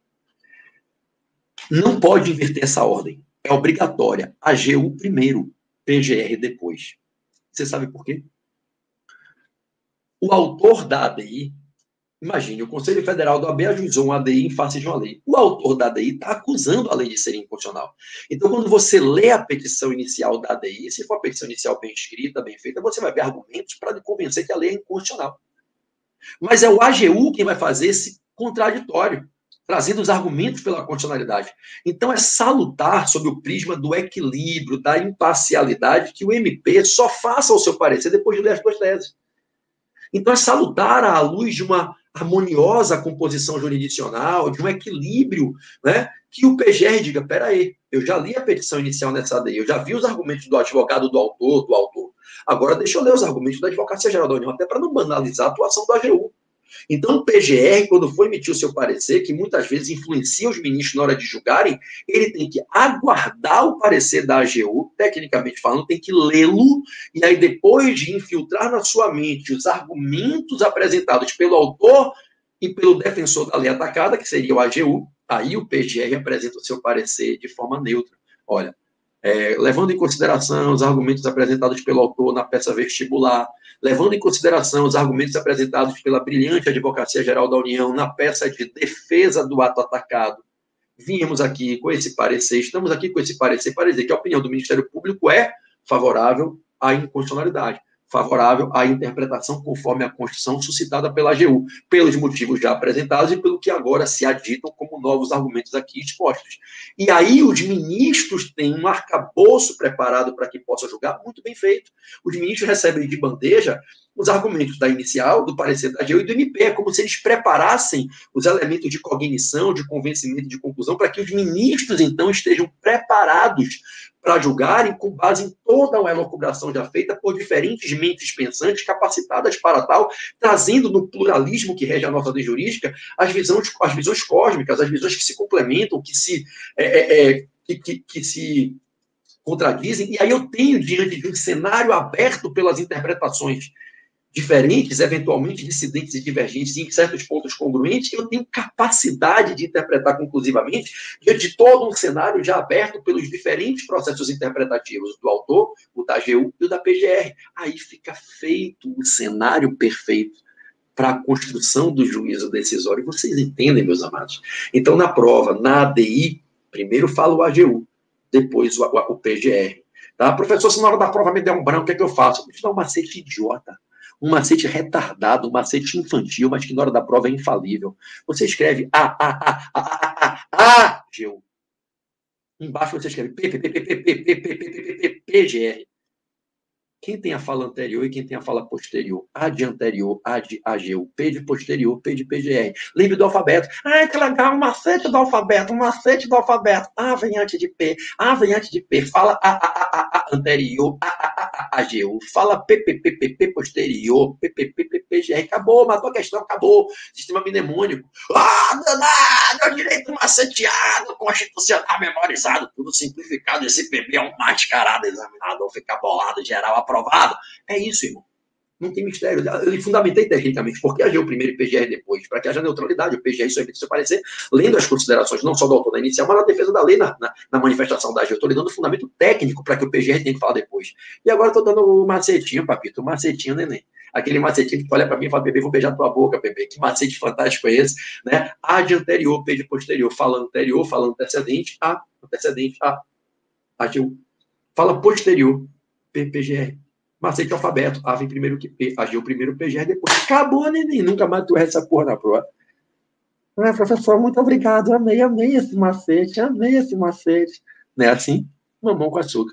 Não pode inverter essa ordem. É obrigatória. A G U primeiro, P G R depois. Você sabe por quê? O autor da A D I, imagine, o Conselho Federal do A B ajuizou um A D I em face de uma lei. O autor da A D I está acusando a lei de ser inconstitucional. Então, quando você lê a petição inicial da A D I, se for a petição inicial bem escrita, bem feita, você vai ver argumentos para convencer que a lei é inconstitucional. Mas é o A G U quem vai fazer esse contraditório, trazendo os argumentos pela constitucionalidade. Então, é salutar sob o prisma do equilíbrio, da imparcialidade, que o M P só faça o seu parecer depois de ler as duas teses. Então, é salutar à luz de uma harmoniosa composição jurisdicional, de um equilíbrio, né, que o P G R diga, peraí, eu já li a petição inicial nessa A D I, eu já vi os argumentos do advogado do autor, do autor. Agora, deixa eu ler os argumentos da Advocacia Geral da União, até para não banalizar a atuação do A G U. Então, o P G R, quando for emitir o seu parecer, que muitas vezes influencia os ministros na hora de julgarem, ele tem que aguardar o parecer da A G U, tecnicamente falando, tem que lê-lo, e aí depois de infiltrar na sua mente os argumentos apresentados pelo autor e pelo defensor da lei atacada, que seria o A G U, aí o P G R apresenta o seu parecer de forma neutra. Olha, É, levando em consideração os argumentos apresentados pelo autor na peça vestibular, levando em consideração os argumentos apresentados pela brilhante Advocacia Geral da União na peça de defesa do ato atacado, viemos aqui com esse parecer, estamos aqui com esse parecer para dizer que a opinião do Ministério Público é favorável à inconstitucionalidade, favorável à interpretação conforme a Constituição suscitada pela A G U, pelos motivos já apresentados e pelo que agora se aditam como novos argumentos aqui expostos. E aí os ministros têm um arcabouço preparado para que possa julgar muito bem feito. Os ministros recebem de bandeja os argumentos da inicial, do parecer da A G U e do M P, é como se eles preparassem os elementos de cognição, de convencimento, de conclusão, para que os ministros, então, estejam preparados para julgarem com base em toda uma elucubração já feita por diferentes mentes pensantes capacitadas para tal, trazendo no pluralismo que rege a nossa lei jurídica as visões, as visões cósmicas, as visões que se complementam, que se, é, é, é, que, que, que se contradizem. E aí eu tenho, diante de um cenário aberto pelas interpretações diferentes, eventualmente dissidentes e divergentes, em certos pontos congruentes, eu tenho capacidade de interpretar conclusivamente diante de todo um cenário já aberto pelos diferentes processos interpretativos do autor, o da A G U e o da P G R. Aí fica feito o cenário perfeito para a construção do juízo decisório. Vocês entendem, meus amados? Então, na prova, na A D I, primeiro fala o A G U, depois o, o P G R. Tá? Professor, se na hora da prova me der um branco, o que é que eu faço? Vou te dar um macete idiota. Um macete retardado, um macete infantil, mas que na hora da prova é infalível. Você escreve A, A, A, A, A, A, A, G U. Embaixo você escreve P, P, P, P, P, P, P, P, P, P, P, G R. Quem tem a fala anterior e quem tem a fala posterior? A de anterior, A de A G U, P de posterior, P de P G R. Lembre do alfabeto. Ai, que legal, um macete do alfabeto, um macete do alfabeto. A vem antes de P, A vem antes de P. Fala A, A, A, A, A anterior, A, A, A, A, A G U. Fala P, P, P, P, P posterior, P, P, P, P, P, G R. Acabou, matou a questão, acabou. Sistema mnemônico. Ah, danado, direito maceteado, constitucional memorizado, tudo simplificado. Esse P B é um mascarado, examinador fica bolado, geral aprovado. É isso, irmão. Não tem mistério. Eu fundamentei tecnicamente porque A G U primeiro e P G R depois, para que haja neutralidade. O P G R só emite seu parecer, lendo as considerações não só do autor da inicial, mas na defesa da lei, na, na, na manifestação da A G U. Eu estou lhe dando fundamento técnico para que o P G R tenha que falar depois. E agora estou dando o macetinho, papito, o macetinho, neném. Aquele macetinho que tu olha para mim e fala, bebê, vou beijar tua boca, bebê. Que macete fantástico é esse? Né? A de anterior, P de posterior. Fala anterior, fala antecedente, A, antecedente, A, A G U. Fala posterior, P, P G R. Macete alfabeto. A vem primeiro que P. A G U primeiro, P G R depois. Acabou, neném. Nunca mais tu erra essa porra na prova. Ah, professor, muito obrigado, amei, amei esse macete, amei esse macete. Não é assim? Mamão com açúcar.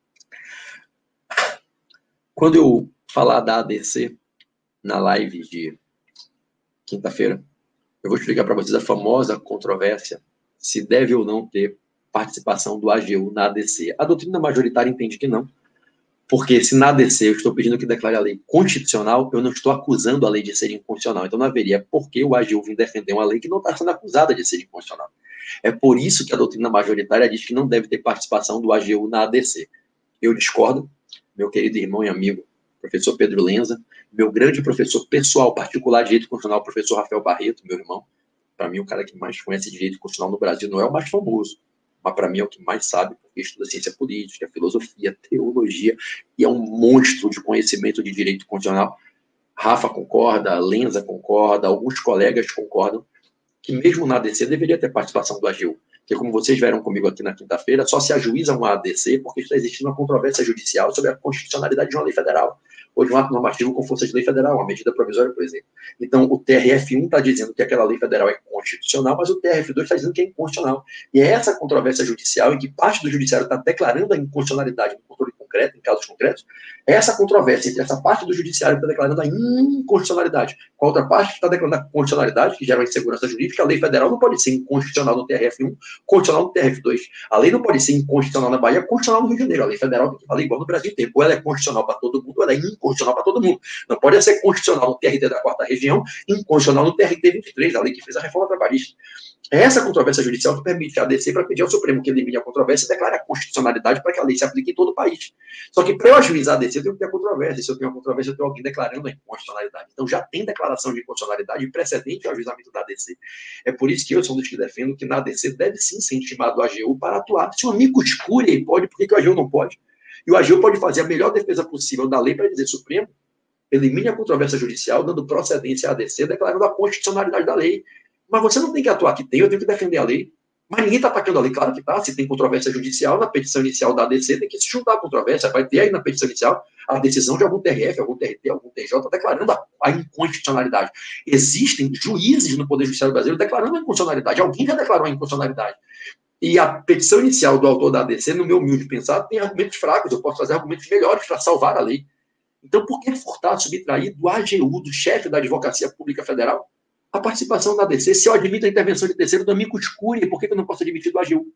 Quando eu falar da A D C na live de quinta-feira, eu vou explicar para vocês a famosa controvérsia se deve ou não ter participação do A G U na A D C. A doutrina majoritária entende que não, porque se na A D C eu estou pedindo que declare a lei constitucional, eu não estou acusando a lei de ser inconstitucional. Então não haveria por que o A G U vir defender uma lei que não está sendo acusada de ser inconstitucional. É por isso que a doutrina majoritária diz que não deve ter participação do A G U na A D C. Eu discordo, meu querido irmão e amigo, professor Pedro Lenza, meu grande professor pessoal, particular de direito constitucional, professor Rafael Barreto, meu irmão. Para mim, o cara que mais conhece direito constitucional no Brasil não é o mais famoso, mas para mim é o que mais sabe, porque estuda ciência política, filosofia, teologia, e é um monstro de conhecimento de direito constitucional. Rafa concorda, Lenza concorda, alguns colegas concordam que mesmo na A D C deveria ter participação do A G U. Porque, como vocês vieram comigo aqui na quinta-feira, só se ajuiza uma A D C porque está existindo uma controvérsia judicial sobre a constitucionalidade de uma lei federal, ou de um ato normativo com força de lei federal, uma medida provisória, por exemplo. Então, o T R F um está dizendo que aquela lei federal é constitucional, mas o T R F dois está dizendo que é inconstitucional. E é essa controvérsia judicial, em que parte do judiciário está declarando a inconstitucionalidade do controle concreto, em casos concretos, é essa controvérsia entre essa parte do judiciário que está declarando a inconstitucionalidade, com a outra parte que está declarando a constitucionalidade, que gera uma insegurança jurídica. A lei federal não pode ser inconstitucional no T R F um, constitucional no T R F dois. A lei não pode ser inconstitucional na Bahia, constitucional no Rio de Janeiro. A lei federal tem que valer igual no Brasil inteiro. Ou ela é constitucional para todo mundo, ou ela é inconstitucional para todo mundo. Não pode ser constitucional no T R T da quarta região, inconstitucional no T R T vinte e três, a lei que fez a reforma trabalhista. É essa controvérsia judicial que permite a A D C para pedir ao Supremo que elimine a controvérsia e declare a constitucionalidade para que a lei se aplique em todo o país. Só que para eu ajuizar a A D C, eu tenho que ter a controvérsia. Se eu tenho a controvérsia, eu tenho alguém declarando a inconstitucionalidade. Então já tem declaração de inconstitucionalidade precedente ao ajuizamento da A D C. É por isso que eu sou um dos que defendo que na A D C deve sim ser intimado o A G U para atuar. Se o amigo escure, ele pode, por que, que o A G U não pode? E o A G U pode fazer a melhor defesa possível da lei para dizer: Supremo, elimine a controvérsia judicial, dando procedência à A D C, declarando a constitucionalidade da lei. Mas você não tem que atuar que tem, eu tenho que defender a lei. Mas ninguém está atacando a lei, claro que está. Se tem controvérsia judicial, na petição inicial da A D C tem que se juntar a controvérsia. Vai ter aí na petição inicial a decisão de algum T R F, algum T R T, algum T J declarando a, a inconstitucionalidade. Existem juízes no Poder Judiciário brasileiro declarando a inconstitucionalidade. Alguém já declarou a inconstitucionalidade. E a petição inicial do autor da A D C, no meu humilde pensar, tem argumentos fracos. Eu posso fazer argumentos melhores para salvar a lei. Então, por que furtar, subtrair do A G U, do chefe da Advocacia Pública Federal, a participação da A D C? Se eu admito a intervenção de terceiro do amigo escure, por que eu não posso admitir do A G U?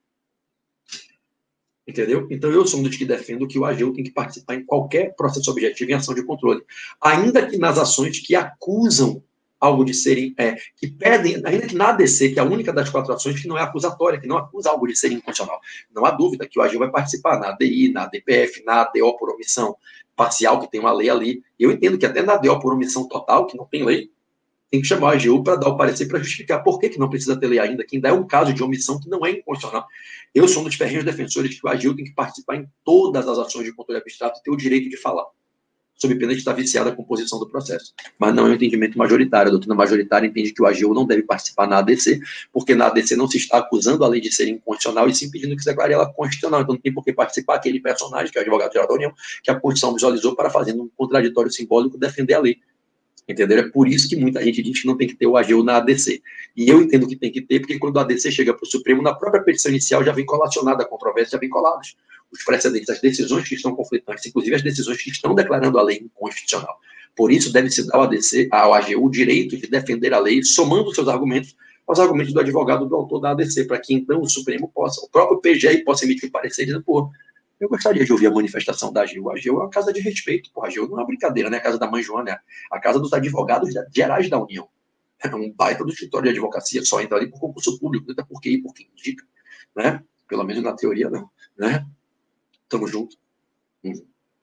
Entendeu? Então, eu sou um dos que defendo que o A G U tem que participar em qualquer processo objetivo em ação de controle. Ainda que nas ações que acusam algo de serem, é, que pedem, ainda que na A D C, que é a única das quatro ações que não é acusatória, que não acusa algo de ser inconstitucional. Não há dúvida que o A G U vai participar na A D I, na A D P F, na A D O por omissão parcial, que tem uma lei ali. Eu entendo que até na A D O por omissão total, que não tem lei, tem que chamar o A G U para dar o parecer para justificar por que, que não precisa ter lei ainda, que ainda é um caso de omissão que não é inconstitucional. Eu sou um dos ferrenhos defensores de que o A G U tem que participar em todas as ações de controle abstrato e ter o direito de falar, sob pena de estar viciada com a composição do processo. Mas não é um entendimento majoritário. A doutrina majoritária entende que o A G U não deve participar na A D C, porque na A D C não se está acusando a lei de ser inconstitucional e sim pedindo que se declare ela constitucional. Então não tem por que participar aquele personagem, que é o advogado-geral da União, que a Constituição visualizou para, fazendo um contraditório simbólico, defender a lei. Entendeu? É por isso que muita gente diz que não tem que ter o A G U na A D C. E eu entendo que tem que ter, porque quando a A D C chega para o Supremo, na própria petição inicial já vem colacionada a controvérsia, já vem colados os precedentes, as decisões que estão conflitantes, inclusive as decisões que estão declarando a lei inconstitucional. Por isso, deve-se dar ao A D C, ao A G U, o direito de defender a lei, somando seus argumentos aos argumentos do advogado do autor da A D C, para que então o Supremo possa, o próprio P G I possa emitir parecer dizendo: pô, eu gostaria de ouvir a manifestação da A G U. A A G U é uma casa de respeito. Pô, a A G U não é uma brincadeira, né? A casa da mãe Joana, é a casa dos advogados gerais da União. É um baita do escritório de advocacia, só entra ali por concurso público, até por quê? Por quem indica, né? Pelo menos na teoria, não, né? Tamo junto. Hum.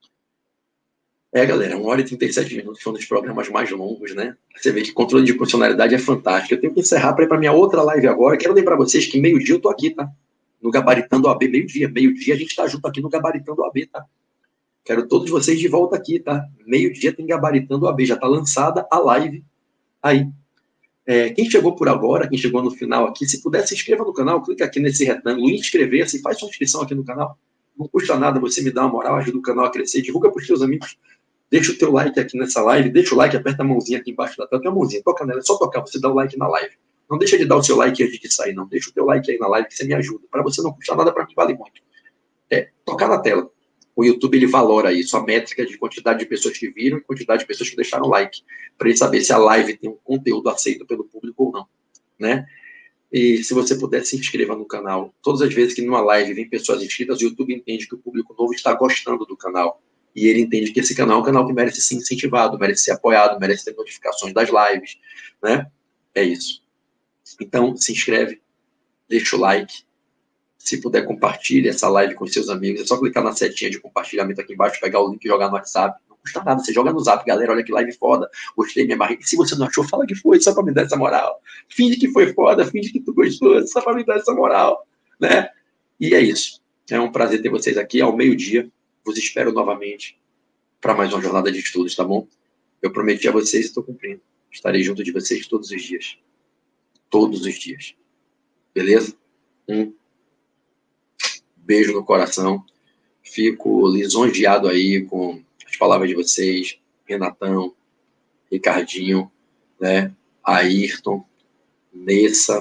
É, galera, uma hora e trinta e sete minutos foi um dos programas mais longos, né? Você vê que controle de constitucionalidade é fantástico. Eu tenho que encerrar para ir para minha outra live agora. Quero lembrar vocês que meio-dia eu tô aqui, tá? No Gabaritando O A B, meio-dia. Meio-dia a gente tá junto aqui no Gabaritando O A B, tá? Quero todos vocês de volta aqui, tá? Meio-dia tem Gabaritando O A B. Já tá lançada a live aí. É, quem chegou por agora, quem chegou no final aqui, se puder, se inscreva no canal, clica aqui nesse retângulo, inscrever-se, faz sua inscrição aqui no canal. Não custa nada, você me dá uma moral, ajuda o canal a crescer, divulga para os seus amigos. Deixa o teu like aqui nessa live, deixa o like, aperta a mãozinha aqui embaixo da tela, tem uma mãozinha, toca nela, é só tocar, você dá o like na live. Não deixa de dar o seu like antes de sair, não. Deixa o teu like aí na live que você me ajuda. Para você não custar nada, para mim vale muito. É, tocar na tela. O YouTube, ele valora isso, a métrica de quantidade de pessoas que viram e quantidade de pessoas que deixaram like, para ele saber se a live tem um conteúdo aceito pelo público ou não, né? E se você puder, se inscreva no canal. Todas as vezes que numa live vem pessoas inscritas, o YouTube entende que o público novo está gostando do canal. E ele entende que esse canal é um canal que merece ser incentivado, merece ser apoiado, merece ter notificações das lives, né? É isso. Então, se inscreve, deixa o like. Se puder, compartilhe essa live com seus amigos. É só clicar na setinha de compartilhamento aqui embaixo, pegar o link e jogar no WhatsApp. Não custa nada, você joga no Zap, galera, olha que live foda. Gostei, minha barriga. Se você não achou, fala que foi, só pra me dar essa moral. Finge que foi foda, finge que tu gostou, só pra me dar essa moral, né? E é isso. É um prazer ter vocês aqui ao meio-dia. Vos espero novamente para mais uma jornada de estudos, tá bom? Eu prometi a vocês e estou cumprindo. Estarei junto de vocês todos os dias. Todos os dias. Beleza? Um beijo no coração. Fico lisonjeado aí com as palavras de vocês. Renatão, Ricardinho, né? Ayrton, Nessa,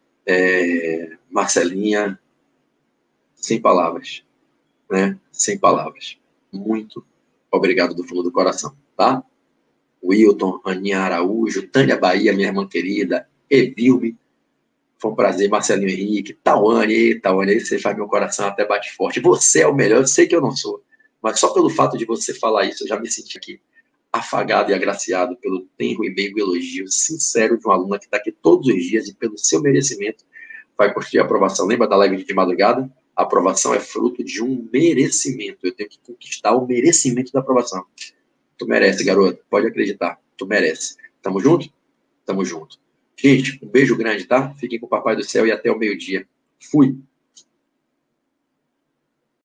é, Marcelinha. Sem palavras, né? Sem palavras. Muito obrigado do fundo do coração, tá? Wilton, Aninha Araújo, Tânia Bahia, minha irmã querida, Evilme, foi um prazer, Marcelinho Henrique, Tawane, Tawane, aí você faz meu coração até bate forte. Você é o melhor, eu sei que eu não sou, mas só pelo fato de você falar isso, eu já me senti aqui afagado e agraciado pelo tenro e meigo elogio sincero de uma aluna que está aqui todos os dias e pelo seu merecimento vai construir a aprovação. Lembra da live de madrugada? A aprovação é fruto de um merecimento. Eu tenho que conquistar o merecimento da aprovação. Tu merece, garoto. Pode acreditar. Tu merece. Tamo junto? Tamo junto. Gente, um beijo grande, tá? Fiquem com o Papai do Céu e até o meio-dia. Fui!